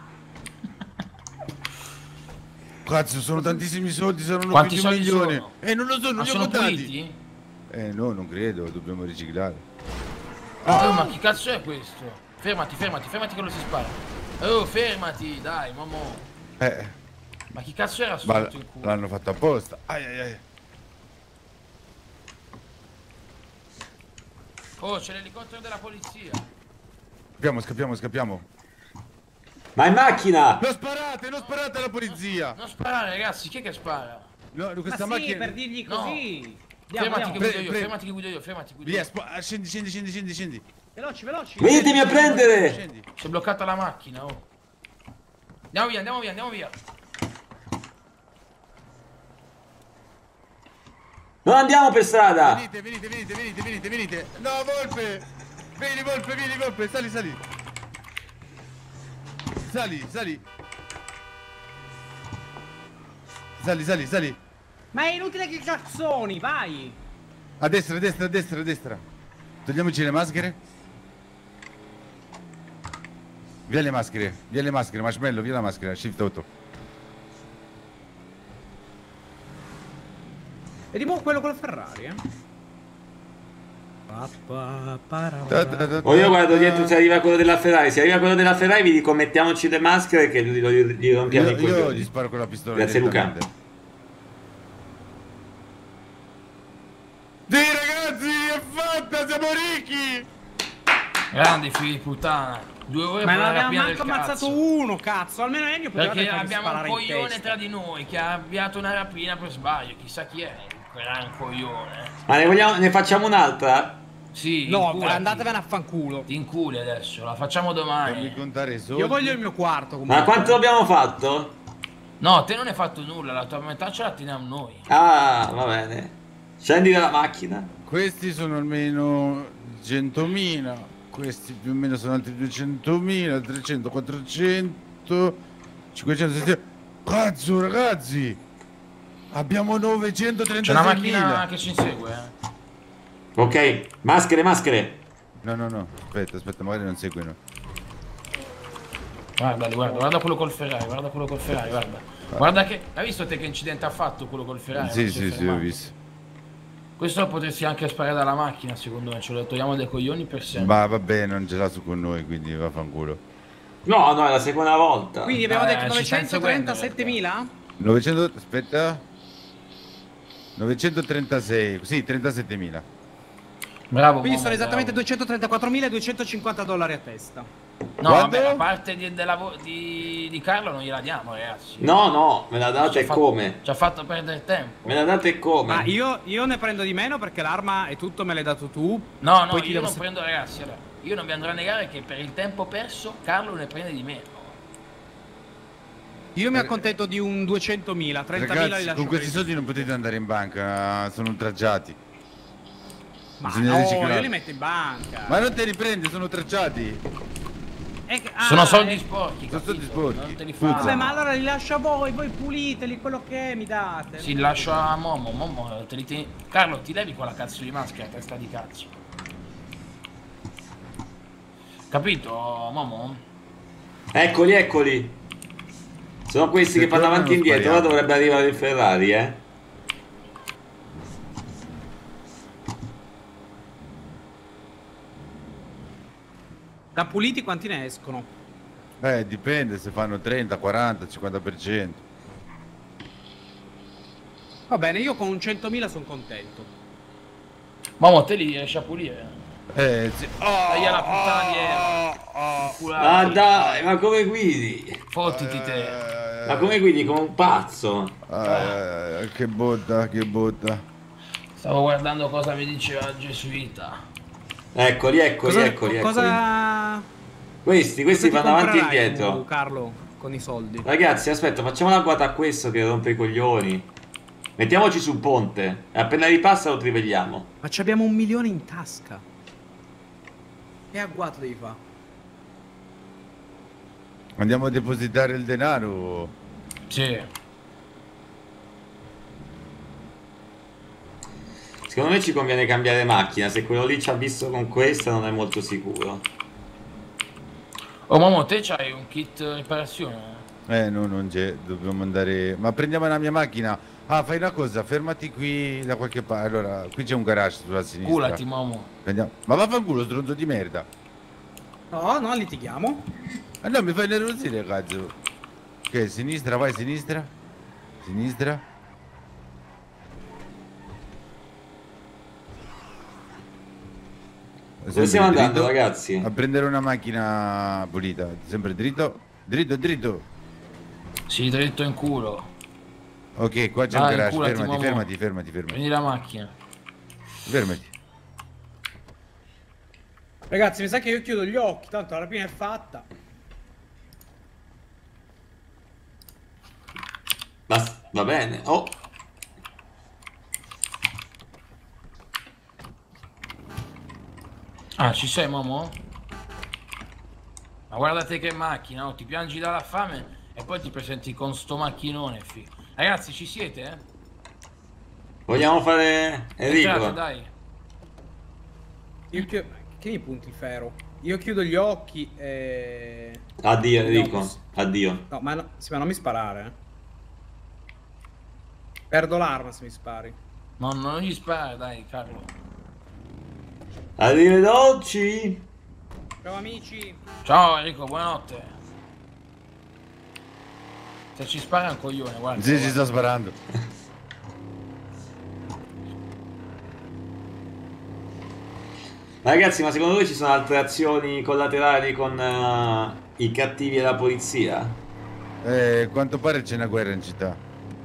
S: Cazzo, sono tantissimi soldi, saranno
A: Quanti
S: più di un
A: soldi
S: milione.
A: sono?
S: Eh, non lo so, non
A: Ma
S: li ho
A: sono
S: contati.
A: puliti?
S: Eh, no, non credo, dobbiamo riciclare.
A: Oh, ma chi cazzo è questo? Fermati, fermati, fermati che lo si spara. Oh, fermati, dai, mamma.
S: Eh,
A: Ma chi cazzo era
S: ma
A: sotto in culo?
S: l'hanno fatto apposta. Ai ai ai.
A: Oh, c'è l'elicottero della polizia.
S: Scappiamo, scappiamo, scappiamo.
C: Ma in macchina!
S: Non sparate, non sparate alla polizia!
A: Non sparare, ragazzi, chi è che spara?
S: No,
H: Ma
S: questa
H: sì,
S: macchina...
H: per dirgli
A: No.
H: così. Andiamo,
A: Fermati che
H: andiamo.
A: guido
S: Pre-
A: io,
S: pre-
A: fermati che guido io, fermati che guido
S: Via,
A: io.
S: spa- ah, scendi, scendi, scendi, scendi, scendi.
H: Veloci, veloci.
C: Venitemi a prendere!
S: Scendi.
A: Si è bloccata la macchina, oh. Andiamo via, andiamo via, andiamo via.
C: Non andiamo per strada!
S: Venite, venite, venite, venite, venite, venite. No, Volpe! Vieni, Volpe, vieni, Volpe, sali, sali. Sali, sali. sali, sali, sali.
H: Ma è inutile che cazzoni, vai!
S: A destra, a destra, a destra, a destra. Togliamoci le maschere. Via le maschere, via le maschere, Marshmallow, via la maschera, shift otto.
H: Vediamo quello con la Ferrari, eh.
C: O io guardo dietro se arriva quello della Ferrari. Se arriva quello della Ferrari vi dico mettiamoci le maschere che gli, gli, gli rompiamo
S: Io,
C: i coglioni.
S: io gli sparo con la pistola.
C: Grazie Luca.
S: Dì ragazzi, è fatta, siamo ricchi!
A: Grandi figli di puttana. Due ore
H: Ma
A: per
H: non
A: la
H: abbiamo
A: rapina del
H: manco ammazzato
A: cazzo.
H: uno, cazzo. Almeno Ennio poteva
A: Perché
H: farmi
A: abbiamo
H: sparare
A: un
H: in
A: coglione
H: testa.
A: tra di noi che ha avviato una rapina per sbaglio. Chissà chi è quel gran coglione.
C: Ma ne, vogliamo, ne facciamo un'altra?
A: Sì,
H: No,
A: inculati.
H: andatevene a fanculo.
A: Ti inculi adesso, la facciamo domani.
S: Contare soldi.
H: Io voglio il mio quarto comunque.
C: Ma quanto abbiamo fatto?
A: No, te non hai fatto nulla, la tua metà ce la teniamo noi.
C: Ah, va bene. Scendi dalla macchina.
S: Questi sono almeno centomila, questi più o meno sono altri duecentomila, trecento, quattrocento, cinquecento, settecento. Cazzo ragazzi! Abbiamo
A: C'è una macchina
S: novecentotrentasei
A: che ci insegue, eh.
C: Ok, maschere, maschere.
S: No, no, no, aspetta, aspetta, magari non seguono.
A: Guarda, guarda, guarda quello col Ferrari, guarda quello col Ferrari, guarda. Guarda che... Hai visto te che incidente ha fatto quello col Ferrari?
S: Sì,
A: Non si è
S: sì, sì, ho
A: fermato.
S: visto.
A: Questo lo potresti anche sparare dalla macchina, secondo me, ce lo togliamo dai coglioni per sempre.
S: Ma vabbè, non ce l'ha su con noi, quindi vaffanculo.
C: No, no, è la seconda volta.
H: Quindi abbiamo
A: Eh,
H: detto
A: ci sta inseguendo,
H: novecentotrentaseitemila?
S: novecento, aspetta. novecentotrentasei, sì, trentasettemila.
A: Bravo.
H: Quindi
A: Momo,
H: sono esattamente
A: bravo.
H: duecentotrentaquattromiladuecentocinquanta dollari a testa.
A: No,
S: Quando?
A: vabbè, la parte di, della vo- di, di Carlo non gliela diamo, ragazzi.
C: No, no, me la
A: Ci ha
C: date
A: fatto-
C: come?
A: Ci ha fatto perdere tempo.
C: Me la date come?
H: Ma io, io ne prendo di meno perché l'arma e tutto me l'hai dato tu.
A: No, no,
H: Poi ti
A: io
H: devo
A: non
H: se-
A: prendo, ragazzi, allora, io non vi andrò a negare che per il tempo perso Carlo ne prende di meno.
H: Io mi accontento di un duecentomila, trentamila li
S: Ragazzi,
H: lascio
S: con questi
H: prendere.
S: soldi non potete andare in banca, sono tracciati.
H: Ma
S: Bisogna
H: no,
S: riciclare.
H: io li metto in banca.
S: Ma non te li prendi, sono tracciati.
H: Eh, ah,
A: Sono soldi
H: eh,
A: sporchi,
S: Sono soldi
A: capito?
S: sporchi.
A: Non te li
S: Puzza.
A: fai.
H: Vabbè, ma allora li lascio a voi, voi puliteli, quello che è, mi date.
A: Sì, lascio a Momo, Momo, te li tieni... Carlo, ti levi quella cazzo di maschera, testa di cazzo. Capito, Momo?
C: Eccoli, eccoli. Sono questi
S: Se
C: che fanno
S: tornano,
C: avanti e indietro. Ora
S: spariamo.
C: dovrebbe arrivare il Ferrari, eh.
H: Da puliti quanti ne escono?
S: Eh, dipende se fanno trenta, quaranta, cinquanta per cento.
H: Va bene, io con un centomila sono contento.
A: Momo, te li riesci a pulire?
S: Eh, sì.
A: Dai alla puttana di Evo.
C: Ma dai, ma come guidi?
A: Fottiti te.
C: Ma come guidi come un pazzo?
S: Eh, che botta, che botta.
A: Stavo guardando cosa mi diceva il Gesuita.
C: Eccoli, eccoli,
H: Cosa,
C: eccoli, eccoli.
H: cosa...
C: Questi, questi
H: cosa ti
C: vanno avanti e
H: comprerai
C: indietro.
H: tu, Carlo, con i soldi.
C: Ragazzi, aspetta, facciamo la guata a questo che rompe i coglioni. Mettiamoci sul ponte e appena ripassa lo trivegliamo.
H: Ma ci abbiamo un milione in tasca. Che agguato devi fare?
S: Andiamo a depositare il denaro.
A: Sì.
C: Secondo me ci conviene cambiare macchina. Se quello lì ci ha visto con questa non è molto sicuro.
A: Oh Momo, te c'hai un kit riparazione?
S: Eh no, non c'è, dobbiamo andare. Ma prendiamo la mia macchina. Ah, fai una cosa, fermati qui da qualche parte. Allora, qui c'è un garage sulla sinistra.
A: Culati, Momo.
S: Prendiamo... Ma vaffanculo, stronzo di merda.
H: No, no, litighiamo.
S: Ah no, mi fai nervosire, cazzo. Che, sinistra, vai, sinistra. Sinistra.
C: Dove stiamo andando,
S: dritto,
C: ragazzi?
S: A prendere una macchina pulita. Sempre dritto. Dritto, dritto.
A: Sì, dritto in culo.
S: Ok, qua c'è
A: Dai,
S: un garage.
A: inculati,
S: Fermati,
A: Momo.
S: fermati, fermati, fermati.
A: Prendi la macchina.
S: Fermati.
H: Ragazzi, mi sa che io chiudo gli occhi, tanto la rapina è fatta.
C: Va, va bene. Oh.
A: Ah, ci sei, Momo? Ma guardate che macchina, oh, ti piangi dalla fame e poi ti presenti con sto macchinone, fi. Ragazzi, ci siete, eh?
C: Vogliamo fare Enrico?
A: Entrate, dai.
H: Io chiudo... Che mi punti il ferro? Io chiudo gli occhi e...
C: Addio Enrico,
H: No,
C: addio.
H: No, ma, no, sì, ma non mi sparare, eh. Perdo l'arma se mi spari.
A: No, non gli spara, dai, Carlo.
C: Arrivederci.
H: Ciao amici.
A: Ciao Enrico, buonanotte. Se ci spara è un coglione, guarda.
S: Sì, ci sta sparando.
C: Ragazzi, ma secondo voi ci sono altre azioni collaterali con uh, i cattivi e la polizia?
S: Eh, quanto pare c'è una guerra in città.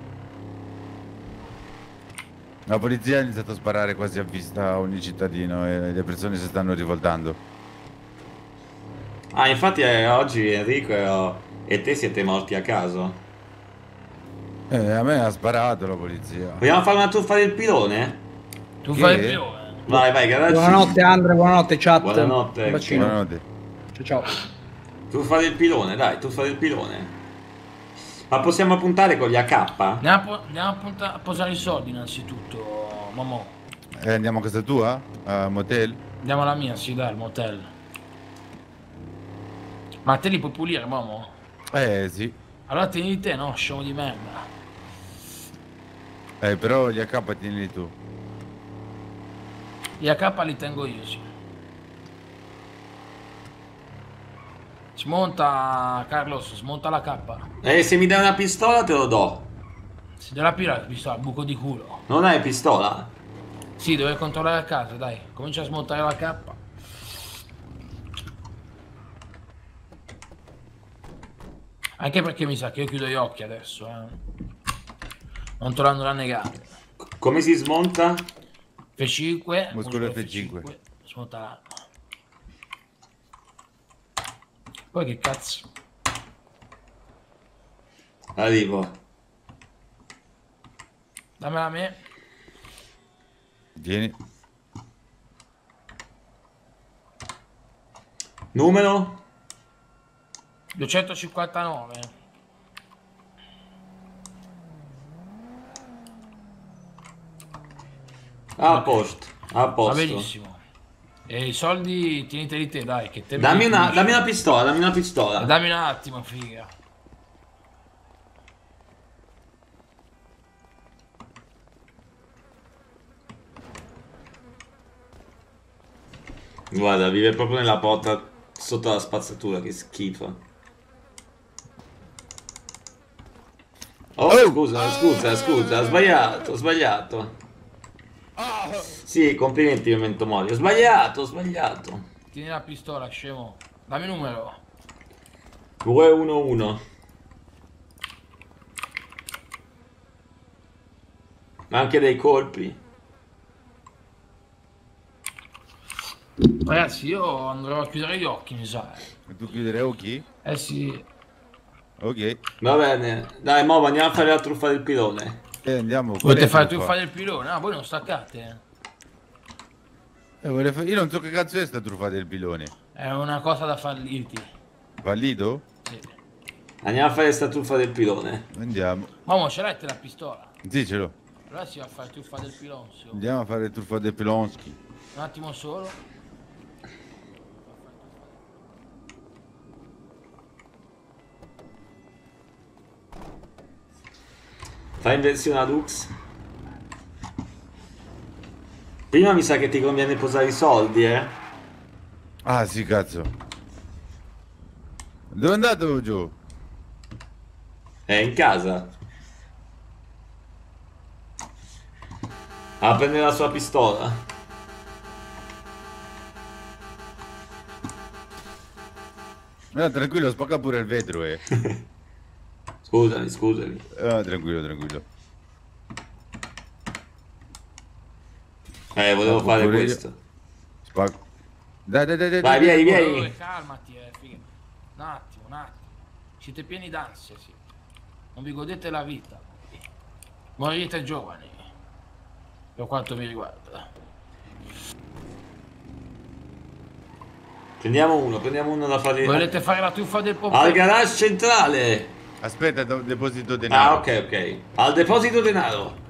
S: La polizia ha iniziato a sparare quasi a vista a ogni cittadino e le persone si stanno rivoltando.
C: Ah, infatti eh, oggi Enrico e, e te siete morti a caso.
S: Eh, a me ha sparato la polizia.
C: Vogliamo fare una truffa del pilone?
A: Truffa
S: Che?
A: del pilone?
C: Vai, vai, garaggi.
H: Buonanotte Andre, buonanotte chat.
C: Buonanotte.
H: Un bacino.
S: Buonanotte.
H: Ciao ciao.
C: Truffa del pilone, dai, truffa del pilone. Ma possiamo puntare con gli A K?
A: Andiamo a, po- andiamo a, punta- a posare i soldi innanzitutto, Momo.
S: Eh, andiamo a casa tua? A motel?
A: Andiamo alla mia, sì, dai, al motel. Ma te li puoi pulire, Momo?
S: Eh, sì.
A: Allora tieni di te, no? Scemo di merda.
S: Eh, però gli A K tienili tu.
A: Gli A K li tengo io, sì. Smonta, Carlos, smonta la K.
C: Eh, se mi dai una pistola te lo do.
A: Se della pila la pistola, buco di culo.
C: Non hai pistola?
A: Sì, deve controllare a casa, dai. Comincia a smontare la K. Anche perché mi sa che io chiudo gli occhi adesso, eh. Non te l'hanno da negare.
C: Come si smonta?
A: F cinque.
S: Muscolo F cinque.
A: Smonta l'arma. Poi che cazzo?
C: Arrivo.
A: Dammela a me.
S: Vieni.
C: Numero?
A: duecentocinquantanove.
C: Ah, a posto. A
A: Va
C: posto.
A: benissimo. E i soldi tienite di te, dai, che te me
C: Dammi
A: li
C: una,
A: finisci.
C: dammi una pistola, dammi una pistola.
A: Dammi un attimo, figa.
C: Guarda, vive proprio nella porta sotto la spazzatura, che schifo. Oh, scusa, scusa, scusa, ho sbagliato, ho sbagliato. Sì, complimenti, Memento Mori. Ho sbagliato, ho sbagliato.
A: Tieni la pistola, scemo. Dammi il numero.
C: due uno uno. Ma anche dei colpi.
A: Ragazzi, io andrò a chiudere gli occhi, mi sa.
S: E tu chiudere occhi?
A: Eh sì.
S: Ok.
C: Va bene. Dai, mo andiamo a fare la truffa del pilone.
S: Eh, andiamo.
A: Volete fare truffa del pilone? Ah, voi non staccate.
S: Eh, vuole fa- Io non so che cazzo è sta truffa del pilone.
A: È una cosa da fallirti.
S: Fallito?
A: Sì.
C: Andiamo a fare sta truffa del pilone.
S: Andiamo.
A: Mamma, ce l'hai te la pistola?
S: Sì, ce l'ho.
A: Allora si va a fare truffa del pilonzio.
S: Andiamo a fare truffa del Pilonsky.
A: Un attimo solo.
C: Fai inversione ad Ux. Prima mi sa che ti conviene posare i soldi, eh.
S: Ah, sì, cazzo. Dove è andato giù?
C: È in casa. A prendere la sua pistola.
S: No, tranquillo, spacca pure il vetro, eh.
C: Scusami, scusami.
S: Ah, tranquillo, tranquillo.
C: Eh, volevo
S: Spacco
C: fare
S: pure io.
C: questo.
S: Spacco. Dai, dai, dai, dai.
C: Vai,
S: dai,
C: vieni,
S: dai.
C: vieni.
A: Oh, calmati, eh, figa. Un attimo, un attimo. Siete pieni d'ansia, sì. Non vi godete la vita. Morirete giovani. Per quanto mi riguarda.
C: Prendiamo uno, prendiamo uno da fare.
A: Volete fare la truffa del
C: Al
A: popolo?
C: garage centrale.
S: Aspetta, do- deposito denaro.
C: Ah, ok, ok. Al deposito denaro.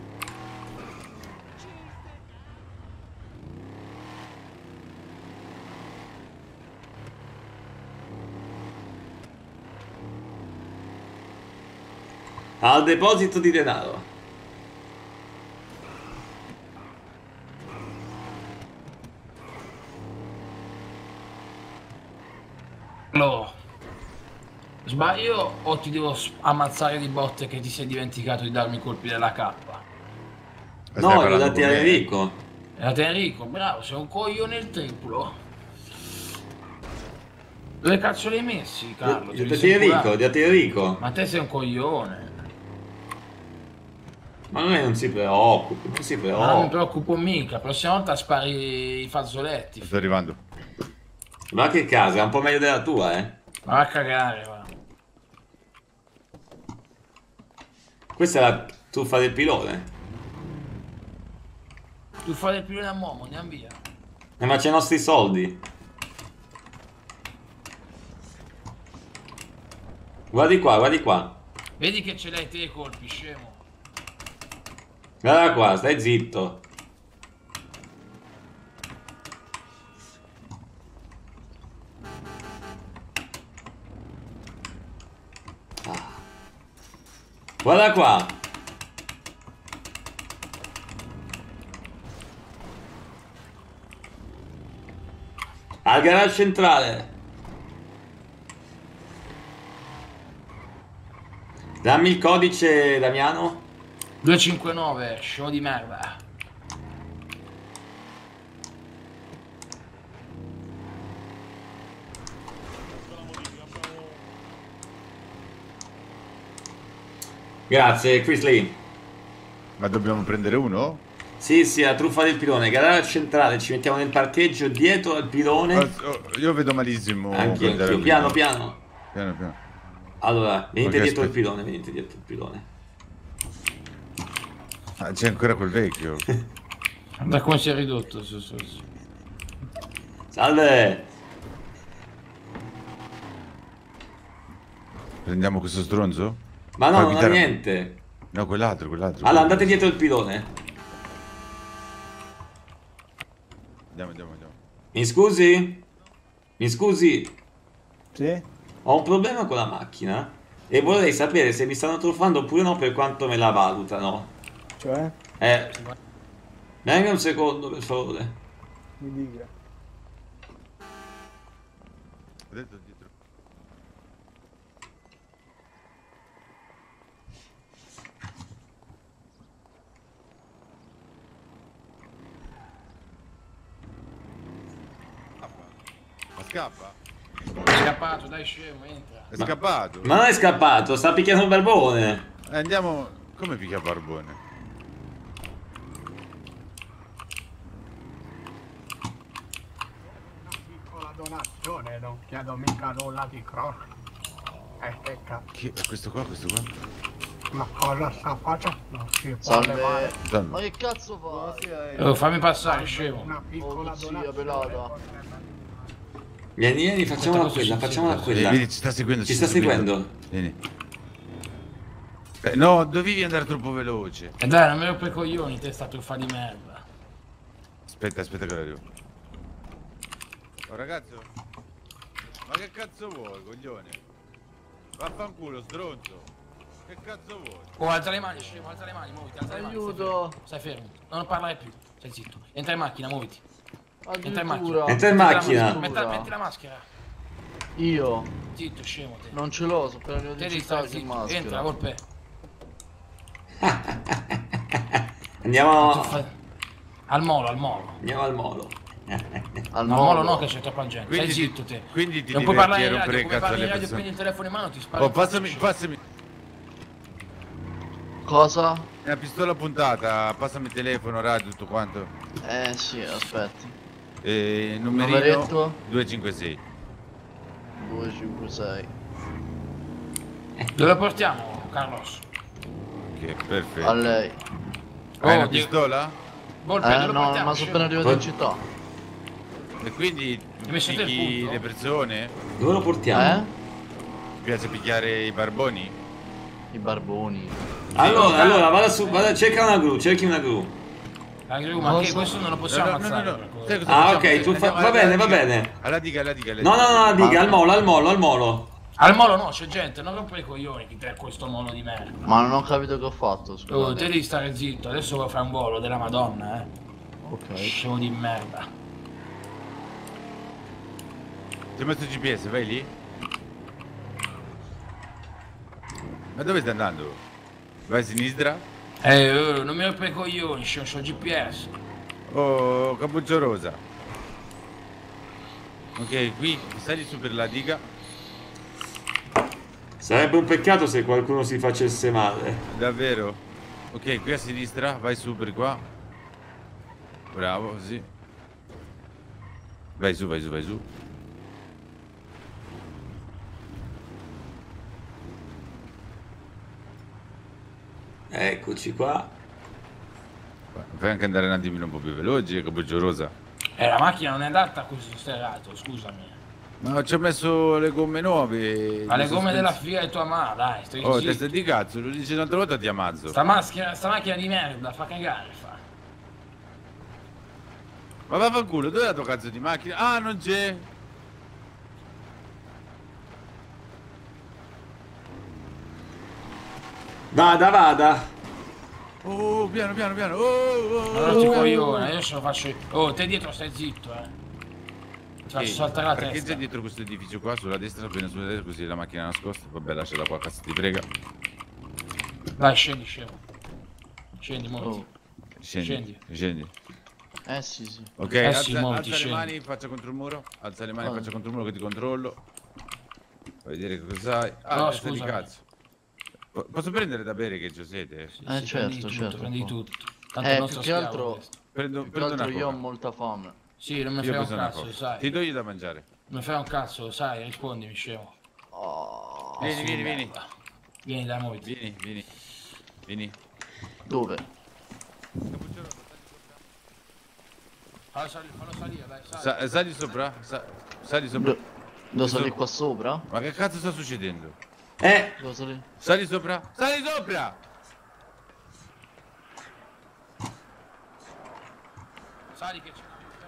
C: Al deposito di denaro.
A: Allora, sbaglio o ti devo s- ammazzare di botte che ti sei dimenticato di darmi i colpi della K?
C: No, li ho dati a Enrico.
A: È dati a Enrico, bravo, sei un coglione il triplo. Dove cazzo li hai messi, Carlo?
C: Li
A: Te
C: ho
A: li
C: dati
A: sei
C: a Enrico,
A: curati?
C: li ho dati a Enrico.
A: Ma te sei un coglione.
C: Ma lui non si preoccupi, non si
A: Ma non mi
C: preoccupi.
A: preoccupo mica, la prossima volta spari i fazzoletti.
S: Sto arrivando.
C: Ma che casa, è un po' meglio della tua, eh.
A: Ma va a cagare, va.
C: Questa è la truffa del pilone.
A: Tu fai il pilone a Momo, andiamo via.
C: Eh, ma c'è i nostri soldi. Guardi qua, guardi qua.
A: Vedi che ce l'hai te i colpi, scemo.
C: Guarda qua, stai zitto. Ah. Guarda qua. Al garage centrale. Dammi il codice, Damiano.
A: duecentocinquantanove, show di merda.
C: Grazie, Chris Lee.
S: Ma dobbiamo prendere uno?
C: Sì, sì, la truffa del pilone. Garage centrale, ci mettiamo nel parcheggio dietro al pilone.
S: Oh, oh, io vedo malissimo.
C: Anch'io,
S: guardare
C: anch'io.
S: qui.
C: Piano, piano.
S: Piano, piano.
C: Allora, venite
S: Ok,
C: dietro il
S: aspetta.
C: pilone, venite dietro il pilone.
S: Ah, c'è ancora quel vecchio.
A: Da come si è ridotto, su, su, su.
C: Salve!
S: Prendiamo questo stronzo?
C: Ma no,
S: Fa
C: non ha
S: guidare-
C: niente.
S: No, quell'altro, quell'altro.
C: Allora, andate dietro il pilone.
S: Andiamo, andiamo, andiamo.
C: Mi scusi? Mi scusi?
N: Sì?
C: Ho un problema con la macchina e vorrei sapere se mi stanno truffando oppure no, per quanto me la valutano.
N: Cioè?
C: Eh, venga un secondo, per favore.
N: Mi dica.
S: Ho detto dietro. Ma scappa?
A: È scappato, dai scemo, entra.
S: È scappato?
C: Ma non è scappato, sta picchiando un barbone.
S: Eh, andiamo. Come picchia barbone?
W: Piccola donazione, non chiedo mica nulla di grosso. Eh, che cazzo,
S: Chi... è questo qua, questo qua?
W: ma cosa sta facendo? Non si può
Q: Salve.
W: levare
S: Salve.
Q: Ma che cazzo fai?
A: Oh, fammi passare, scemo.
W: una piccola
Q: Oh, zia,
W: donazione.
Q: pelata.
C: Vieni, vieni, facciamola quella, facciamola
S: Eh,
C: quella.
S: vedi, ci sta seguendo.
C: Ci sta seguendo.
S: Vieni. Eh, no, dovevi andare troppo veloce.
A: E dai, non me lo per coglioni, te sta truffa di merda.
S: Aspetta, aspetta che arrivo. Oh ragazzo. Ma che cazzo vuoi, coglione? Vaffanculo, stronzo. Che cazzo vuoi?
A: Oh, alza le mani, scemo, alza le mani, muoviti, alza le mani.
Q: Aiuto.
A: Stai fermo, non parlare più, stai zitto. Entra in macchina, muoviti. Entra in
Q: Addirittura.
A: macchina.
C: Entra in
A: Metti la
C: macchina.
A: maschera, Metti la, metti la maschera.
Q: Io
A: Zitto, scemo te.
Q: non ce l'ho, so appena arrivato
A: Te
Q: in
A: devi
Q: città
A: stare
Q: che
A: zitto.
Q: maschera.
A: Entra, Volpe.
C: Andiamo.
A: Al molo, al molo.
C: Andiamo al molo.
Q: Al
A: No, molo
Q: molo.
A: no, che c'è troppa gente.
S: Quindi
A: Stai
S: ti-
A: zitto te.
S: quindi ti
A: non puoi
S: diverti
A: parlare
S: a
A: in
S: rompere
A: radio,
S: il
A: come
S: cazzo
A: parli in
S: alle
A: radio,
S: persone.
A: prendi il telefono in mano, ti sparo.
S: Oh,
A: in faccia,
S: passami,
A: scemo.
S: passami.
Q: Cosa?
S: Una pistola puntata, passami il telefono, radio, tutto quanto.
Q: Eh sì, aspetta.
S: E numerino
Q: Numeretto?
S: due cinque sei.
Q: due cinque sei.
A: Dove lo portiamo, Carlos?
S: Ok, perfetto.
Q: A lei.
S: Hai
A: Oh,
S: una
A: Dio-
S: pistola?
A: Volpe,
Q: Eh
A: dove lo
Q: no,
A: portiamo,
Q: ma sono
A: scemo?
Q: appena arrivato in città.
S: E quindi
A: messo te il
S: picchi
A: punto?
S: le persone?
C: Dove lo portiamo?
Q: Eh?
S: piace picchiare i barboni?
Q: I barboni.
C: Allora, allora, vada su, vada, cerca una gru, cerchi una gru.
A: La gru, ma che questo non lo possiamo
S: No, no, no,
A: ammazzare.
S: no. Sai cosa
C: Ah,
S: facciamo?
C: ok, tu fa-
S: Andiamo
C: va
S: alla
C: bene, va
S: diga.
C: bene.
S: Alla diga, alla diga. alla
C: No,
S: diga.
C: no, no, la diga, al molo, al molo, al molo.
A: Al molo no, c'è gente, non rompere i coglioni chi te questo molo di merda.
Q: Ma non ho capito che ho fatto,
A: Oh,
Q: scusa.
A: te devi stare zitto, adesso vuoi fare un volo della Madonna, eh.
Q: Ok.
A: Scemo di merda.
S: Ti ho messo il G P S, vai lì? Ma dove stai andando? Vai a sinistra?
A: Eh, oh, non mi rompere i coglioni, c'ho il G P S.
S: Oh, cappuccio rosa. Ok, qui sali su per la diga.
C: Sarebbe un peccato se qualcuno si facesse male.
S: Davvero? Ok, qui a sinistra, vai su per qua. Bravo, così. Vai su, vai su, vai su.
C: Eccoci qua.
S: Fai anche andare un attimino un po' più veloce, cappuccio rosa.
A: Eh, la macchina non è adatta a questo sterrato, scusami.
S: No, ci ho messo le gomme nuove.
A: Ma le
S: di
A: gomme
S: sospensione.
A: della Fiat è tua mamma, dai, stai
S: Oh,
A: zitto.
S: testa di cazzo, lo dici un'altra volta ti ammazzo.
A: Sta macchina, sta macchina di merda, fa cagare, fa.
S: Ma vaffanculo, dov'è la tua cazzo di macchina? Ah, non c'è.
C: Vada, vada.
S: Oh, piano, piano, piano. Oh, oh,
A: Ma non ti coglione, io se lo faccio. Oh, te dietro stai zitto, eh. Ti faccio
S: Sì,
A: saltare la
S: perché
A: testa.
S: c'è dietro questo edificio qua, sulla destra, appena sulla destra, così la macchina è nascosta. Vabbè, lasciala qua, cazzo ti prega.
A: Dai, scendi, scemo. Scendi, muoviti.
S: Scendi,
A: Scendi.
S: scendi.
Q: Eh sì, sì.
S: Ok,
A: Eh
S: alza,
A: sì, muoviti,
S: alza le
A: scendi.
S: mani, faccia contro il muro. Alza le mani,
Q: Vabbè.
S: faccia contro il muro che ti controllo. Fai vedere cosa hai. Ah,
A: No,
S: testa di
A: scusami.
S: cazzo. Po- Posso prendere da bere che c'ho sete?
Q: Eh
A: Sì,
Q: certo,
A: prendi tutto,
Q: certo.
A: prendi tutto. Tanto
Q: Eh,
A: il
Q: più
A: nostro
Q: che
A: schiavo
Q: altro,
A: questo.
S: Prendo,
Q: più che
S: prendo una
Q: altro io ho
S: coca.
Q: molta fame.
A: Sì, non mi
S: Io
A: frega un
S: preso una
A: cazzo,
S: coca.
A: sai.
S: Ti do io da mangiare.
A: Non mi frega un cazzo, lo sai, rispondimi, scemo.
Q: Oh,
S: Vieni,
A: sì,
S: vieni, vieni.
A: merda. Vieni, dai, muoviti.
S: Vieni, vieni. Vieni.
Q: dove?
A: Fallo salire, fallo salire, dai, sali.
S: Sa- sali sopra. Sa- sali sopra.
Q: Do- Devo salire qua sopra?
S: Ma che cazzo sta succedendo?
C: Eh,
Q: Devo salire?
S: Sali sopra. Sali sopra!
A: Sali che c'è.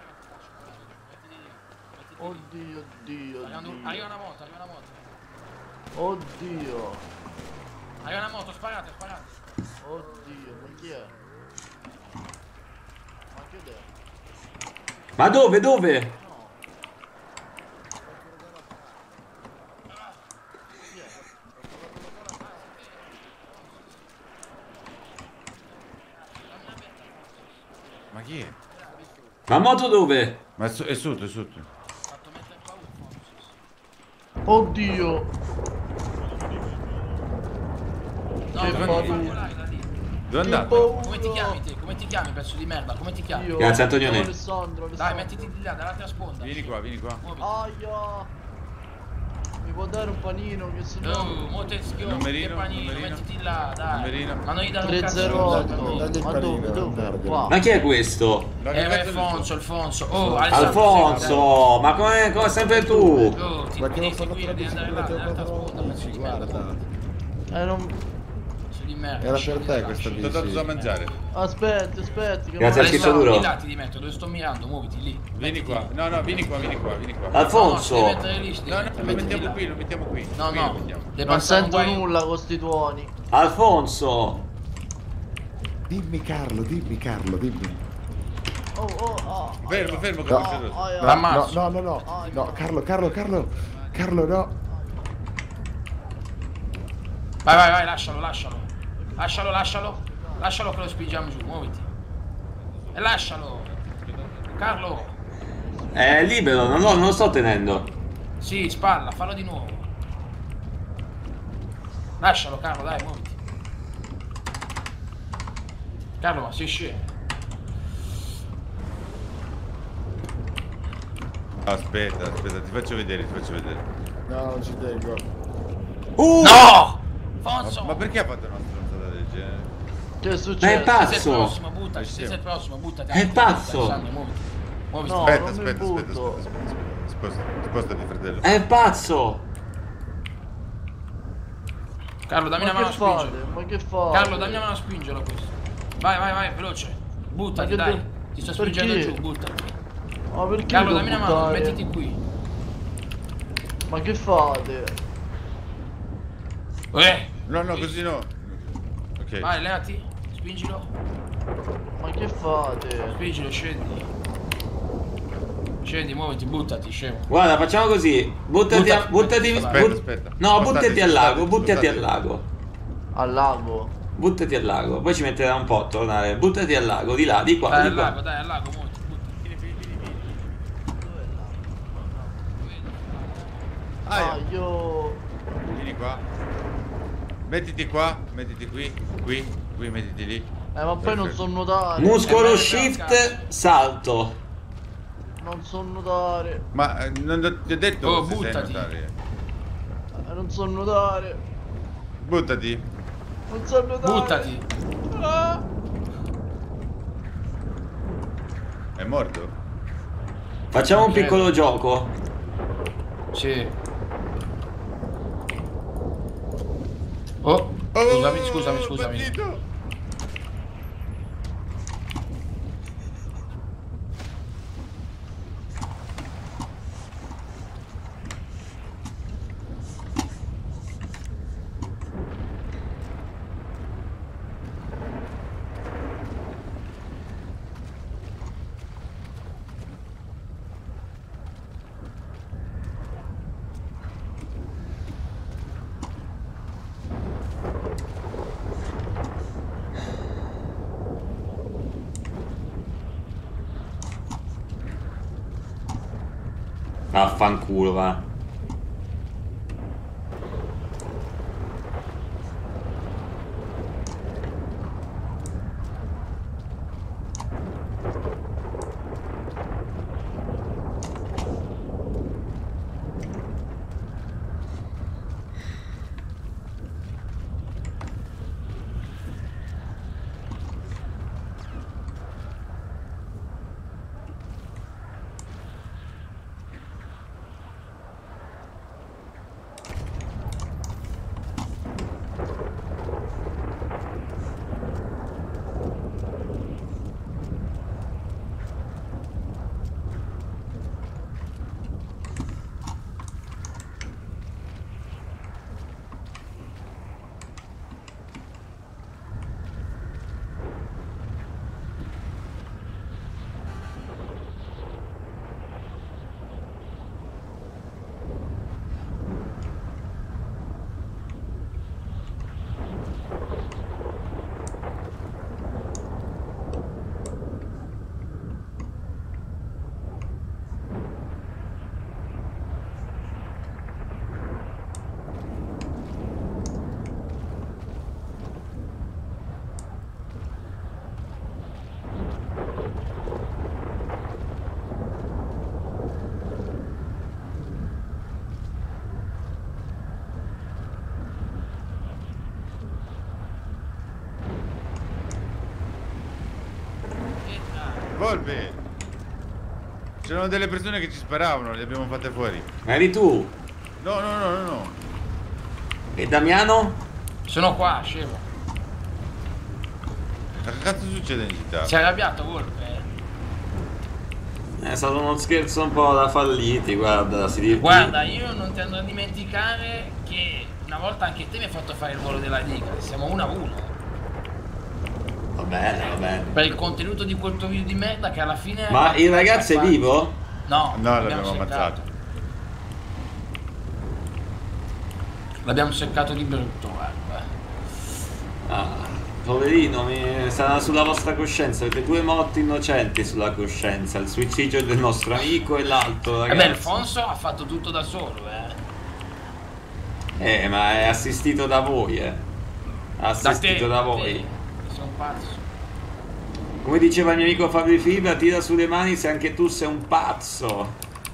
Q: Oddio, oddio,
A: Arriva
Q: oddio.
A: arriva una moto, arriva una moto.
Q: Oddio.
A: Arriva una moto, sparate, sparate.
Q: Oddio, ma chi è? Ma che è?
C: ma dove, dove?
S: Ma chi è?
C: Ma moto dove?
S: Ma è, so- è sotto, è sotto.
Q: Oddio.
A: No,
Q: Che
A: non
Q: paura.
A: mi fa volare da lì.
S: Dove è
Q: Che
S: andato?
Q: paura.
A: Come ti chiami te? Come ti chiami, pezzo di merda? Come ti chiami?
Q: Io-
C: Grazie, Antonio
Q: Chiamo
C: Ne.
Q: Alessandro,
A: Dai,
Q: Alessandro.
A: mettiti di là, dall'altra sponda.
S: Vieni qua, vieni qua.
A: Muoviti.
Q: Aia. Mi può dare un panino che se no...
A: Oh, mo te schiocchi,
S: Numerino,
A: che panino,
S: numerino.
A: mettiti là, dai.
S: Numerino.
A: Ma non gli danno un
Q: tre
A: cazzo
Q: zero
A: di
Q: otto.
A: soldi.
U: Dagli il
Q: Ma
U: panino,
Q: dove, dove?
U: guarda.
Q: Qua.
C: Ma chi è questo?
S: Ma
A: Eh,
S: che
A: ma
S: cazzo
A: Alfonso, Alfonso. Oh, Alessandro.
C: Alfonso, ma come, come sempre tu?
A: Oh, ti
U: Ma
A: devi
U: che non fanno
A: seguire, devi andare là, dall'altra sponda, pezzo di merda.
U: guarda.
Q: Eh, non...
A: Pezzo di merda.
U: Era per te questa
S: Ti ho dato da
U: bici.
S: mangiare.
Q: Aspetti, aspetti. Che
C: Grazie al
Q: non-
C: schizzo duro.
A: Di là ti di metto, dove sto mirando, muoviti lì.
S: Vieni qua. No, no, vieni qua, vieni qua, vieni qua.
C: Alfonso.
A: No, devi mettere lì, devi
S: No, no,
A: mettere-
S: lo
A: mettiti
S: mettiamo
A: là.
S: qui, lo mettiamo qui.
A: No,
S: Qui lo
A: no,
S: mettiamo.
A: devi
Q: Non
A: passare un
Q: sento
A: guaio-
Q: nulla con sti tuoni.
C: Alfonso.
U: Dimmi Carlo, dimmi Carlo, dimmi.
Q: Oh, oh, oh.
S: Fermo, fermo,
U: No,
S: cappuccio rosa.
Q: aia.
U: No,
A: L'ammazzo.
U: no, no, no, no, no, Carlo, Carlo, Carlo, Carlo, no.
A: Vai, vai, vai, lascialo, lascialo. Lascialo, lascialo. Lascialo che lo spingiamo giù, muoviti. E lascialo. Carlo.
C: È libero, non lo, non lo sto tenendo.
A: Sì, spalla, fallo di nuovo. Lascialo, Carlo, dai, muoviti. Carlo, ma sei scemo.
S: Aspetta, aspetta, ti faccio vedere, ti faccio vedere.
U: No, non ci tengo.
C: Uh!
A: No!
S: Ma,
A: Fonso!
S: ma perché ha fatto una stronzata del genere?
Q: Che è
C: Ma è
Q: successo?
A: Se sei il
C: pazzo.
A: prossimo, buttati, se sei il prossimo, buttati.
C: È pazzo.
A: Alessandro, muoviti. Muoviti.
Q: No.
S: Aspetta,
Q: non mi
S: aspetta, aspetta,
Q: butto.
S: aspetta, aspetta, aspetta, sposta- spostati, fratello.
C: È pazzo.
A: Carlo, dammi
Q: Ma
A: una mano a
Q: che fate?
A: spingerlo.
Q: Ma che fate?
A: Carlo, dammi una mano a spingerlo questo. Vai, vai, vai, veloce. Buttati,
Q: Ma che
A: dai.
Q: devo-
A: Ti sto
Q: perché?
A: spingendo giù, buttati.
Q: Ma perché
A: Carlo,
Q: devo
A: dammi una mano,
Q: buttare?
A: mettiti qui.
Q: Ma che fate?
A: Eh.
S: No, no, così no. Ok.
A: Vai, levati. Spingilo.
Q: Ma che fate?
A: Spingilo, scendi. Scendi, muoviti, buttati, scemo.
C: Guarda, facciamo così. Buttati, a, buttati,
S: Aspetta,
C: but-
S: aspetta.
C: No,
S: Spostate,
C: buttati al lago,
S: spostate,
C: buttati al
S: spostate.
C: lago.
Q: Al lago?
C: Buttati al lago, poi ci metterà un po' a tornare. Buttati al lago, di là, di qua,
A: Dai,
C: di
A: al
C: qua.
A: lago, dai, al lago, muoviti, buttati. Vieni, vieni, vieni, vieni.
Q: Ah, io...
S: Vieni qua. Mettiti qua, mettiti qui, qui, qui, mettiti lì.
Q: Eh, ma poi non so nuotare.
C: Muscolo
Q: Eh,
C: shift, salto.
Q: Non so nuotare.
S: Ma eh, non ti ho detto
A: Oh,
S: se sai
A: buttati.
S: nuotare.
Q: Eh, non so nuotare.
S: Buttati.
Q: Non so nuotare.
A: Buttati.
Q: Ah.
S: È morto?
C: Facciamo un piccolo gioco.
A: Sì. Oh, scusami, scusami, scusami.
S: Partito.
C: Vaffanculo, va.
S: Volpe! C'erano delle persone che ci sparavano, le abbiamo fatte fuori.
C: Ma eri tu?
S: No, no, no, no, no.
C: E Damiano?
A: Sono qua, scemo.
S: Ma che cazzo succede in città?
A: Si è arrabbiato, Volpe?
C: È stato uno scherzo un po' da falliti, guarda, si dice.
A: Guarda, io non ti andrò a dimenticare che una volta anche te mi hai fatto fare il volo della diga. Siamo uno a uno.
C: Va bene, va bene.
A: Per il contenuto di quel tuo video di merda che alla fine...
C: Ma il ragazzo è vivo?
A: No,
S: No, l'abbiamo ammazzato.
A: L'abbiamo seccato di brutto, guarda.
C: Ah, poverino, mi... sarà sulla vostra coscienza. Avete due morti innocenti sulla coscienza. Il suicidio del nostro amico e l'altro
A: E
C: ragazzo.
A: beh, Alfonso ha fatto tutto da solo, eh.
C: Eh, ma è assistito da voi, eh. Assistito da,
A: da
C: voi.
A: te. Sono pazzo.
C: Come diceva il mio amico Fabio Fibra, tira sulle mani se anche tu sei un pazzo.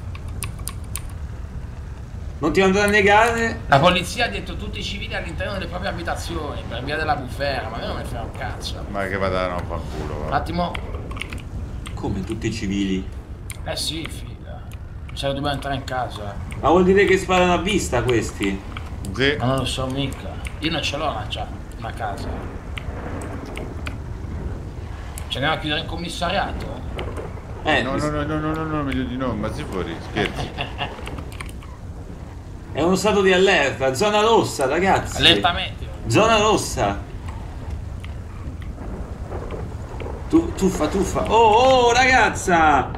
C: Non ti andrò a negare.
A: La polizia ha detto tutti i civili all'interno delle proprie abitazioni per via della bufera, ma a me non mi frega un cazzo.
S: Ma che vada a fanculo.
A: Un attimo.
C: Come tutti i civili?
A: Eh sì, figa. Se dobbiamo entrare in casa.
C: Ma vuol dire che sparano a vista questi?
S: Sì.
A: Ma non lo so mica. Io non ce l'ho una, una casa. Ce andiamo a chiudere il commissariato?
S: Eh, no, no, no, no, no, no, no, meglio di no, ma sei fuori, scherzi.
C: È uno stato di allerta, zona rossa, ragazzi.
A: Allertamento.
C: Zona rossa. Tu, tuffa, tuffa. Oh, oh, ragazza!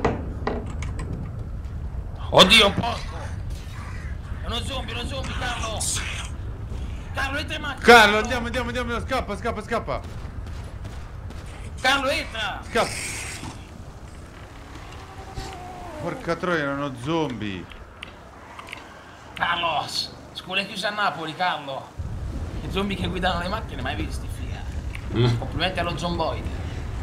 A: Oddio, un porco! È uno zombie, uno zombie, Carlo! Carlo, entra in macchina!
S: Carlo, andiamo, andiamo, andiamo, scappa, scappa, scappa!
A: Carlo, entra!
S: Scappa! Porca troia, erano zombie!
A: Carlo! Scuola è chiusa a Napoli, Carlo! I zombie che guidano le macchine, mai visti, figa?
C: Mm.
A: Complimenti allo zomboide!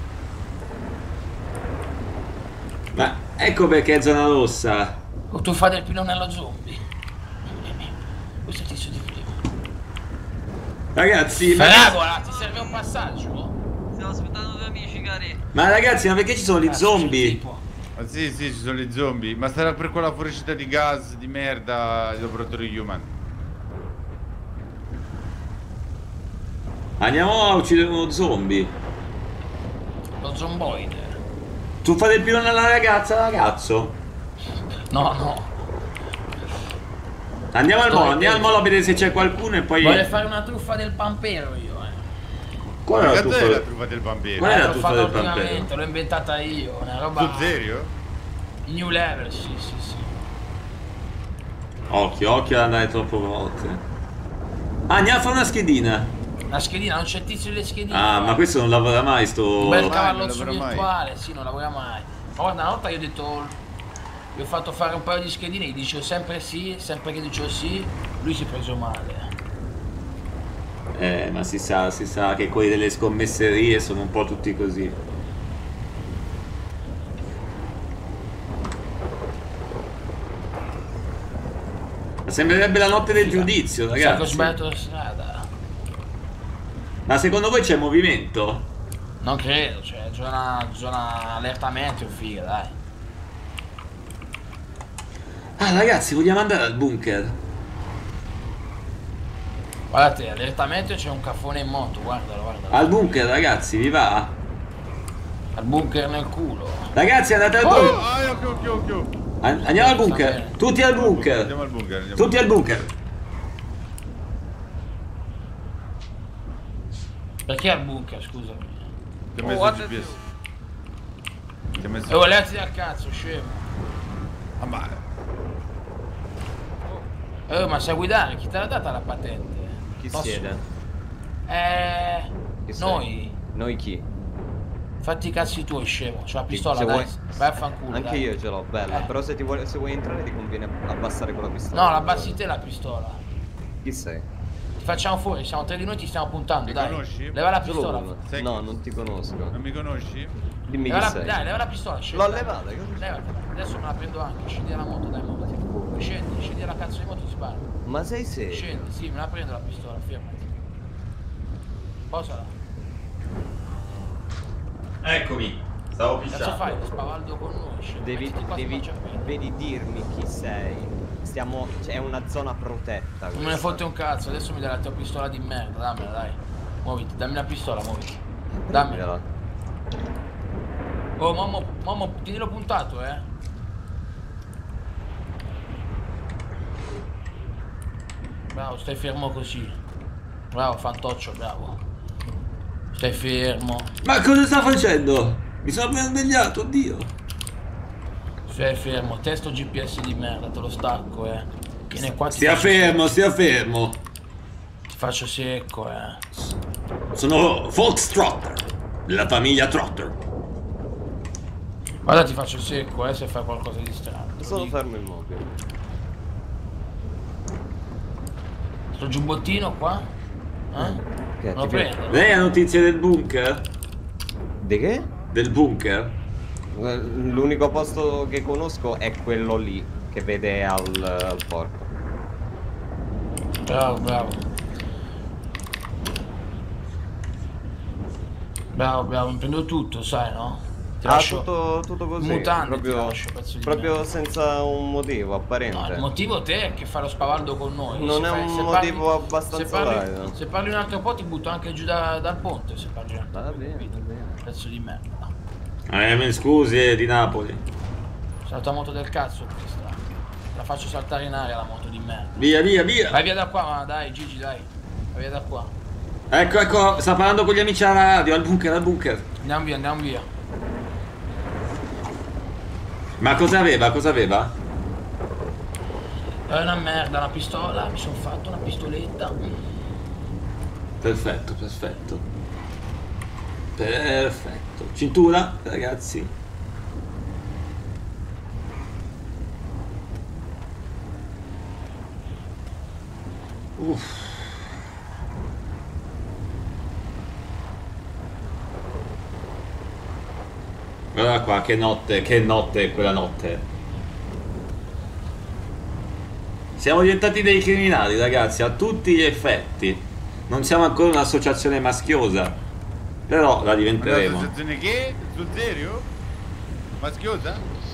C: Ma ecco perché è zona rossa.
A: O tu fai del pinonello zombie. Questo è il tizio di prima.
C: Ragazzi, ma...
A: Fragola, ti serve un passaggio?
L: Stiamo aspettando due amici, cari.
C: Ma ragazzi, ma perché ci sono gli zombie?
S: Ma sì, sì, ci sono gli zombie. Ma sarà per quella fuoriuscita di gas di merda di laboratori human.
C: Andiamo a uccidere uno zombie.
A: Lo zomboide.
C: Tu fai del pilone alla ragazza, ragazzo?
A: No, no.
C: Andiamo al molo, andiamo al molo a vedere se c'è qualcuno e poi...
A: Voglio fare una truffa del pampero io, eh.
C: Qual è la truffa,
S: la truffa del pampero?
C: Qual è la
A: L'ho
C: truffa
A: fatta
C: del pampero?
A: ultimamente, l'ho inventata io, una roba...
S: Sul serio?
A: New level, sì, sì, sì.
C: Occhio, occhio ad andare troppo volte. Ah, andiamo a fare una schedina.
A: Una schedina, non c'è tizio delle schedine.
C: Ah, ma questo non lavora mai, sto...
A: Un bel cavallozzo virtuale, sì, non lavora mai. Ma guarda, una volta io ho detto... Gli ho fatto fare un paio di schedine, gli dicevo sempre sì, sempre che dicevo sì, lui si è preso male.
C: Eh, ma si sa, si sa che quelli delle scommesserie sono un po' tutti così. Ma sembrerebbe la notte del giudizio,
A: Sai che ho
C: ragazzi.
A: sbagliato la strada.
C: Ma secondo voi c'è movimento?
A: Non credo, cioè, zona, zona allertamento, figa, dai.
C: Ah, ragazzi, vogliamo andare al bunker?
A: Guardate, allertamento c'è un caffone in moto, guardalo, guardalo.
C: Al bunker, ragazzi, vi va?
A: Al bunker nel culo.
C: Ragazzi, andate al
S: Oh,
C: bunker.
S: ah, occhio, occhio, occhio.
C: An- Andiamo al bunker. Tutti al bunker.
S: Andiamo al bunker. Andiamo
C: Tutti al bunker.
A: Perché al bunker, scusami?
S: Ti ho
A: Oh,
S: messo
A: guarda
S: il G P S. Ti ho messo...
A: E volete dal cazzo, scemo.
S: Ah, ma...
A: Eh, ma sai guidare? Chi te l'ha data la patente?
B: Chi
A: Posso?
B: siete?
A: Eh...
B: Chi sei?
A: Noi.
B: Noi chi?
A: Fatti i cazzi tuoi, scemo. C'ho la pistola,
B: Se
A: dai.
B: vuoi-
A: Vai a fanculo,
B: Anche
A: dai.
B: io ce l'ho, bella.
A: Eh.
B: Però se, ti vuoi, se vuoi entrare ti conviene abbassare quella pistola.
A: No, la abbassi te la pistola.
B: Chi sei?
A: Ti facciamo fuori, siamo tre di noi, ti stiamo puntando,
S: Mi
A: dai.
S: conosci?
A: Leva la
B: Solo
A: pistola.
B: uno.
S: Sai
B: No,
S: chi-
B: non ti conosco.
S: Non mi conosci?
B: Dimmi
A: Leva
B: chi
A: la,
B: sei.
A: dai, leva la pistola, scendi.
B: L'ho
A: dai.
B: levata, cosa c'è?
A: Levatela. Adesso me la prendo anche, scendi dalla moto, dai, muoviti. Scendi, scendi dalla cazzo di moto, ti sparo.
B: Ma sei serio?
A: Scendi, sì, me la prendo la pistola, fermati. Posala.
C: Eccomi. Stavo
A: Cazzo fai, lo spavaldo con noi, scendi.
B: Devi,
A: Mettiti qua, ti
B: devi,
A: faccio aprire.
B: devi dirmi chi sei. Stiamo... C'è una zona protetta.
A: Non me ne
B: questa.
A: fotte un cazzo, adesso mi dai la tua pistola di merda, dammela, dai. Muoviti, dammi la pistola, muoviti. Dammela. Oh, mamma, mamma, tienilo puntato, eh. Bravo, stai fermo così. Bravo, fantoccio, bravo. Stai fermo.
C: Ma cosa sta facendo? Mi sono appena svegliato, oddio.
A: Stai fermo, testo G P S di merda, te lo stacco, eh. Vieni qua, ti
C: Stia
A: faccio
C: fermo, stia fermo.
A: Ti faccio secco, eh.
C: Sono Fox Trotter, della famiglia Trotter.
A: Guarda, ti faccio secco, eh, se fai qualcosa di strano.
B: Sono fermo immobile.
A: Sto giubbottino qua? Eh?
B: Che,
A: Lo
B: ti piace?
A: prendo?
C: Lei ha notizie del bunker?
B: Di che?
C: Del bunker?
B: Eh, L'unico posto che conosco è quello lì, che vede al, al porco.
A: Bravo, bravo. Bravo, bravo, mi prendo tutto, sai, no? Ti
B: Ah,
A: lascio
B: tutto, tutto così,
A: mutande, ti
B: proprio,
A: lascio, pezzo di
B: proprio
A: merda.
B: senza un motivo apparente.
A: No, il motivo te è che fa lo spavaldo con noi.
B: Non
A: Se
B: è
A: fai-
B: un
A: se
B: motivo
A: parli-
B: abbastanza
A: se parli,
B: valido.
A: se parli un altro po' ti butto anche giù da- dal ponte. Se parli un altro
B: Va bene, va bene.
A: pezzo di merda.
C: Eh, mi scusi, eh, di Napoli.
A: C'è la tua moto del cazzo questa. La faccio saltare in aria la moto di merda.
C: Via, via, via.
A: Vai via da qua, ma dai Gigi, dai. Vai via da qua.
C: Ecco, ecco, sta parlando con gli amici alla radio, al bunker, al bunker.
A: Andiamo via, andiamo via.
C: Ma cosa aveva, cosa aveva?
A: È una merda, una pistola, mi sono fatto una pistoletta.
C: Perfetto, perfetto. Perfetto. Cintura, ragazzi. Uff. Guarda qua, che notte, che notte quella notte. Siamo diventati dei criminali, ragazzi, a tutti gli effetti. Non siamo ancora un'associazione maschiosa, però la diventeremo.
S: Un'associazione che? Sul serio? Maschiosa?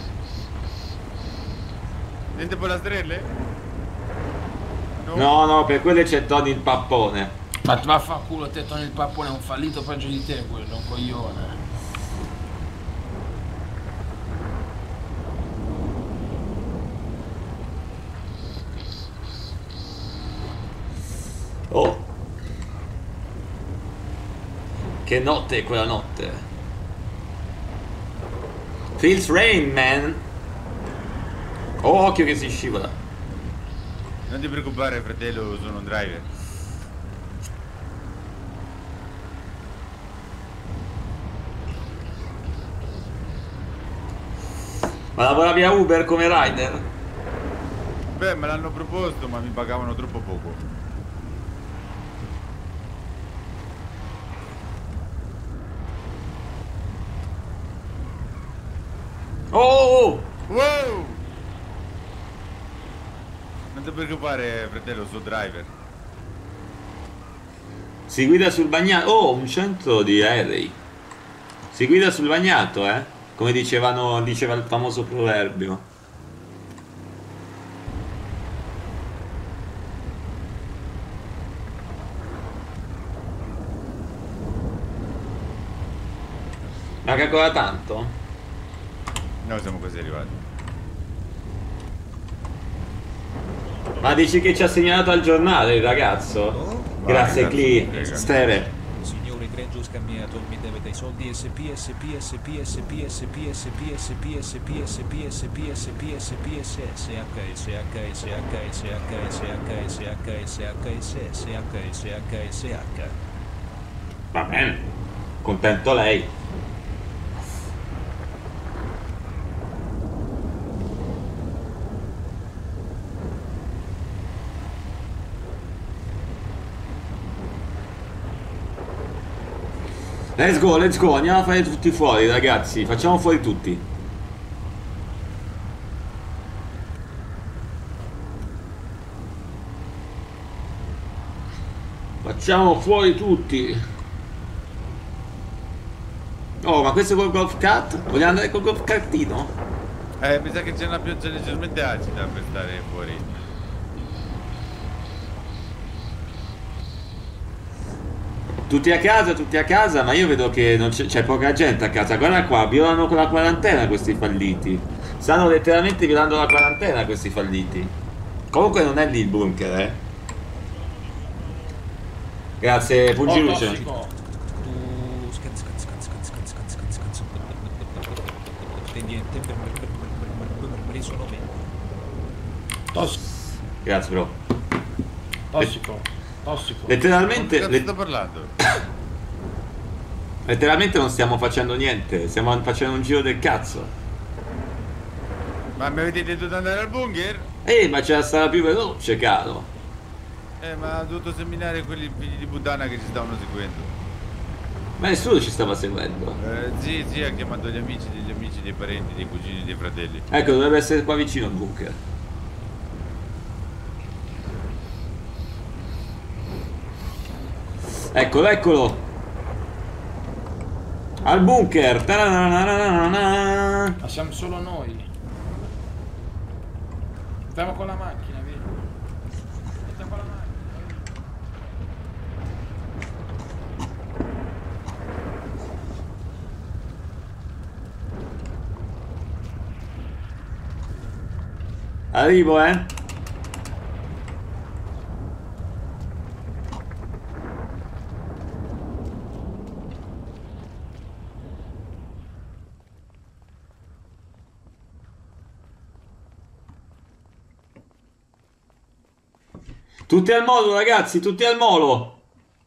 S: Niente pollastrelle?
C: No, no, per quelle c'è Tony il pappone.
A: Ma vaffanculo, te Tony il pappone è un fallito peggio di te quello, un coglione.
C: Oh. Che notte è quella notte. Feels rain, man. Oh, occhio che si scivola.
S: Non ti preoccupare, fratello, sono un driver.
C: Ma lavoravi a Uber come rider?
S: Beh, me l'hanno proposto, ma mi pagavano troppo poco.
C: Oh!
S: Wow! Non ti preoccupare, fratello, sono driver.
C: Si guida sul bagnato. Oh, un centro di aerei. Si guida sul bagnato, eh? Come dicevano, diceva il famoso proverbio. Ma che ancora tanto?
S: No, siamo quasi arrivati.
C: Ma dici che ci ha segnalato al giornale il ragazzo? Grazie,
S: grazie,
C: Cli.
S: prego.
C: Stere.
M: Signore Greggio scambiato, mi deve i soldi S P S P S P S P S P S P S P S P S P S P S P S P S S H S H S H S H S H S H S H S S H S H S H.
C: Va bene. Contento lei. Let's go, let's go, andiamo a fare tutti fuori, ragazzi, facciamo fuori tutti. Facciamo fuori tutti. Oh, ma questo col golf cart? Vogliamo andare col golf cartino?
S: Eh, mi sa che c'è una pioggia leggermente acida per stare fuori.
C: Tutti a casa, tutti a casa, ma io vedo che non c'è, c'è poca gente a casa. Guarda qua, violano con la quarantena questi falliti. Stanno letteralmente violando la quarantena questi falliti. Comunque non è lì il bunker, eh. Grazie, Pungiluce.
A: Oh,
M: tossico.
C: Grazie, bro.
A: Tossico. Tossico.
C: Letteralmente.
S: Che cazzo sto parlando?
C: Letteralmente non stiamo facendo niente, stiamo facendo un giro del cazzo.
S: Ma mi avete detto di andare al bunker?
C: Ehi, ma c'è la strada più veloce, caro.
S: Eh, ma ha dovuto seminare quelli figli di puttana che ci stavano seguendo.
C: Ma nessuno ci stava seguendo.
S: Eh, sì, sì, ha chiamato gli amici degli amici, dei parenti, dei cugini, dei fratelli.
C: Ecco, dovrebbe essere qua vicino al bunker. Eccolo, eccolo. Al bunker. Ta-na-na-na-na-na.
A: Ma siamo solo noi. Stiamo con la macchina, vedi? Stiamo con la macchina.
C: Arrivo, eh. Tutti al molo, ragazzi, tutti al molo.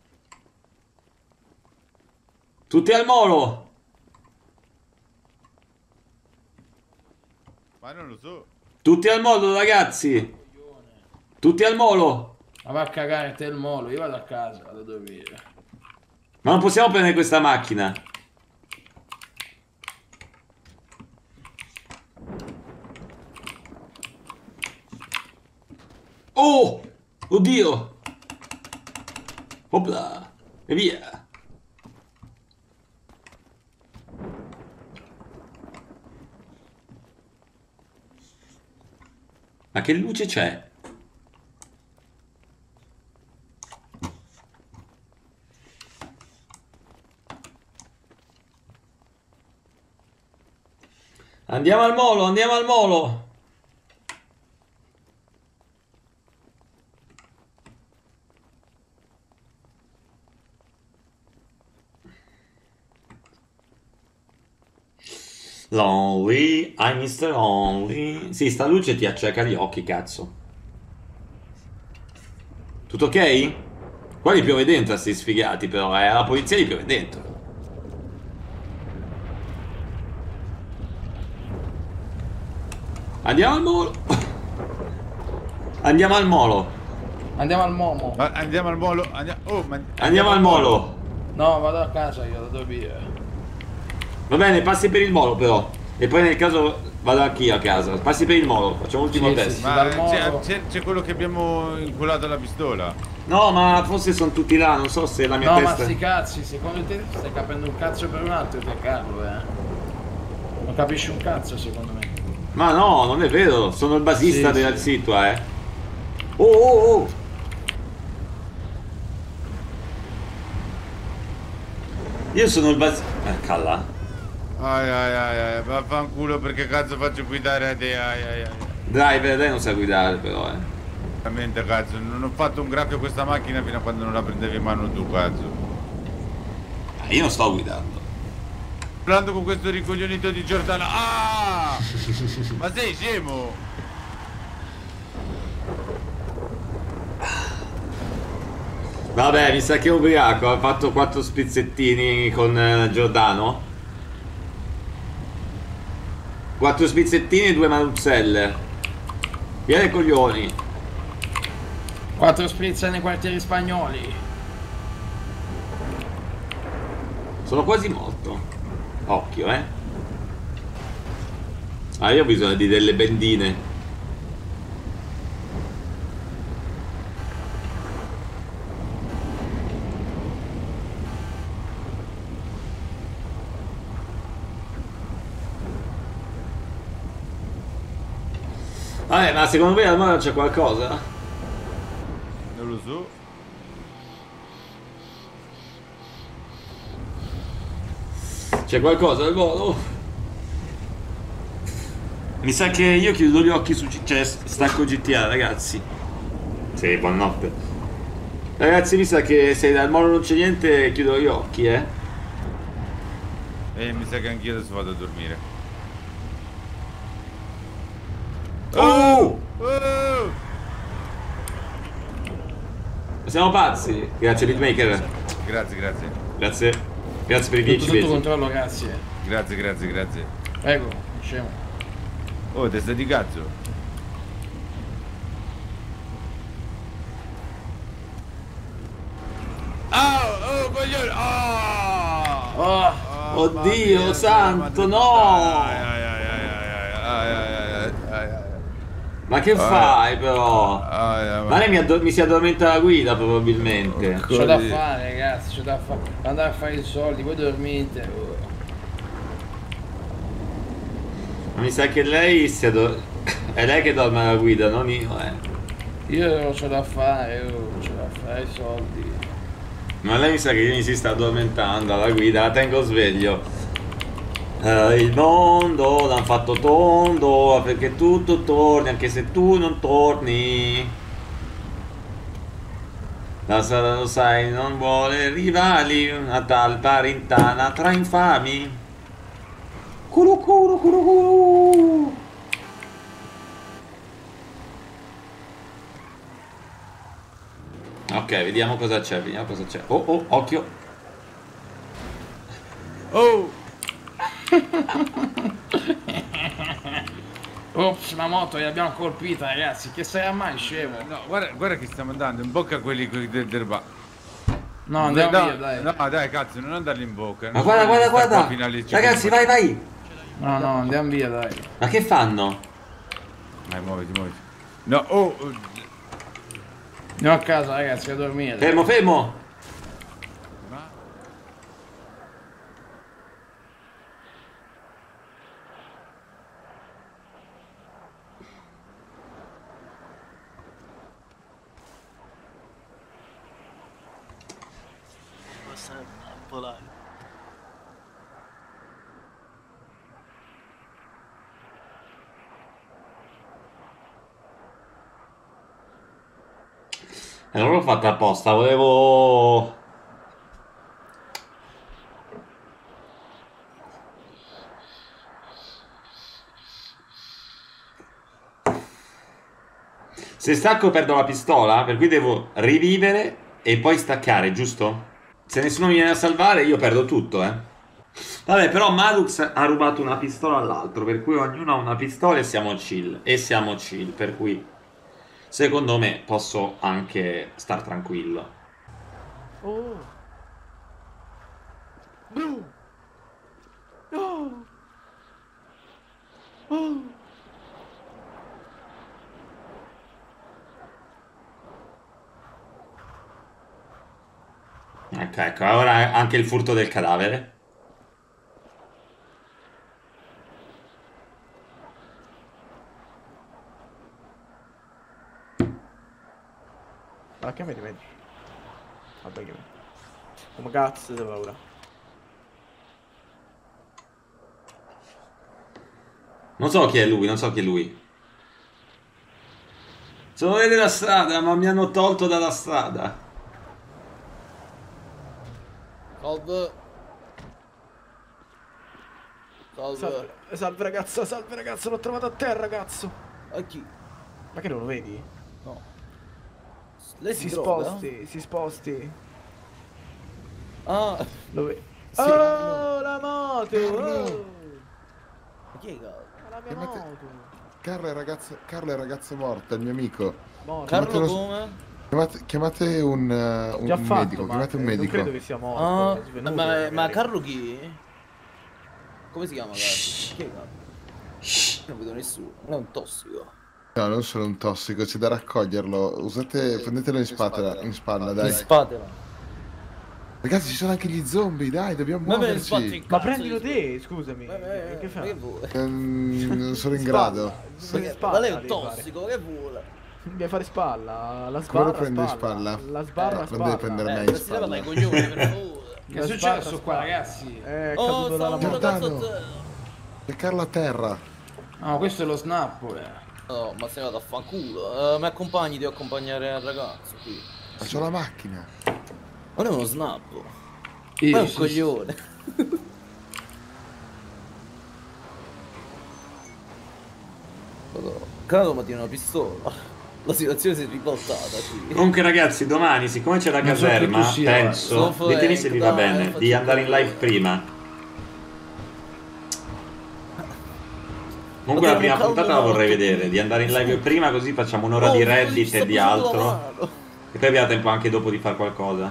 C: Tutti al molo.
S: Ma non lo so.
C: Tutti al molo, ragazzi. Tutti al molo.
A: Ma va a cagare te il molo, io vado a casa, vado a dormire.
C: Ma non possiamo prendere questa macchina. Oh! Oddio! Opla! E via! Ma che luce c'è? Andiamo al molo, andiamo al molo! Lonely, I'm mister Lonely. Sì, sta luce ti acceca gli occhi, cazzo. Tutto ok? Qua li piove dentro a sti sfigati, però, eh. La polizia li piove dentro. Andiamo al molo. Andiamo al molo.
A: Andiamo al momo.
S: Ma andiamo al molo. Andiamo, oh, ma...
C: andiamo, andiamo al molo.
A: No, vado a casa io, da dormire.
C: Va bene, passi per il molo però. E poi nel caso vado anch'io a casa. Passi per il molo, facciamo l'ultimo
A: Sì,
C: test.
A: sì,
S: Ma
A: dal molo.
S: c'è, c'è quello che abbiamo inculato alla pistola.
C: No, ma forse sono tutti là, non so se la mia
A: No,
C: testa...
A: ma sti cazzi, secondo te stai capendo un cazzo per un altro te, Carlo, eh? Non capisci un cazzo, secondo me.
C: Ma no, non è vero, sono il basista
A: Sì,
C: del
A: sì.
C: Situa, eh. Oh, oh, oh. Io sono il basista... Eh, calla.
S: Ai ai ai ai, vaffanculo, perché cazzo faccio guidare a te, ai ai ai.
C: Driver, lei non sa guidare però, eh.
S: Veramente, cazzo, non ho fatto un granchio questa macchina fino a quando non la prendevi in mano tu, cazzo.
C: Ah, io non sto guidando.
S: Parlando con questo ricoglionito di Giordano. Ah! Ma sei scemo?
C: Vabbè, mi sa che è ubriaco, ha fatto quattro spizzettini con eh, Giordano. Quattro spizzettini e due manuzzelle. Via dai coglioni.
A: Quattro sprizze nei quartieri spagnoli.
C: Sono quasi morto. Occhio, eh. Ah, io ho bisogno di delle bendine. Vabbè, ma secondo me allora c'è qualcosa?
S: Non lo so.
C: C'è qualcosa al volo? Mi sa che io chiudo gli occhi su... cioè stacco G T A, ragazzi. Sì, buonanotte. Ragazzi, mi sa che se dal molo non c'è niente, chiudo gli occhi, eh.
S: E mi sa che anch'io adesso vado a dormire.
C: Oh!
S: Oh!
C: Siamo pazzi. Grazie, Beatmaker.
S: Grazie, grazie.
C: Grazie. Grazie per i dieci
A: Tutto
C: mesi.
A: sotto controllo, grazie.
S: Grazie, grazie, grazie.
A: Prego, scemo.
S: Oh, testa di cazzo. Oh, oh, coglione. Oh!
A: Oh!
C: Oh, oddio, mia, santo, no!
S: Ai, ai, ai, ai, ai, ai, ai, ai.
C: Ma che fai però?
S: Ai, ai,
C: ma lei mi, mi si addormenta la guida probabilmente.
A: C'ho da fare, ragazzi. ragazzi, c'è da fare. Andare a fare i soldi, voi dormite. Oh.
C: Ma mi sa che lei sia do... è lei che dorme alla guida, non io, eh.
A: Io c'ho da fare, oh, c'ho da fare i soldi.
C: Ma lei mi sa che mi si sta addormentando alla guida, la tengo sveglio. Uh, il mondo l'hanno fatto tondo perché tutto torni anche se tu non torni. La strada lo sai non vuole rivali, una tal parintana tra infami. Curu curu curu curu. Ok, vediamo cosa c'è, vediamo cosa c'è. Oh oh, occhio.
A: Oh. Ops, la moto l'abbiamo colpita, ragazzi. Che sarà mai, scemo?
S: No, guarda, guarda che stiamo andando in bocca a quelli del, del bar.
A: No, andiamo
S: no,
A: via, dai.
S: No, dai, cazzo, non andarli in bocca.
C: Ma guarda, guarda, guarda. Ragazzi, vai, vai.
A: No, no, andiamo via, dai.
C: Ma che fanno?
S: Dai, muoviti, muoviti. No, oh.
A: Andiamo a casa, ragazzi, a dormire.
C: Fermo, fermo. E non l'ho fatta apposta, volevo... Se stacco perdo la pistola, per cui devo rivivere e poi staccare, giusto? Se nessuno mi viene a salvare io perdo tutto, eh. Vabbè, però Malux ha rubato una pistola all'altro, per cui ognuno ha una pistola e siamo chill. E siamo chill, per cui... secondo me posso anche star tranquillo.
Q: Oh. No. No. Oh.
C: Ecco, ecco, ora anche il furto del cadavere.
Q: Ma che mi rivedi? Vabbè che mi... Come cazzo di paura?
C: Non so chi è lui, non so chi è lui. Sono della strada, ma mi hanno tolto dalla strada.
Q: Salve. Salve. Salve, salve ragazzo, salve ragazzo, l'ho trovato a terra, ragazzo. A chi? Ma che non lo vedi? No. Lei si, si sposti, si sposti. Ah, lo vedi? Sì, oh, no. La moto! Oh. Ma chi è Carlo? La mia
U: Chiamate...
Q: moto.
U: Carlo è ragazzo, Carlo è ragazzo morto, il mio amico.
Q: Morto.
U: Chiamatelo...
Q: Carlo come?
U: Chiamate, chiamate un, uh, un
Q: Già fatto,
U: medico, chiamate un medico.
Q: Non credo che sia morto.
G: Ah,
Q: svenuto,
G: ma, ma Carlo chi? Come si chiama Carlo? Chi è Carlo? Non vedo nessuno, non è un tossico.
U: No, non sono un tossico, c'è da raccoglierlo. Usate, prendetelo in spalla, in spalla, dai.
G: In spatela.
U: Ragazzi, ci sono anche gli zombie, dai, dobbiamo
G: Vabbè,
U: muoverci.
Q: Ma prendilo te, scusami.
G: Vabbè,
Q: che fai?
U: Ehm, non sono in
Q: Spalla,
U: grado.
Q: spalla,
G: Ma lei è un
Q: devi
G: tossico, che vuole?
Q: Devi fare spalla, la
U: Come
Q: sbarra
U: lo prendo in
Q: spalla.
U: spalla?
Q: La sbarra
U: Eh,
Q: spalla.
U: non deve prendere me in
G: Eh,
U: spalla.
G: dai coglioni, per favore.
A: Che è successo qua, ragazzi?
Q: È
G: Oh,
Q: caduto dalla
G: stavo
Q: moto.
G: cazzo
U: C'è Carlo a terra.
A: No, questo è lo snap, eh.
G: No, ma sei andato a fanculo. Uh, mi accompagni, devo accompagnare il ragazzo qui.
U: Ma c'ho la macchina.
G: Ma non è uno snap.
A: Sì,
G: Ma è un
A: sì,
G: coglione. Credo ma tiene una pistola. La situazione si è ribaltata qui.
C: Comunque ragazzi, domani, siccome c'è la
A: Non so chi
C: caserma,
A: tu sia,
C: penso,
G: Frank,
C: ditemi se vi va
G: dai,
C: bene,
G: faccio
C: di andare in
G: vedere.
C: live prima. Comunque
G: Ma
C: la prima
G: abbiamo
C: puntata la
G: caldo
C: vorrei
G: morto.
C: vedere, di andare in live prima così facciamo un'ora
G: Oh,
C: di
G: mi
C: Reddit
G: sta
C: e di
G: facendo la
C: altro.
G: mano.
C: E poi abbiamo tempo anche dopo di fare qualcosa.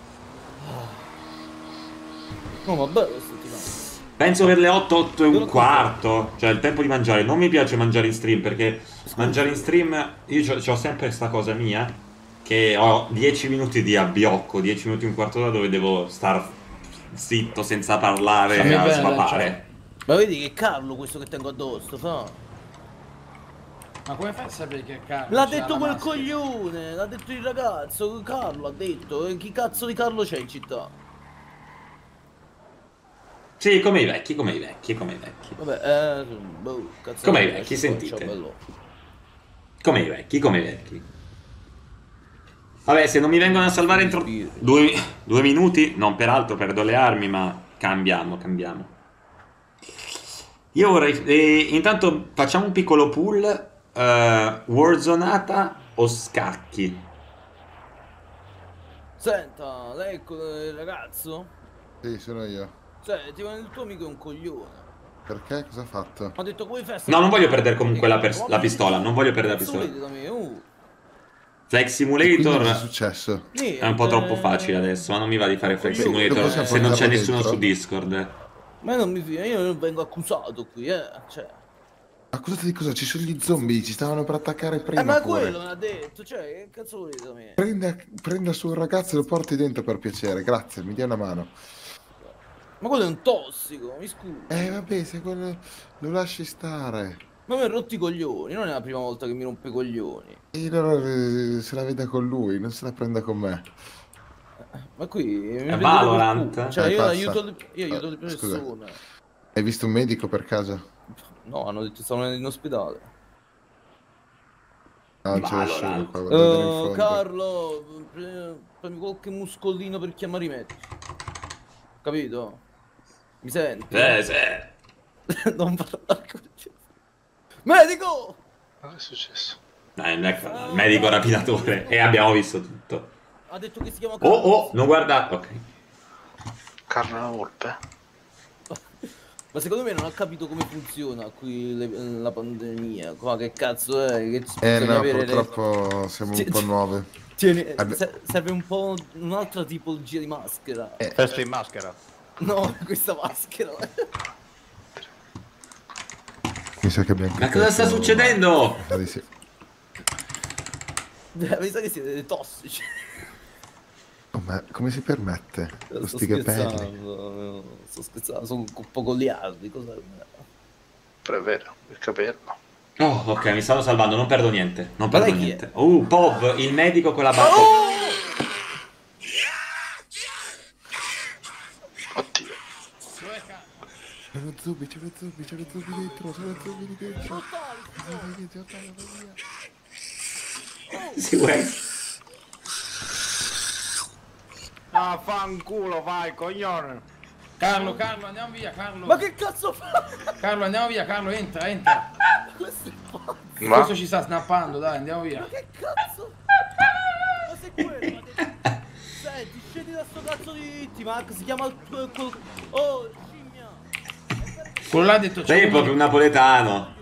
G: No, ma bello settimana.
C: Penso per le otto, otto e un quarto, cioè il tempo di mangiare. Non mi piace mangiare in stream perché mangiare in stream, io c'ho, c'ho sempre questa cosa mia, che ho dieci minuti di abbiocco, dieci minuti e un quarto d'ora dove devo star zitto senza parlare
A: Fammi
C: a
A: bene,
C: svapare.
G: Ma vedi che è Carlo questo che tengo addosso, fa?
A: Ma come fai a sapere che è Carlo?
G: L'ha
A: c'ha
G: detto
A: la
G: quel
A: maschera?
G: coglione, l'ha detto il ragazzo, Carlo ha detto. E chi cazzo di Carlo c'è in città?
C: Sì, come i vecchi, come i vecchi, come i vecchi.
G: Vabbè, eh, boh, cazzo.
C: Come i
G: di-
C: vecchi,
G: ciao,
C: sentite.
G: ciao, bello.
C: Come i vecchi, come i vecchi. Vabbè, se non mi vengono a salvare entro due, due minuti, non peraltro perdo le armi, ma cambiamo, cambiamo. Io vorrei... eh, intanto facciamo un piccolo pool. eh, Warzonata o scacchi?
G: Senta, lei è quel ragazzo?
U: Sì, sono io.
G: Senti, ma il tuo amico è un coglione.
U: Perché? Cosa ha fatto?
G: Ha detto come festa.
C: No, non voglio perdere comunque la, pers- la pistola, non voglio perdere la
G: Cazzo
C: pistola.
G: volete da me? Uh.
C: Flex
U: Quindi cosa è
C: Simulator
U: successo?
C: è un po' troppo facile adesso, ma non mi va di fare Flex
U: Lo
C: Simulator
U: possiamo
C: se non c'è
U: portarlo
C: nessuno
U: dentro?
C: su Discord.
G: Ma non mi fido, io non vengo accusato qui, eh. Cioè.
U: Accusate di cosa? Ci sono gli zombie, ci stavano per attaccare prima.
G: Eh, ma
U: pure.
G: quello me l'ha detto, cioè, che cazzo volete da me?
U: Prenda, prenda su un ragazzo e lo porti dentro per piacere, grazie, mi dia una mano.
G: Ma quello è un tossico, mi scusi.
U: Eh vabbè, se quello lo lasci stare.
G: Ma mi ha rotto i coglioni, non è la prima volta che mi rompe i coglioni.
U: E allora eh, se la veda con lui, non se la prenda con me.
G: Ma qui mi
C: È
G: prendete
C: Valorant?
G: per culo. Cioè,
U: Eh,
G: io
U: passa.
G: aiuto le, io aiuto le
U: Eh, scusa.
G: persone.
U: Hai visto un medico per caso?
G: No, hanno detto che stavano in ospedale.
U: No, non c'è
C: Valorant.
U: nessuno qua, guardate in
G: Uh,
U: fondo.
G: Carlo, pre- prendi qualche muscolino per chiamare i medici. Capito? Mi senti?
C: Eh, sì.
G: Non parlare con te. Medico!
I: Cosa è successo?
C: Dai, il mec- il medico rapinatore. E abbiamo visto tutto.
G: Ha detto che si chiama
C: Oh,
G: Carlo.
C: oh, non guardate. Ok.
I: Carlo la volpe?
G: Ma secondo me non ha capito come funziona qui le- la pandemia. Qua che cazzo è? Che ci
U: Eh
G: bisogna
U: no,
G: avere le-
U: purtroppo siamo un po' nuove.
G: Tieni,
U: Abbi-
G: se- serve un po' un'altra tipologia di maschera.
U: Eh,
E: Festa in maschera.
G: No, questa maschera.
U: Mi sa che abbiamo
C: Ma cosa sta
U: capito-
C: succedendo?
U: Ah, di sì.
G: Mi sa che siete dei tossici.
U: Oh, ma come si permette? Con
G: Sto
U: sti capelli.
G: scherzando, sto scherzando, sono un po' goliardi, cosa...
I: Però è vero, il capello.
C: Oh, ok, mi stavo salvando, non perdo niente. Non
G: Ma
C: perdo
G: lei chi
C: niente. Uh, Pov, il medico con la barba.
I: Oddio.
U: C'è lo zombie, c'è lo zombie, c'è lo zombie dentro, c'è lo zombie di dentro.
C: Sì, uè.
E: Ah, fanculo, vai, coglione.
A: Carlo, Carlo, andiamo via, Carlo.
G: Ma che cazzo fa?
A: Carlo, andiamo via, Carlo, entra, entra.
G: Questo è pazzo.
I: Ma?
A: Questo ci sta snappando, dai, andiamo via.
G: Ma che cazzo? Ma sei quello? Ma te- Senti, scendi da sto cazzo di vittima, che si chiama il tuo... quel- Oh, scimmia!
A: Quello là ha detto
C: Sei
A: c'è
C: proprio un napoletano.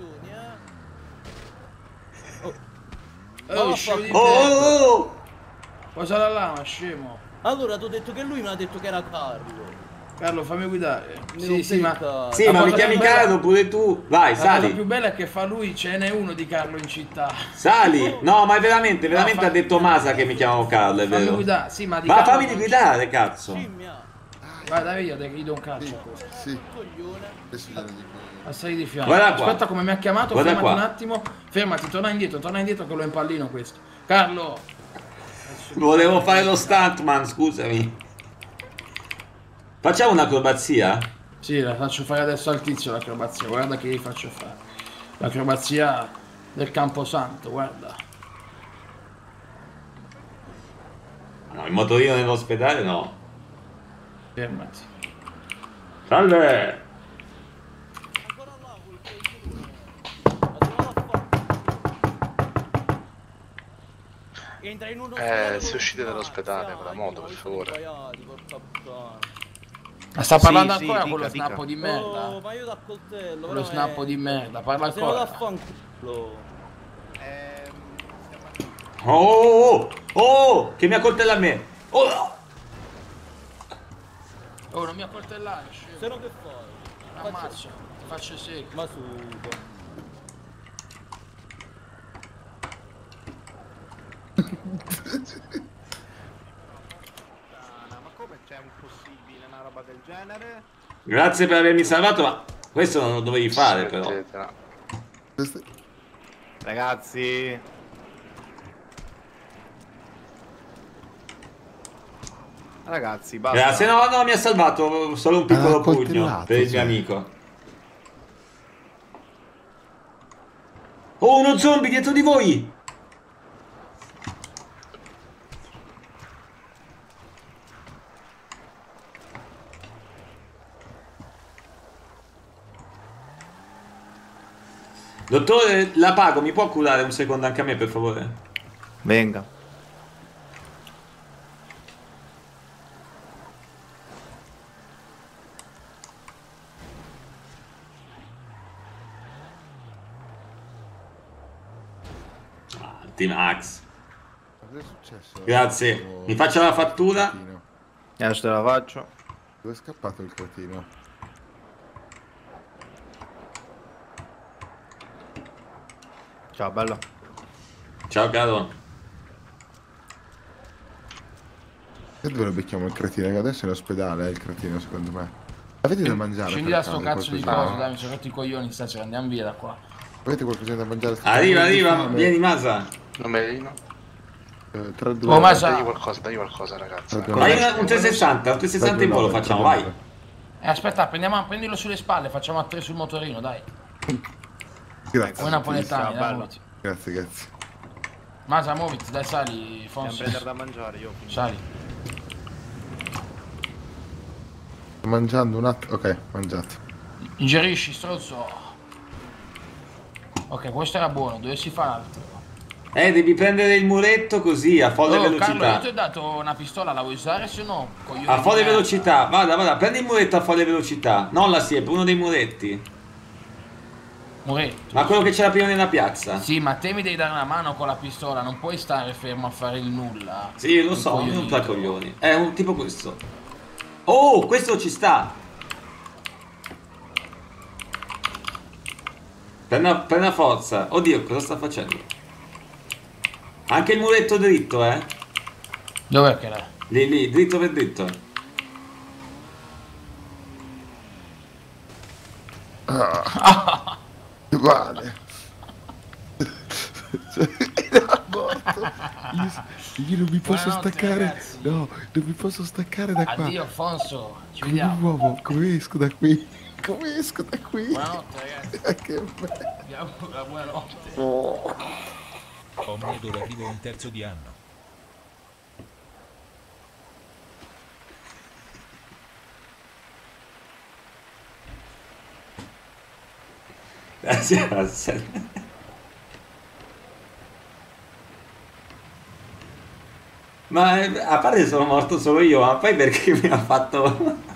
A: Oh, scemo di
C: Oh, oh, oh.
A: Cosa la lama, scemo?
G: Allora, ti ho detto che lui mi ha detto che era Carlo.
A: Carlo, fammi guidare.
G: Mi
A: Sì,
G: rompe
A: sì,
G: il
A: ma...
G: cazzo.
C: Sì,
A: La
C: ma mi
A: cosa
C: chiami
A: più bella-
C: Carlo pure tu. Vai,
A: La cosa
C: sali.
A: più bella è che fa lui, ce n'è uno di Carlo in città.
C: Sali. No, ma veramente, veramente
A: fa-
C: ha detto Masa che mi chiamavo Carlo, è
A: Fammi
C: vero.
A: guidare, sì, ma di
C: Ma
A: Carlo
C: fammi
A: non-
C: guidare, cazzo.
A: Vai, dai via, dai, gli do un calcio.
U: Sì. Adesso glielo dico.
A: Assai di fianco.
C: Guarda qua.
A: Aspetta come mi ha chiamato,
C: Guarda
A: fermati
C: qua.
A: un attimo. Fermati, torna indietro, torna indietro che lo impallino questo. Carlo!
C: Volevo fare lo stuntman, scusami. Facciamo un'acrobazia?
A: Sì, la faccio fare adesso al tizio l'acrobazia, guarda che gli faccio fare. L'acrobazia del Camposanto, guarda.
C: No, il motorino nell'ospedale no.
A: Fermati.
C: Salve!
G: Entra in uno
I: Eh, se uscite dall'ospedale con la moto, per favore.
A: Ma sta parlando
E: Sì, sì,
A: ancora
E: dica,
A: quello
E: dica.
A: snappo di merda?
G: Oh, ma io da coltello,
A: Quello snappo di merda, parla
G: Se no da
A: ancora.
G: fanculo.
C: Oh, oh, oh, oh, che mi accoltella a me. Oh,
A: Oh, non mi accoltellare, scemo.
G: Se no che fai?
A: Ammazzo, ti faccio secco.
G: Ma su.
J: roba del genere.
C: Grazie per avermi salvato, ma questo non lo dovevi fare però.
J: Ragazzi. Ragazzi, basta.
C: Grazie, no, no, mi ha salvato solo un piccolo
U: Ah,
C: pugno
U: coltellato,
C: per il
U: sì.
C: mio amico. Oh, uno zombie dietro di voi! Dottore, la pago, mi può curare un secondo anche a me, per favore?
J: Venga.
C: Ah, T-Max.
U: Cosa è successo?
C: Grazie. Mi faccia la fattura?
J: E adesso te la faccio.
U: Dove è scappato il cretino?
J: Ciao, bello.
C: Ciao, caro.
U: E dove lo becchiamo il cretino? Che adesso è in ospedale, eh, il cretino, secondo me. Avete da mangiare?
A: Scendi
U: per
A: da sto
U: caso,
A: cazzo di
U: qualcosina?
A: cosa, dai, mi sono rotto i coglioni stasera, andiamo via da qua.
U: Avete qualcosa da mangiare?
C: Arriva, arriva, vieni Masa.
I: Numerino.
U: Eh, tra due.
A: Oh, Masa.
I: Dagli qualcosa, dagli qualcosa, ragazzi.
C: Dai una- un trecentosessanta, un trecentosessanta in volo facciamo, vai.
A: Eh, aspetta, prendiamo, prendilo sulle spalle, facciamo a tre sul motorino, dai.
U: Grazie.
A: Come napoletani, dai, muoviti.
U: Grazie, grazie.
A: Masa, muoviti, dai, sali,
J: Andiamo a
A: Fonso.
J: prendere da mangiare, io.
A: Sali.
U: Sto mangiando un attimo. Ok, mangiato.
A: Ingerisci, strozzo. Ok, questo era buono, dove si fa l'altro?
C: Eh, devi prendere il muretto così, a folle
A: Oh, Carlo, io
C: velocità.
A: ti ho dato una pistola, la vuoi usare se no? Coglione
C: A
A: di
C: folle
A: merda.
C: velocità, vada, vada, prendi il muretto a folle velocità. Non la siepe, uno dei muretti.
A: Muretto.
C: Ma quello che c'era prima nella piazza.
A: Sì, ma te mi devi dare una mano con la pistola, non puoi stare fermo a fare il nulla.
C: Sì, lo so, non tra coglioni. È un tipo questo. Oh, questo ci sta. Prenda, prenda forza. Oddio, cosa sta facendo? Anche il muretto dritto, eh.
A: Dov'è che l'è?
C: Lì, lì, dritto per dritto.
U: Ah. Vale. Era morto. Io, io non mi posso
A: Buonanotte,
U: staccare.
A: ragazzi.
U: No, non mi posso staccare da qua.
A: Addio, Alfonso. Ci
U: Come
A: vediamo.
U: un uomo, come esco da qui? Come esco da qui?
A: Buonanotte, ragazzi.
U: Che bello.
A: Andiamo, buonanotte.
U: Oh.
M: Ho modo d'arrivo un terzo di anno.
C: Grazie, grazie. Ma eh, a parte sono morto solo io, ma poi perché mi ha fatto...